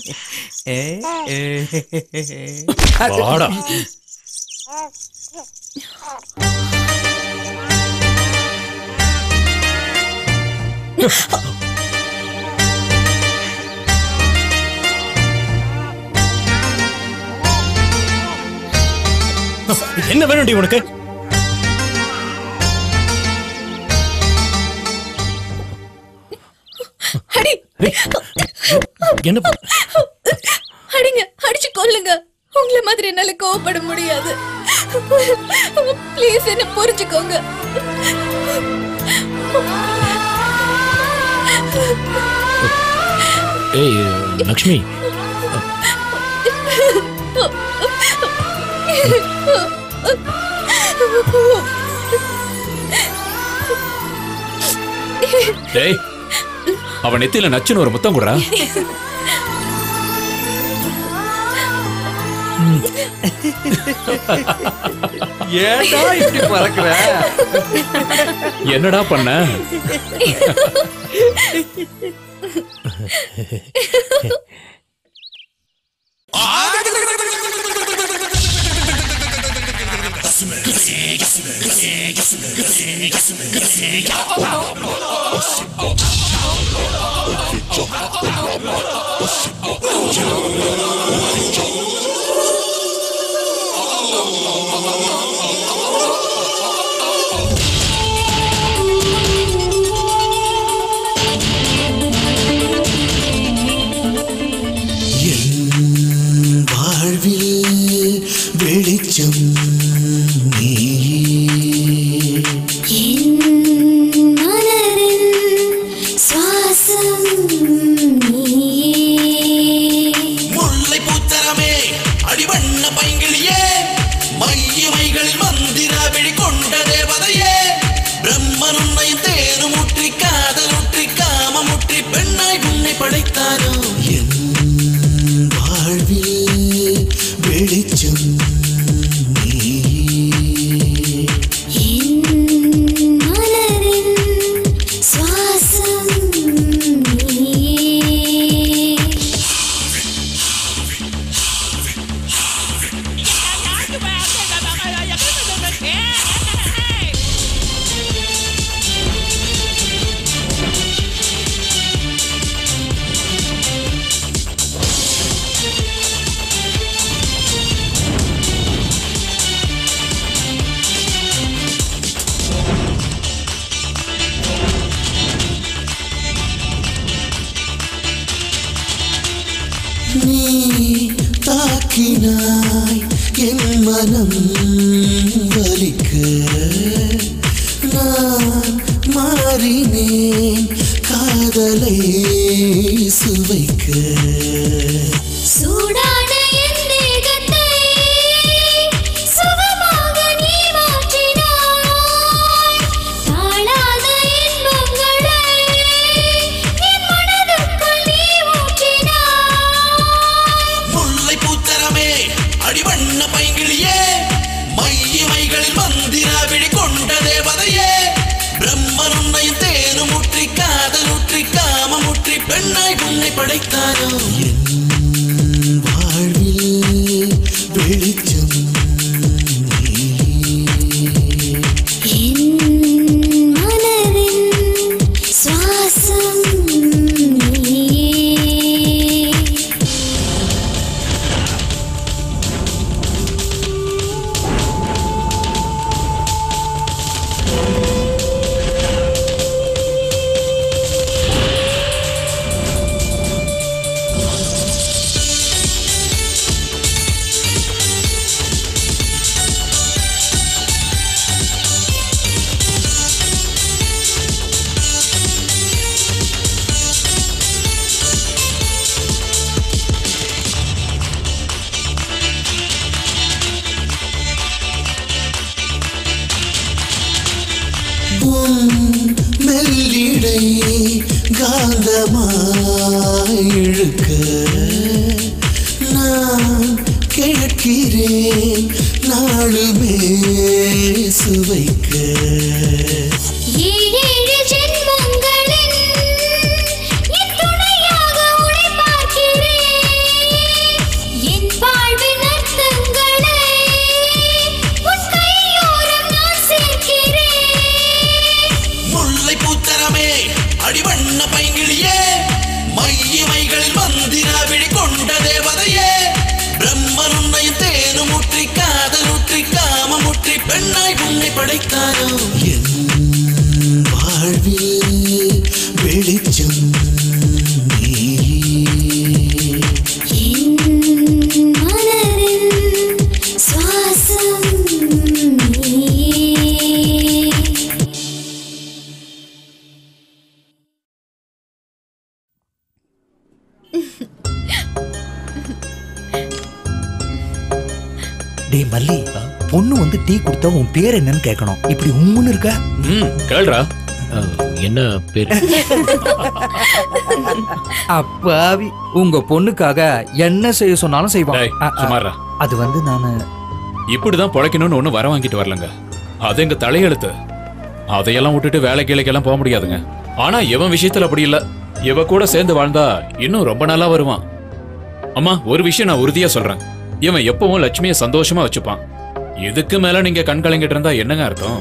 வாடா. என்ன வேணும்டி உனக்கு? என்ன அடிங்க, அடிச்சு கொல்லுங்க. உங்களை மாதிரி என்னால கோவப்பட முடியாது. ப்ளீஸ் என்ன புரிஞ்சுக்கோங்க. ஏய் லக்ஷ்மி, டேய், அவன் நெத்தியில நச்சுன்னு ஒரு முத்தம் குடுறா. ஏடா இப்படி பறக்குற? என்னடா பண்ண? வெளிச்சம் முல்லை பூத்தரமே அடிவண்ண பைங்கிளியே மையமைகளில் மந்திர விழி கொண்ட தேவதையே பிரம்மன் உன்னை தேனுமுற்றி காதலுற்றி காமமுற்றி பெண்ணாய் உன்னை படைத்தாரோ என் வாழ்வில் வெளிச்சம் நீ தாக்கினாய் என் மனம் வலிக்க நான் மாறினேன் காதலை சுவைக்க சூடான என் தேகத்தை சுகமாக நீ மாற்றினாய். தாழாத இன்பங்களை என் மனதுக்குள் நீ ஊற்றினாய். முல்லை பூத்தரமே அடிவண்ண பைங்கிளியே மையமைகளில் மந்திர விழி கொண்ட தேவதையே பிரம்மன் உன்னை தேனுமுற்றி காதலுற்றி காமமுற்றி பெண்ணாய் உன்னை படைத்தாரோ என் வாழ்வில் வெளிச்சம் என் மனதின் சுவாசம் காந்தமாய் இழுக்க நான் கேட்கிறேன் நாளுமே சுவைக்க ஏழேழு ஜென்மங்களின் என் துணையாக உன்னை பார்க்கிறேன். என் வாழ்வின் அர்த்தங்களை உன் கையோரம் நான் சேர்க்கிறேன். முல்லை பூத்தரமே அடிவண்ண பைங்கிழியே மையமைகளில் மந்திர விழி கொண்ட தேவதையே பிரம்மன் உன்னை தேனு முற்றி காதல் முற்றி காமம் முற்றி பெண்ணாய் உன்னை படைத்தாரோ என் வாழ்வில் வெளிச்சம் என் மனதின் சுவாசம் நீயே. டேய் மல்லி, பொண்ணு வந்து டீ கொடுத்தா உன் பேர் என்னன்னு கேட்கணும். இப்படி உம்முன்னு இருக்க. கேள்றா என்ன பேர்? அப்பாவி, உங்க பொண்ணுக்காக என்ன செய்ய சொன்னாலும் செய்வான். சுமாரா, அது வந்து நானு இப்படிதான் பொழைக்கணும்னு ஒண்ணு வர வாங்கிட்டு வரலங்க. அது எங்க தலையெழுத்து. அதையெல்லாம் விட்டுட்டு வேலை கிளைக்கெல்லாம் போக முடியாதுங்க. ஆனா இவன் விஷயத்துல அப்படி இல்ல. இவ கூட சேர்ந்து வாழ்ந்தா இன்னும் ரொம்ப நாளா வருவான். அம்மா, ஒரு விஷயம் நான் உறுதியா சொல்றேன். இவன் எப்பவும் லட்சுமியை சந்தோஷமா வச்சுப்பான். இதுக்கு மேல நீங்க கண் கலங்கிட்டு இருந்தா என்னங்க அர்த்தம்?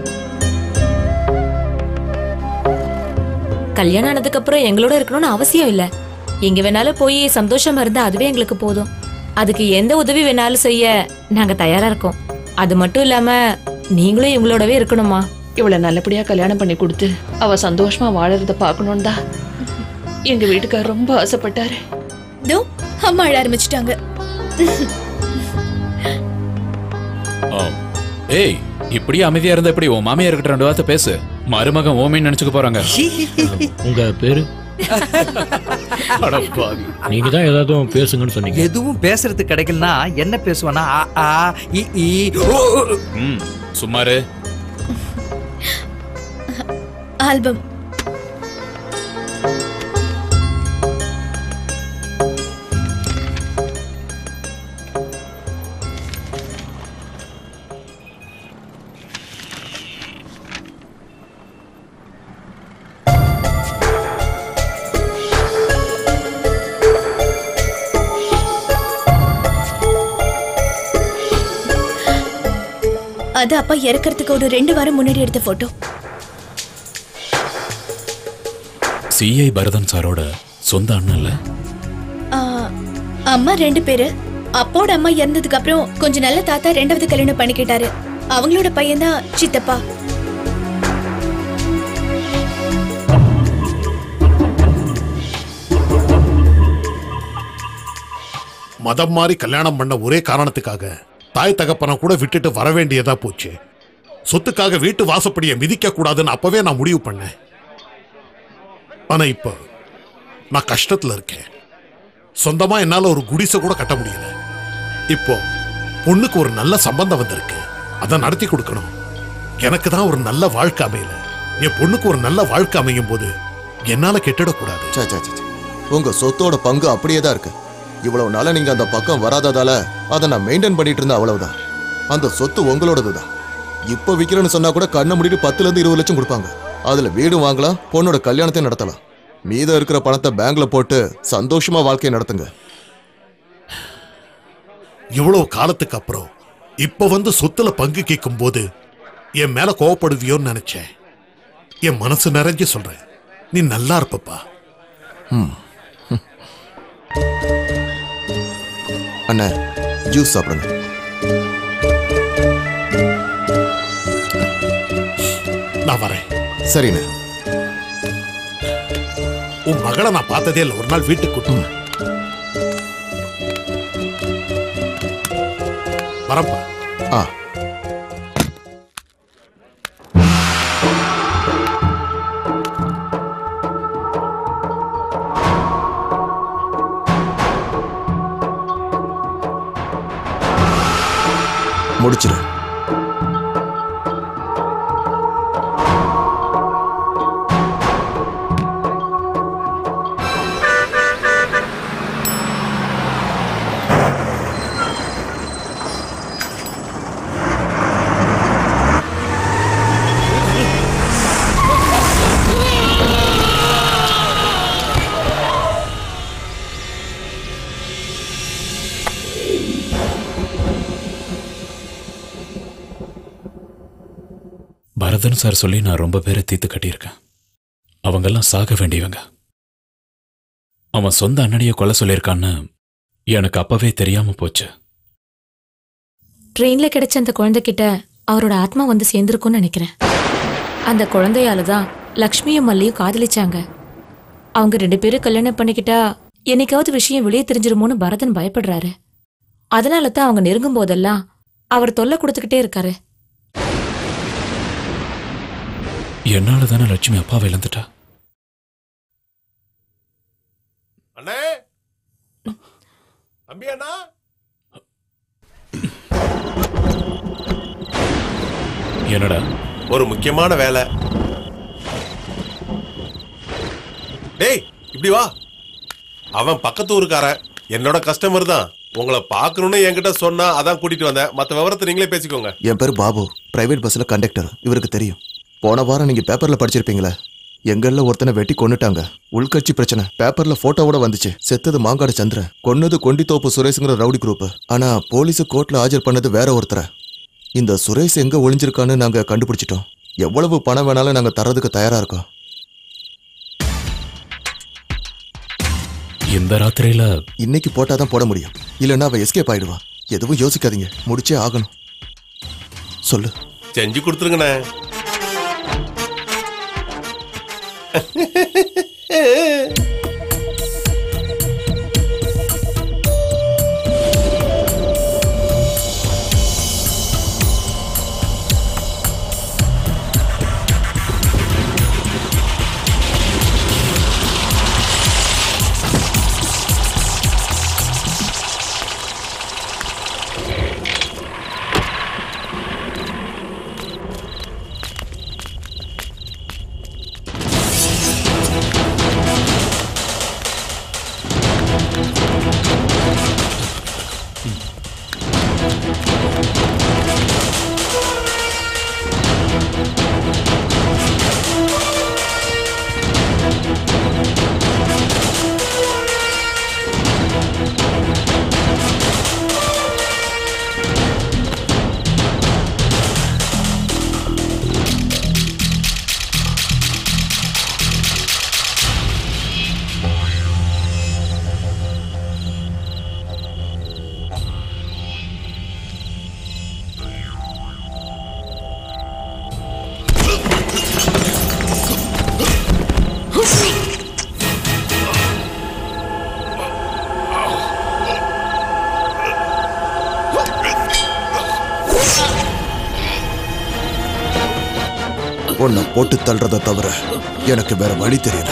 கல்யாணம் ஆனதுக்கு அப்புறம் எங்களோட இருக்கணும்னு அவசியம் இல்ல. எங்க வேணாலும் போய் சந்தோஷமா இருந்தா அதுவே எங்களுக்கு போதும். அதுக்கு எந்த உதவி வேணாலும் செய்ய நாங்க தயாரா இருக்கோம். அது மட்டும் இல்லாம நீங்களும் இவங்களோடவே இருக்கணுமா? இவளை நல்லபடியா கல்யாணம் பண்ணி கொடுத்து அவ சந்தோஷமா வாழறத பாக்கணும்னு தான் எங்க வீட்டுக்காரர் ரொம்ப ஆசைப்பட்டாரு. தோ அம்மா அழ ஆரம்பிச்சிட்டாங்க. ஏய், இப்படியே அமைதியா இருந்தா எப்படி? உன் மாமியார் கிட்ட 2 வார்த்தை பேசு. மருமகன் ஓமின்னு நினைச்சுக்க போறாங்க. உங்க பேரு? நீங்க தான் ஏதாவது பேசுங்கன்னு சொன்னீங்க. எதுவும் பேசுறதுக்கு கிடைக்கலனா என்ன பேசுவானா? ஆ இ ஈ ஓ. சுமாரு. ஆல்பம். அது அப்பா இறக்கறதுக்கு ஒரு 2 வாரம் முன்னாடி எடுத்த போட்டோ. சிஐ பரதன் சாரோட சொந்த அண்ணன்ல. அம்மா 2 பேரு. அப்போட அம்மா இறந்ததுக்கு அப்புறம் கொஞ்சம் நல்ல தாத்தா 2வது கல்யாணம் பண்ணிக்கிட்டாரு. அவங்களோட பையன் தான் சித்தப்பா. மதம் மாறி கல்யாணம் பண்ண ஒரே காரணத்துக்காக தாய் தகப்பனை கூட விட்டுட்டு வர வேண்டியதா போச்சு. சொத்துக்காக வீட்டு வாசப்படியை மிதிக்க கூடாதுன்னு அப்பவே நான் முடிவு பண்ணேன். ஆனா இப்போ நான் கஷ்டத்துல இருக்கேன். சொந்தமா என்னால ஒரு குடிசை கூட கட்ட முடியல. இப்போ பொண்ணுக்கு ஒரு நல்ல சம்பந்தம் வந்திருக்கு. அதை நடத்தி கொடுக்கணும். எனக்கு தான் ஒரு நல்ல வாழ்க்கை அமையல. என் பொண்ணுக்கு ஒரு நல்ல வாழ்க்கை அமையும் போது என்னால கெட்டிடக்கூடாது. உங்க சொத்தோட பங்கு அப்படியே தான் இருக்கு. இவ்வளவு நாள நீங்க அந்த பக்கம் வராததால அதை நான் மெயின்டைன் பண்ணிட்டு இருந்தேன், அவ்வளவுதான். அந்த சொத்து உங்களோடதுதான். இப்போ விற்கிறேன்னு சொன்னா கூட கண்ணை மூடிட்டு 10 இருந்து 20 லட்சம் கொடுப்பாங்க. அதுல வீடு வாங்கலாம், பொண்ணோட கல்யாணத்தை நடத்தலாம். மீதம் இருக்கிற பணத்தை பேங்க்ல போட்டு சந்தோஷமா வாழ்க்கையை நடத்துங்க. இவ்வளவு காலத்துக்கு அப்புறம் இப்ப வந்து சொத்துல பங்கு கேட்கும் போது என் மேல கோவப்படுவியோன்னு நினைச்சேன். என் மனசு நிறைஞ்சு சொல்றேன், நீ நல்லா இருப்பப்பா. அண்ணா, ஜூஸ் சாப்பிடுங்க. நான் வரேன். சரிண்ணே. உன் மகளை நான் பார்த்ததே இல்லை. ஒரு நாள் வீட்டுக்கு கூட்டு வரப்பா. முடிச்சிரு. பரதன் சார் சொல்லி நான் ரொம்ப பேரை தீர்த்து கட்டியிருக்கேன். அவங்கெல்லாம் சாக வேண்டியவங்க. அவன் சொந்த அண்ணனைய கொலை சொல்லியிருக்கான்னு எனக்கு அப்பவே தெரியாம போச்சு. ட்ரெயின்ல கிடைச்ச அந்த குழந்தைகிட்ட அவரோட ஆத்மா வந்து சேர்ந்திருக்கும்னு நினைக்கிறேன். அந்த குழந்தையால தான் லக்ஷ்மியும் மல்லியும் காதலிச்சாங்க. அவங்க 2 பேரும் கல்யாணம் பண்ணிக்கிட்டா என்னைக்காவது விஷயம் வெளியே தெரிஞ்சிருமோன்னு பரதன் பயப்படுறாரு. அதனால தான் அவங்க நெருங்கும் போதெல்லாம் அவர் தொல்லை கொடுத்துக்கிட்டே இருக்காரு. என்னால தானே லட்சுமி அப்பாவை இழந்துட்டா. அண்ணே, அம்பி அண்ணா, என்னடா? ஒரு முக்கியமான வேலை. டேய் இப்படி வா. அவன் பக்கத்து ஊருக்காரன், என்னோட கஸ்டமர் தான். உங்களை பார்க்கணும்னு என்கிட்ட சொன்னா அதான் கூட்டிட்டு வந்தேன். மற்ற விவரத்தை நீங்களே பேசிக்கோங்க. என் பேர் பாபு, பிரைவேட் பஸ்ல கண்டக்டர். இவருக்கு தெரியும். போன வாரம் நீங்க பேப்பர்ல படிச்சிருப்பீங்களே, எங்கள்ல ஒருத்தனை வெட்டி கொன்னுட்டாங்க. உள்கட்சி பிரச்சனை. பேப்பர்ல போட்டோவோட வந்துச்சு. செத்தது மாங்காடு சந்திரன், கொன்னது கொண்டித்தோப்பு சுரேஷ்ங்கிற ரவுடி குரூப். ஆனா போலீஸ் கோர்ட்ல ஆஜர் பண்ணது வேற ஒருத்தரை. இந்த சுரேஷ் எங்க ஒளிஞ்சிருக்கான்னு நாங்க கண்டுபிடிச்சிட்டோம். எவ்வளவு பணம் வேணாலும் நாங்க தரதுக்கு தயாரா இருக்கோம். இந்த ராத்திரியில இன்னைக்கு போட்டாதான் போட முடியும், இல்லைன்னா அவ எஸ்கேப் ஆயிடுவா. எதுவும் யோசிக்காதீங்க, முடிச்சே ஆகணும். சொல்லு. செஞ்சு கொடுத்துருங்கண்ணே. உன்னை போட்டு தள்ளுறதை தவிர எனக்கு வேற வழி தெரியல.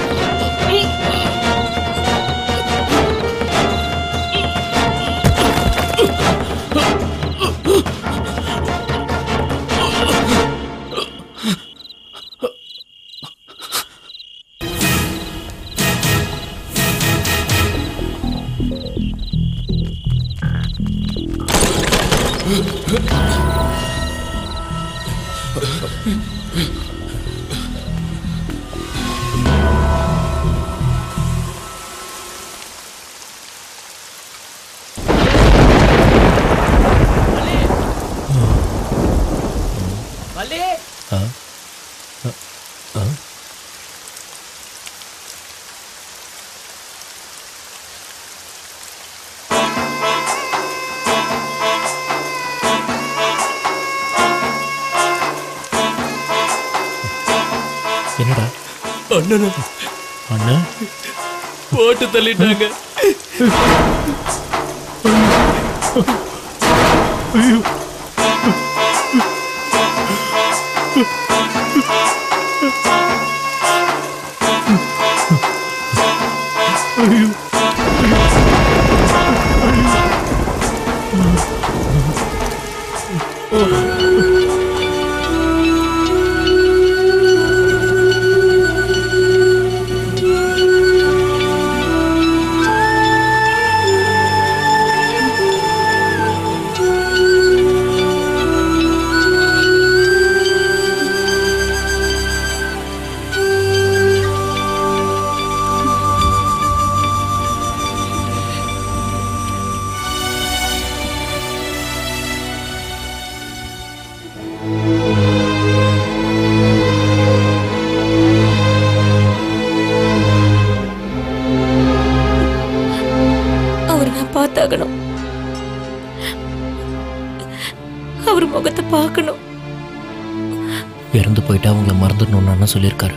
என்னடா? அண்ணா அண்ணா போட்டு தள்ளிட்டாங்க. ஐயோ ஐயோ ஆகணும். அவர் முகத்தை பார்க்கணும். இறந்து போயிட்டா அவங்கள மறந்துடணும்னு அண்ணன் சொல்லியிருக்காரு.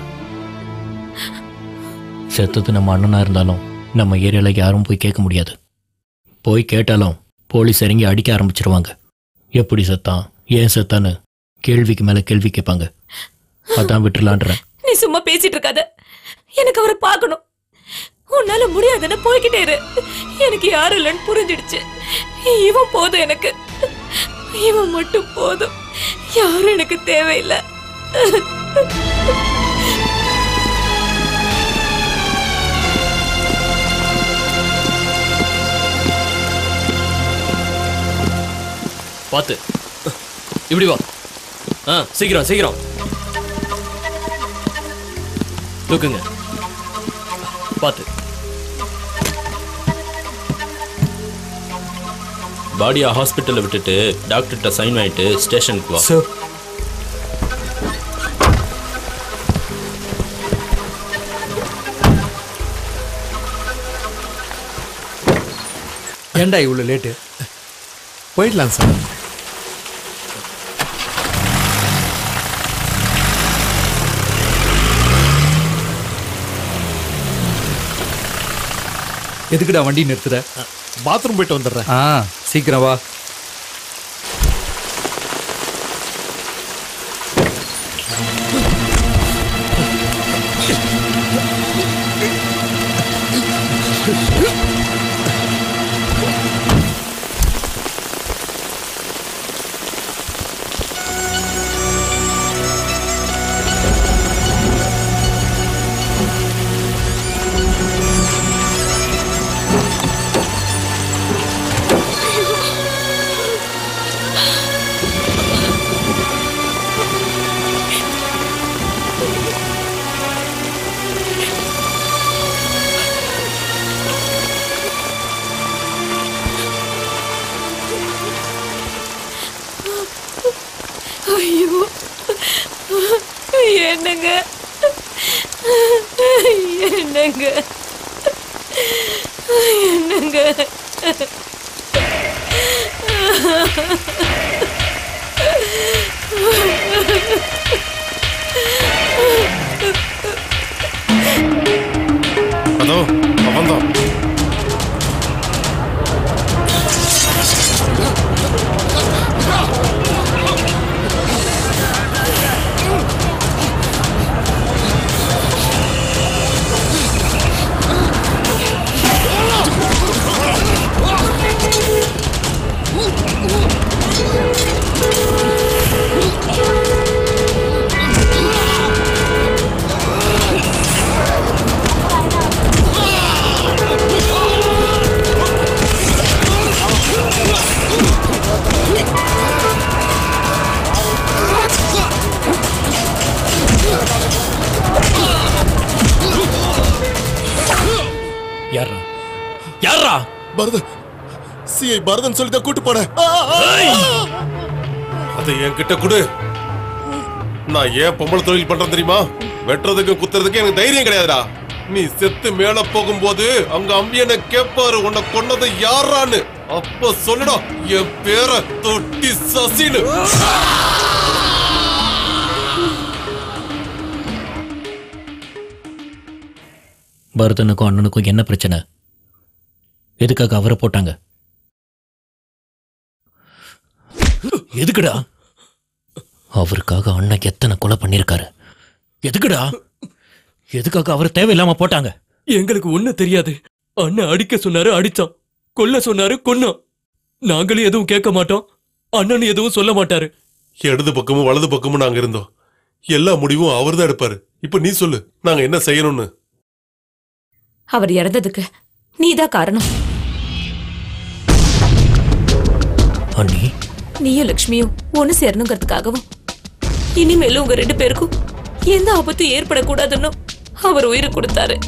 செத்தது நம்ம அண்ணனா இருந்தாலும் நம்ம ஏரியால யாரும் போய் கேட்க முடியாது. போய் கேட்டாலும் போலீஸ் இறங்கி அடிக்க ஆரம்பிச்சிருவாங்க. எப்படி செத்தான், ஏன் செத்தான்னு கேள்விக்கு மேல கேள்வி கேட்பாங்க. அதான் விட்டுலான்றேன். நீ சும்மா பேசிட்டு இருக்காத. எனக்கு அவரை பார்க்கணும். உன்னால முடியாதுன்னு போய்கிட்டே இரு. எனக்கு யாரும் இல்லைன்னு புரிஞ்சிடுச்சு. இவன் போதும் எனக்கு. இவன் மட்டும் போதும். யாரும் எனக்கு தேவையில்லை. பார்த்து இப்படி வா. சீக்கிரம் சீக்கிரம் தூக்குங்க. பார்த்து பாடியா ஹாஸ்பிட்டல்ல விட்டுட்டு டாக்டர்கிட்ட சைன் வாங்கிட்டு ஸ்டேஷனுக்கு வா. சார் ஏண்டா இவ்வளோ லேட்டு? போயிடலாம் சார். எதுக்குடா வண்டி நிறுத்துற? பாத்ரூம் போயிட்டு வந்துடுறேன். சீக்கிரம் வா. ஐயோ, என்னங்க என்னங்க என்னங்க அதோ அவன்தான். யாரா யாரா? பரதன், சிஐ பரதன் சொல்லி தான் கூட்டு போனேன். அதை என்கிட்ட கொடு. நான் ஏன் பொம்பளை தொழில் பண்றேன் தெரியுமா? வெட்டுறதுக்கு குத்துறதுக்கு எனக்கு தைரியம் கிடையாதுடா. நீ செத்து மேல போகும்போது அங்க அம்பியனை கேட்பாரு உன்னை கொன்னது யாரான்னு. அப்ப சொல்லுடா என் பேரை தொட்டி சசின்னு. பரதனுக்கும் அண்ணனுக்கும் என்ன பிரச்சனை? எதுக்காக அவரை போட்டாங்க? எதுக்குடா? அவருக்காக அண்ணன் எத்தனை கொலை பண்ணிருக்காரு. எதுக்குடா? எதுக்காக அவர் தேவையில்லாம போட்டாங்க? எங்களுக்கு ஒண்ணும் தெரியாது. அண்ணன் அடிக்க சொன்னாரு, அடிச்சான். கொல்ல சொன்னாரு, கொன்னோம். நாங்களும் எதுவும் கேட்க மாட்டோம். அண்ணன் எதுவும் சொல்ல மாட்டாரு. இடது பக்கமும் வலது பக்கமும் நாங்க இருந்தோம். எல்லா முடிவும் அவர் தான் எடுப்பாரு. இப்ப நீ சொல்லு, நாங்க என்ன செய்யணும்னு? அவர் இறந்ததுக்கு நீதான் காரணம். அண்ணி, நீயும் லக்ஷ்மியும் ஒண்ணு சேரணுங்கிறதுக்காகவும் இனிமேலும் உங்க 2 பேருக்கும் எந்த ஆபத்தும் ஏற்படக்கூடாதுன்னு அவர் உயிரை கொடுத்தாரு.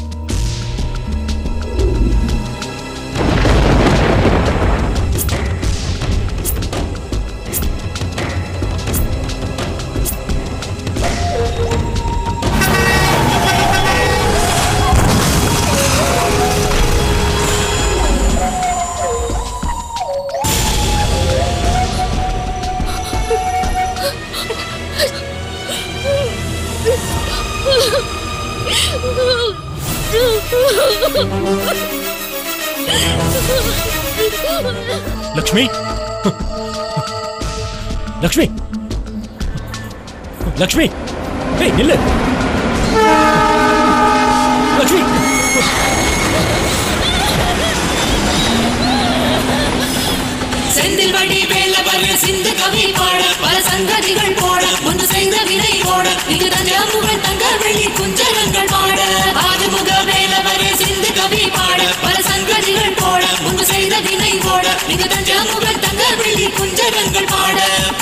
லக்ஷ்மி லக்ஷ்மி லக்ஷ்மி ஏய் நில்லு லக்ஷ்மி செந்தில் வடி வேலவர் சிந்து கவி பாட பல சங்கதிகள் போட முன்பு செய்த வினை போட இங்கு தஞ்சாவூர் தங்க வெளி குஞ்சரங்கள் பாட ஆறுமுக வேலவர் சிந்து கவி பாட பல சங்கதிகள் போட முன்பு செய்த வினை போட இங்கு தஞ்சாவூர் தங்க வெளி குஞ்சரங்கள் பாட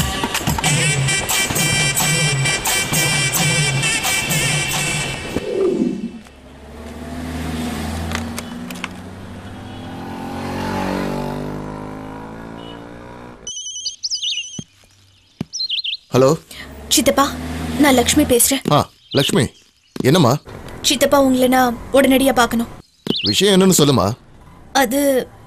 ஹலோ சித்தப்பா, நான் லக்ஷ்மி பேசுறேன். லக்ஷ்மி என்னம்மா? சித்தப்பா, உங்களை நான் உடனடியா பார்க்கணும். விஷயம் என்னன்னு சொல்லுமா. அது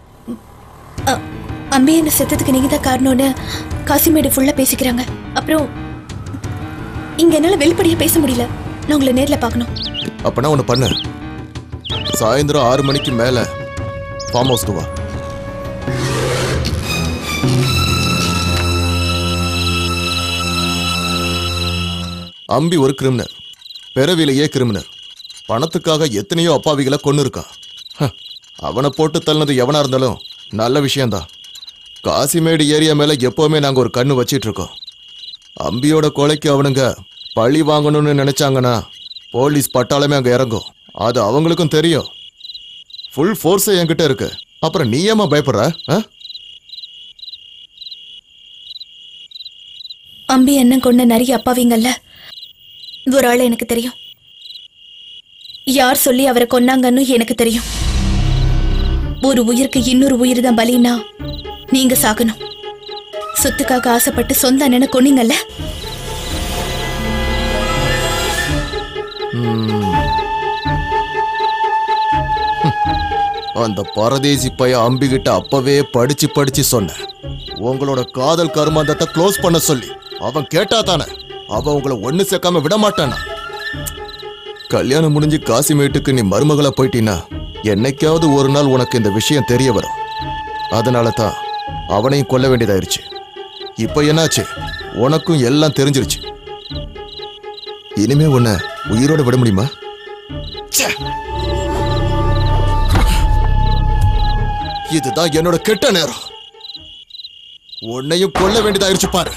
அம்பி என்ன செத்ததுக்கு நீங்க தான் காரணம்னு காசிமேடு ஃபுல்லா பேசிக்கிறாங்க. அப்புறம் இங்க என்னால வெளிப்படையா பேச முடியல. நான் உங்களை நேர்ல பார்க்கணும். அப்பனா ஒண்ணு பண்ணு, சாயந்தரம் 6 மணிக்கு மேல ஃபார்ம் ஹவுஸ்க்கு வா. அம்பி ஒரு கிரிமினல், பிறவிலேயே கிரிமினல். பணத்துக்காக எத்தனையோ அப்பாவிகளை கொண்டு இருக்கான். அவனை போட்டு தள்ளினது எவனா இருந்தாலும் நல்ல விஷயம்தான். காசிமேடு ஏரியா மேல எப்பவுமே நாங்க ஒரு கண்ணு வச்சிட்டு இருக்கோம். அம்பியோட கொலைக்கு அவனுங்க பழி வாங்கணும்னு நினைச்சாங்கன்னா போலீஸ் பட்டாளமே அங்க இறங்கும். அது அவங்களுக்கும் தெரியும். ஃபுல் ஃபோர்ஸே என்கிட்ட இருக்கு. அப்புறம் நீ ஏமா பயப்படுற? அம்பி என்ன கொண்ட நிறைய அப்பாவிங்கல்ல ஒரு ஆள் எனக்கு தெரியும். யார் சொல்லி அவரை கொன்னாங்கன்னு எனக்கு தெரியும். ஒரு உயிருக்கு இன்னொரு உயிர் தான் பலினா நீங்க சாகணும். சொத்துக்காக ஆசைப்பட்டு சொந்த அண்ணனை கொன்னீங்கல்ல. அந்த பரதேசி பைய அம்பிகிட்ட அப்பவே படிச்சு சொன்னேன், உங்களோட காதல் கருமாந்தத்தை க்ளோஸ் பண்ண சொல்லி. அவன் கேட்டா தானே, அவன் உங்களை ஒண்ணு சேர்க்காம விட மாட்டானா. கல்யாணம் முடிஞ்சு காசிமேட்டுக்கு நீ மருமகளா போயிட்டீன்னா என்னைக்காவது ஒரு நாள் உனக்கு இந்த விஷயம் தெரிய வரும். அதனால தான் அவனையும் கொல்ல வேண்டியதாயிருச்சு. இப்ப என்னாச்சு, உனக்கும் எல்லாம் தெரிஞ்சிருச்சு. இனிமே உன்னை உயிரோட விட முடியுமா? இதுதான் என்னோட கெட்ட நேரம். உன்னையும் கொல்ல வேண்டியதாயிருச்சு பாரு.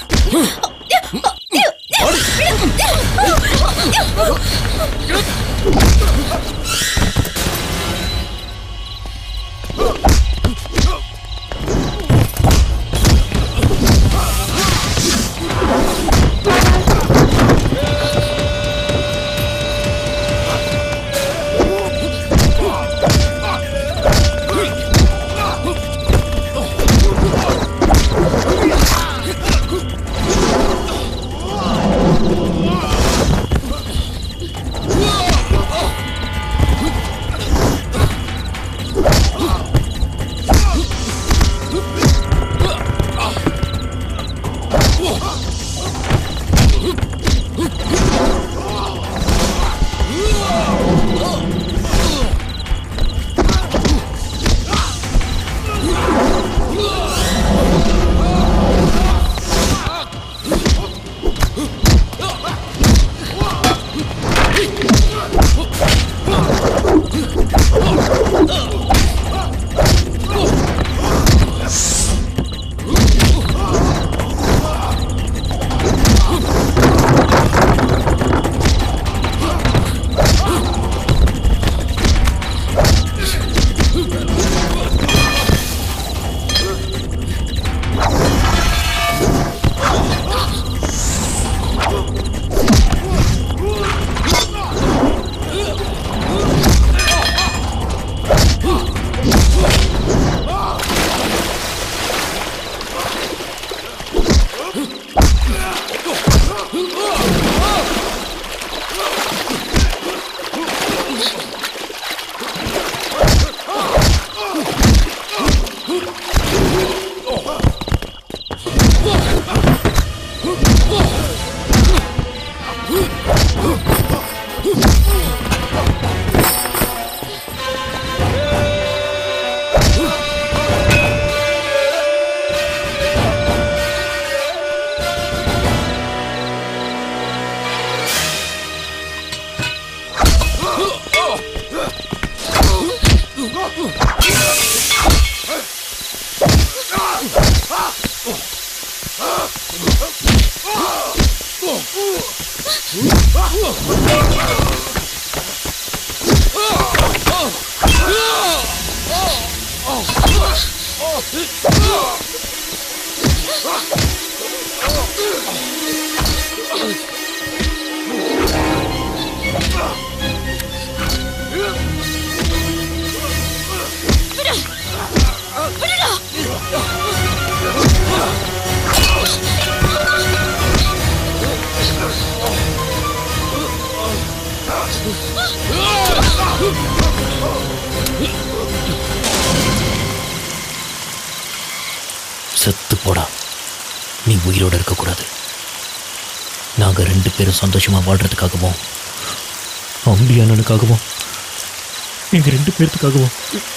செத்து போடா. நீ உயிரோட இருக்கக்கூடாது. நாங்க 2 பேரும் சந்தோஷமா வாழ்றதுக்காகவும் அம்பி அண்ணனுக்காகவும் எங்க 2 பேர்த்துக்காகவும்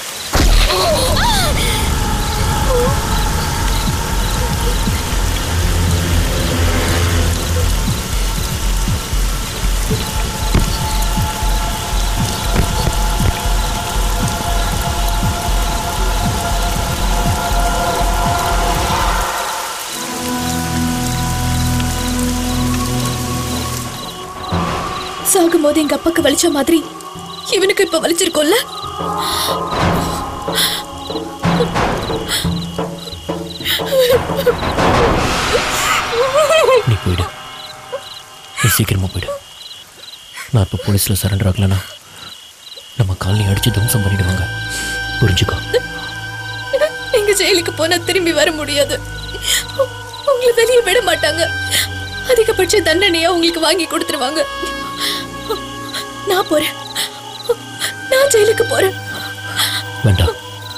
சாகும் போது எங்க அப்பாக்கு வலிச்ச மாதிரி இவனுக்கு இப்ப வலிச்சிருக்கோம்ல. நீ போயிடு. நீ சீக்கிரமா போயிடு. நான் இப்ப போலீஸ்ல சரண்டர் ஆகலன்னா நம்ம காலனி அடிச்சு துவம்சம் பண்ணிடுவாங்க. புரிஞ்சுக்கோ. எங்க ஜெயிலுக்கு போனா திரும்பி வர முடியாது. உங்களை வெளியே விட மாட்டாங்க. அதிகபட்ச தண்டனையா உங்களுக்கு வாங்கி கொடுத்துருவாங்க. நான் போறேன். நான் ஜெயிலுக்கு போறேன். வேண்டாம்.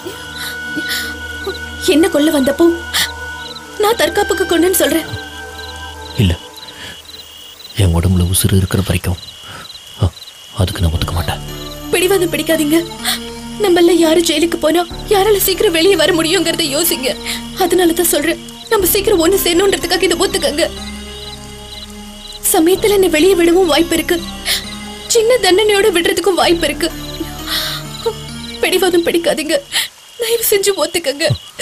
என்ன கொல்ல வந்தப்போ நான் தற்காப்புக்கு கொண்டுன்னு சொல்றேன். இல்ல, என் உடம்புல உசுறு இருக்கிற வரைக்கும் அதுக்கு நான் ஒத்துக்க மாட்டேன். பிடிவாதம் பிடிக்காதீங்க. நம்மள யாரு ஜெயிலுக்கு போனா யாரால சீக்கிரம் வெளியே வர முடியுங்கிறத யோசிங்க. அதனாலதான் சொல்றேன், நம்ம சீக்கிரம் ஒண்ணு சேரணுன்றதுக்காக இதை ஒத்துக்கங்க. சமயத்துல என்ன வெளியே விடவும் வாய்ப்பு இருக்கு. சின்ன தண்டனையோட விடுறதுக்கும் வாய்ப்பு இருக்கு. பிடிவாதம் பிடிக்காதீங்க. தயவு செஞ்சு ஒத்துக்கங்க.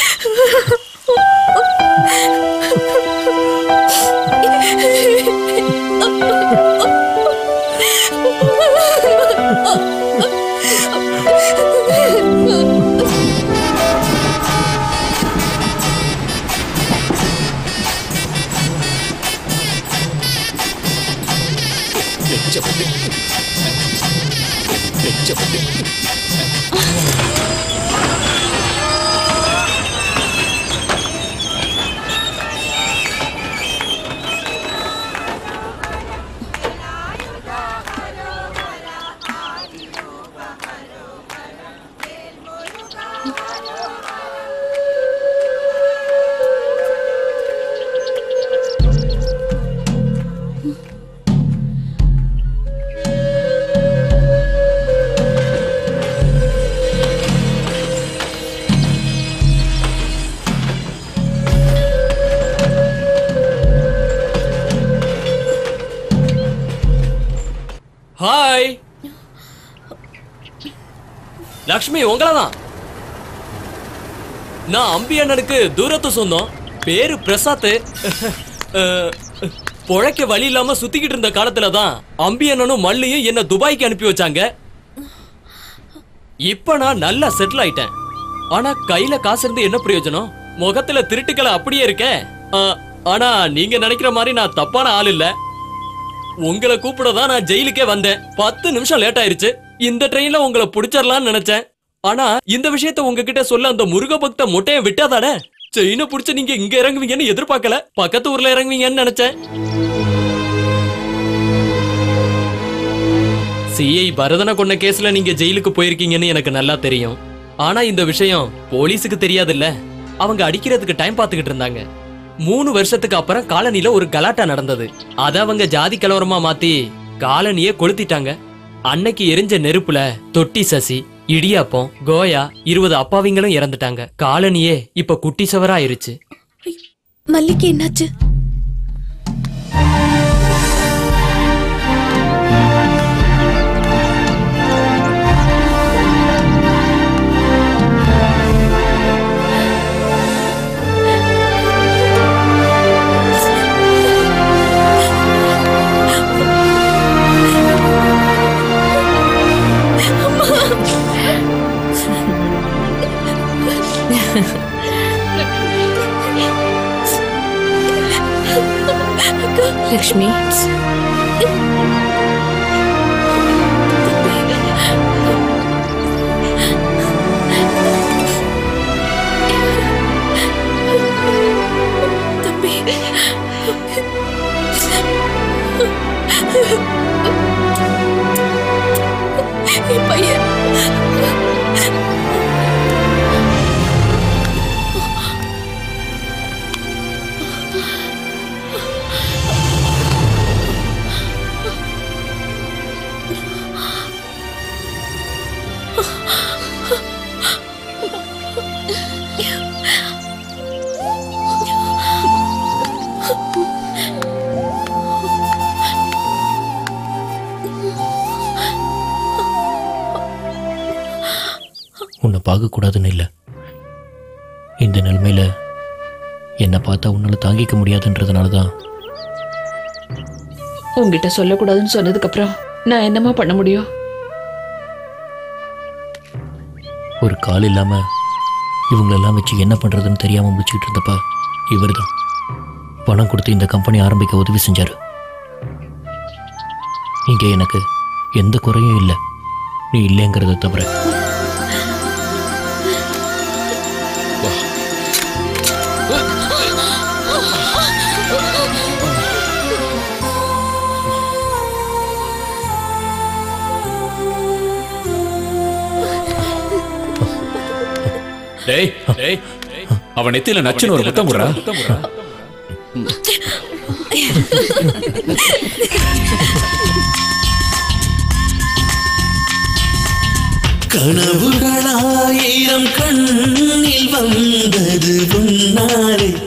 ஹாய் லக்ஷ்மி, உங்களதான். நான் அம்பி அண்ணனுக்கு தூரத்து சொந்தம். பேரு பிரசாத். பொழைக்க வழி இல்லாம சுத்திக்கிட்டு இருந்த காலத்துல தான் அம்பி அண்ணனும் மல்லியும் என்ன துபாய்க்கு அனுப்பி வச்சாங்க. இப்ப நான் நல்லா செட்டில் ஆயிட்டேன். ஆனா கையில காசு இருந்து என்ன பிரயோஜனம்? முகத்துல திருட்டுக்களை அப்படியே இருக்க. ஆனா நீங்க நினைக்கிற மாதிரி நான் தப்பான ஆள் இல்ல. உங்களை கூப்பிடதான் நான் ஜெயிலுக்கே வந்தேன். 10 நிமிஷம் லேட் ஆயிருச்சு. இந்த ட்ரெயின்ல உங்களை புடிச்சிடலாம்னு நினைச்சேன். ஆனா இந்த விஷயத்த உங்ககிட்ட சொல்ல அந்த முருக பக்த மொட்டைய விட்டாதானே. செயினை புடிச்ச நீங்க இங்க இறங்குவீங்கன்னு எதிர்பார்க்கல. பக்கத்து ஊர்ல இறங்குவீங்கன்னு நினைச்சேன். சிஐ பரதனை கொண்ட கேஸ்ல நீங்க ஜெயிலுக்கு போயிருக்கீங்கன்னு எனக்கு நல்லா தெரியும். ஆனா இந்த விஷயம் போலீஸுக்கு தெரியாதுல்ல. அவங்க அடிக்கிறதுக்கு டைம் பார்த்துக்கிட்டு இருந்தாங்க. 3 வருஷத்துக்கு அப்புறம் காலனில ஒரு கலாட்டா நடந்தது. அத அவங்க ஜாதி கலவரமா மாத்தி காலனியே கொளுத்திட்டாங்க. அன்னைக்கு எரிஞ்ச நெருப்புல தொட்டி சசி, இடியாப்பம், கோயா 20 அப்பாவிங்களும் இறந்துட்டாங்க. காலனியே இப்ப குட்டி சவரா ஆயிருச்சு. மல்லிக்கு என்னாச்சு? லக்ஷ்மி தம்பி என் பையன் உன்னை பார்க்கக்கூடாதுன்னு இல்லை, இந்த நிலைமையில என்னை பார்த்தா உன்னால தாங்கிக்க முடியாதுன்றதுனால தான். உங்ககிட்ட சொல்லக்கூடாதுன்னு சொன்னதுக்கு அப்புறம் நான் என்னமா பண்ண முடியும்? ஒரு கால் இல்லாம இவங்களெல்லாம் வச்சு என்ன பண்றதுன்னு தெரியாம முடிச்சுக்கிட்டு இருந்தப்ப இவர் தான் பணம் கொடுத்து இந்த கம்பெனி ஆரம்பிக்க உதவி செஞ்சாரு. இங்க எனக்கு எந்த குறையும் இல்லை, நீ இல்லைங்கிறத தவிர. டேய் டேய், அவன் நெத்தியில நச்சுன்னு ஒரு முத்தம் குடுறா. கனவுகளாயிரம் கண்ணில் வந்தது உன்னாலே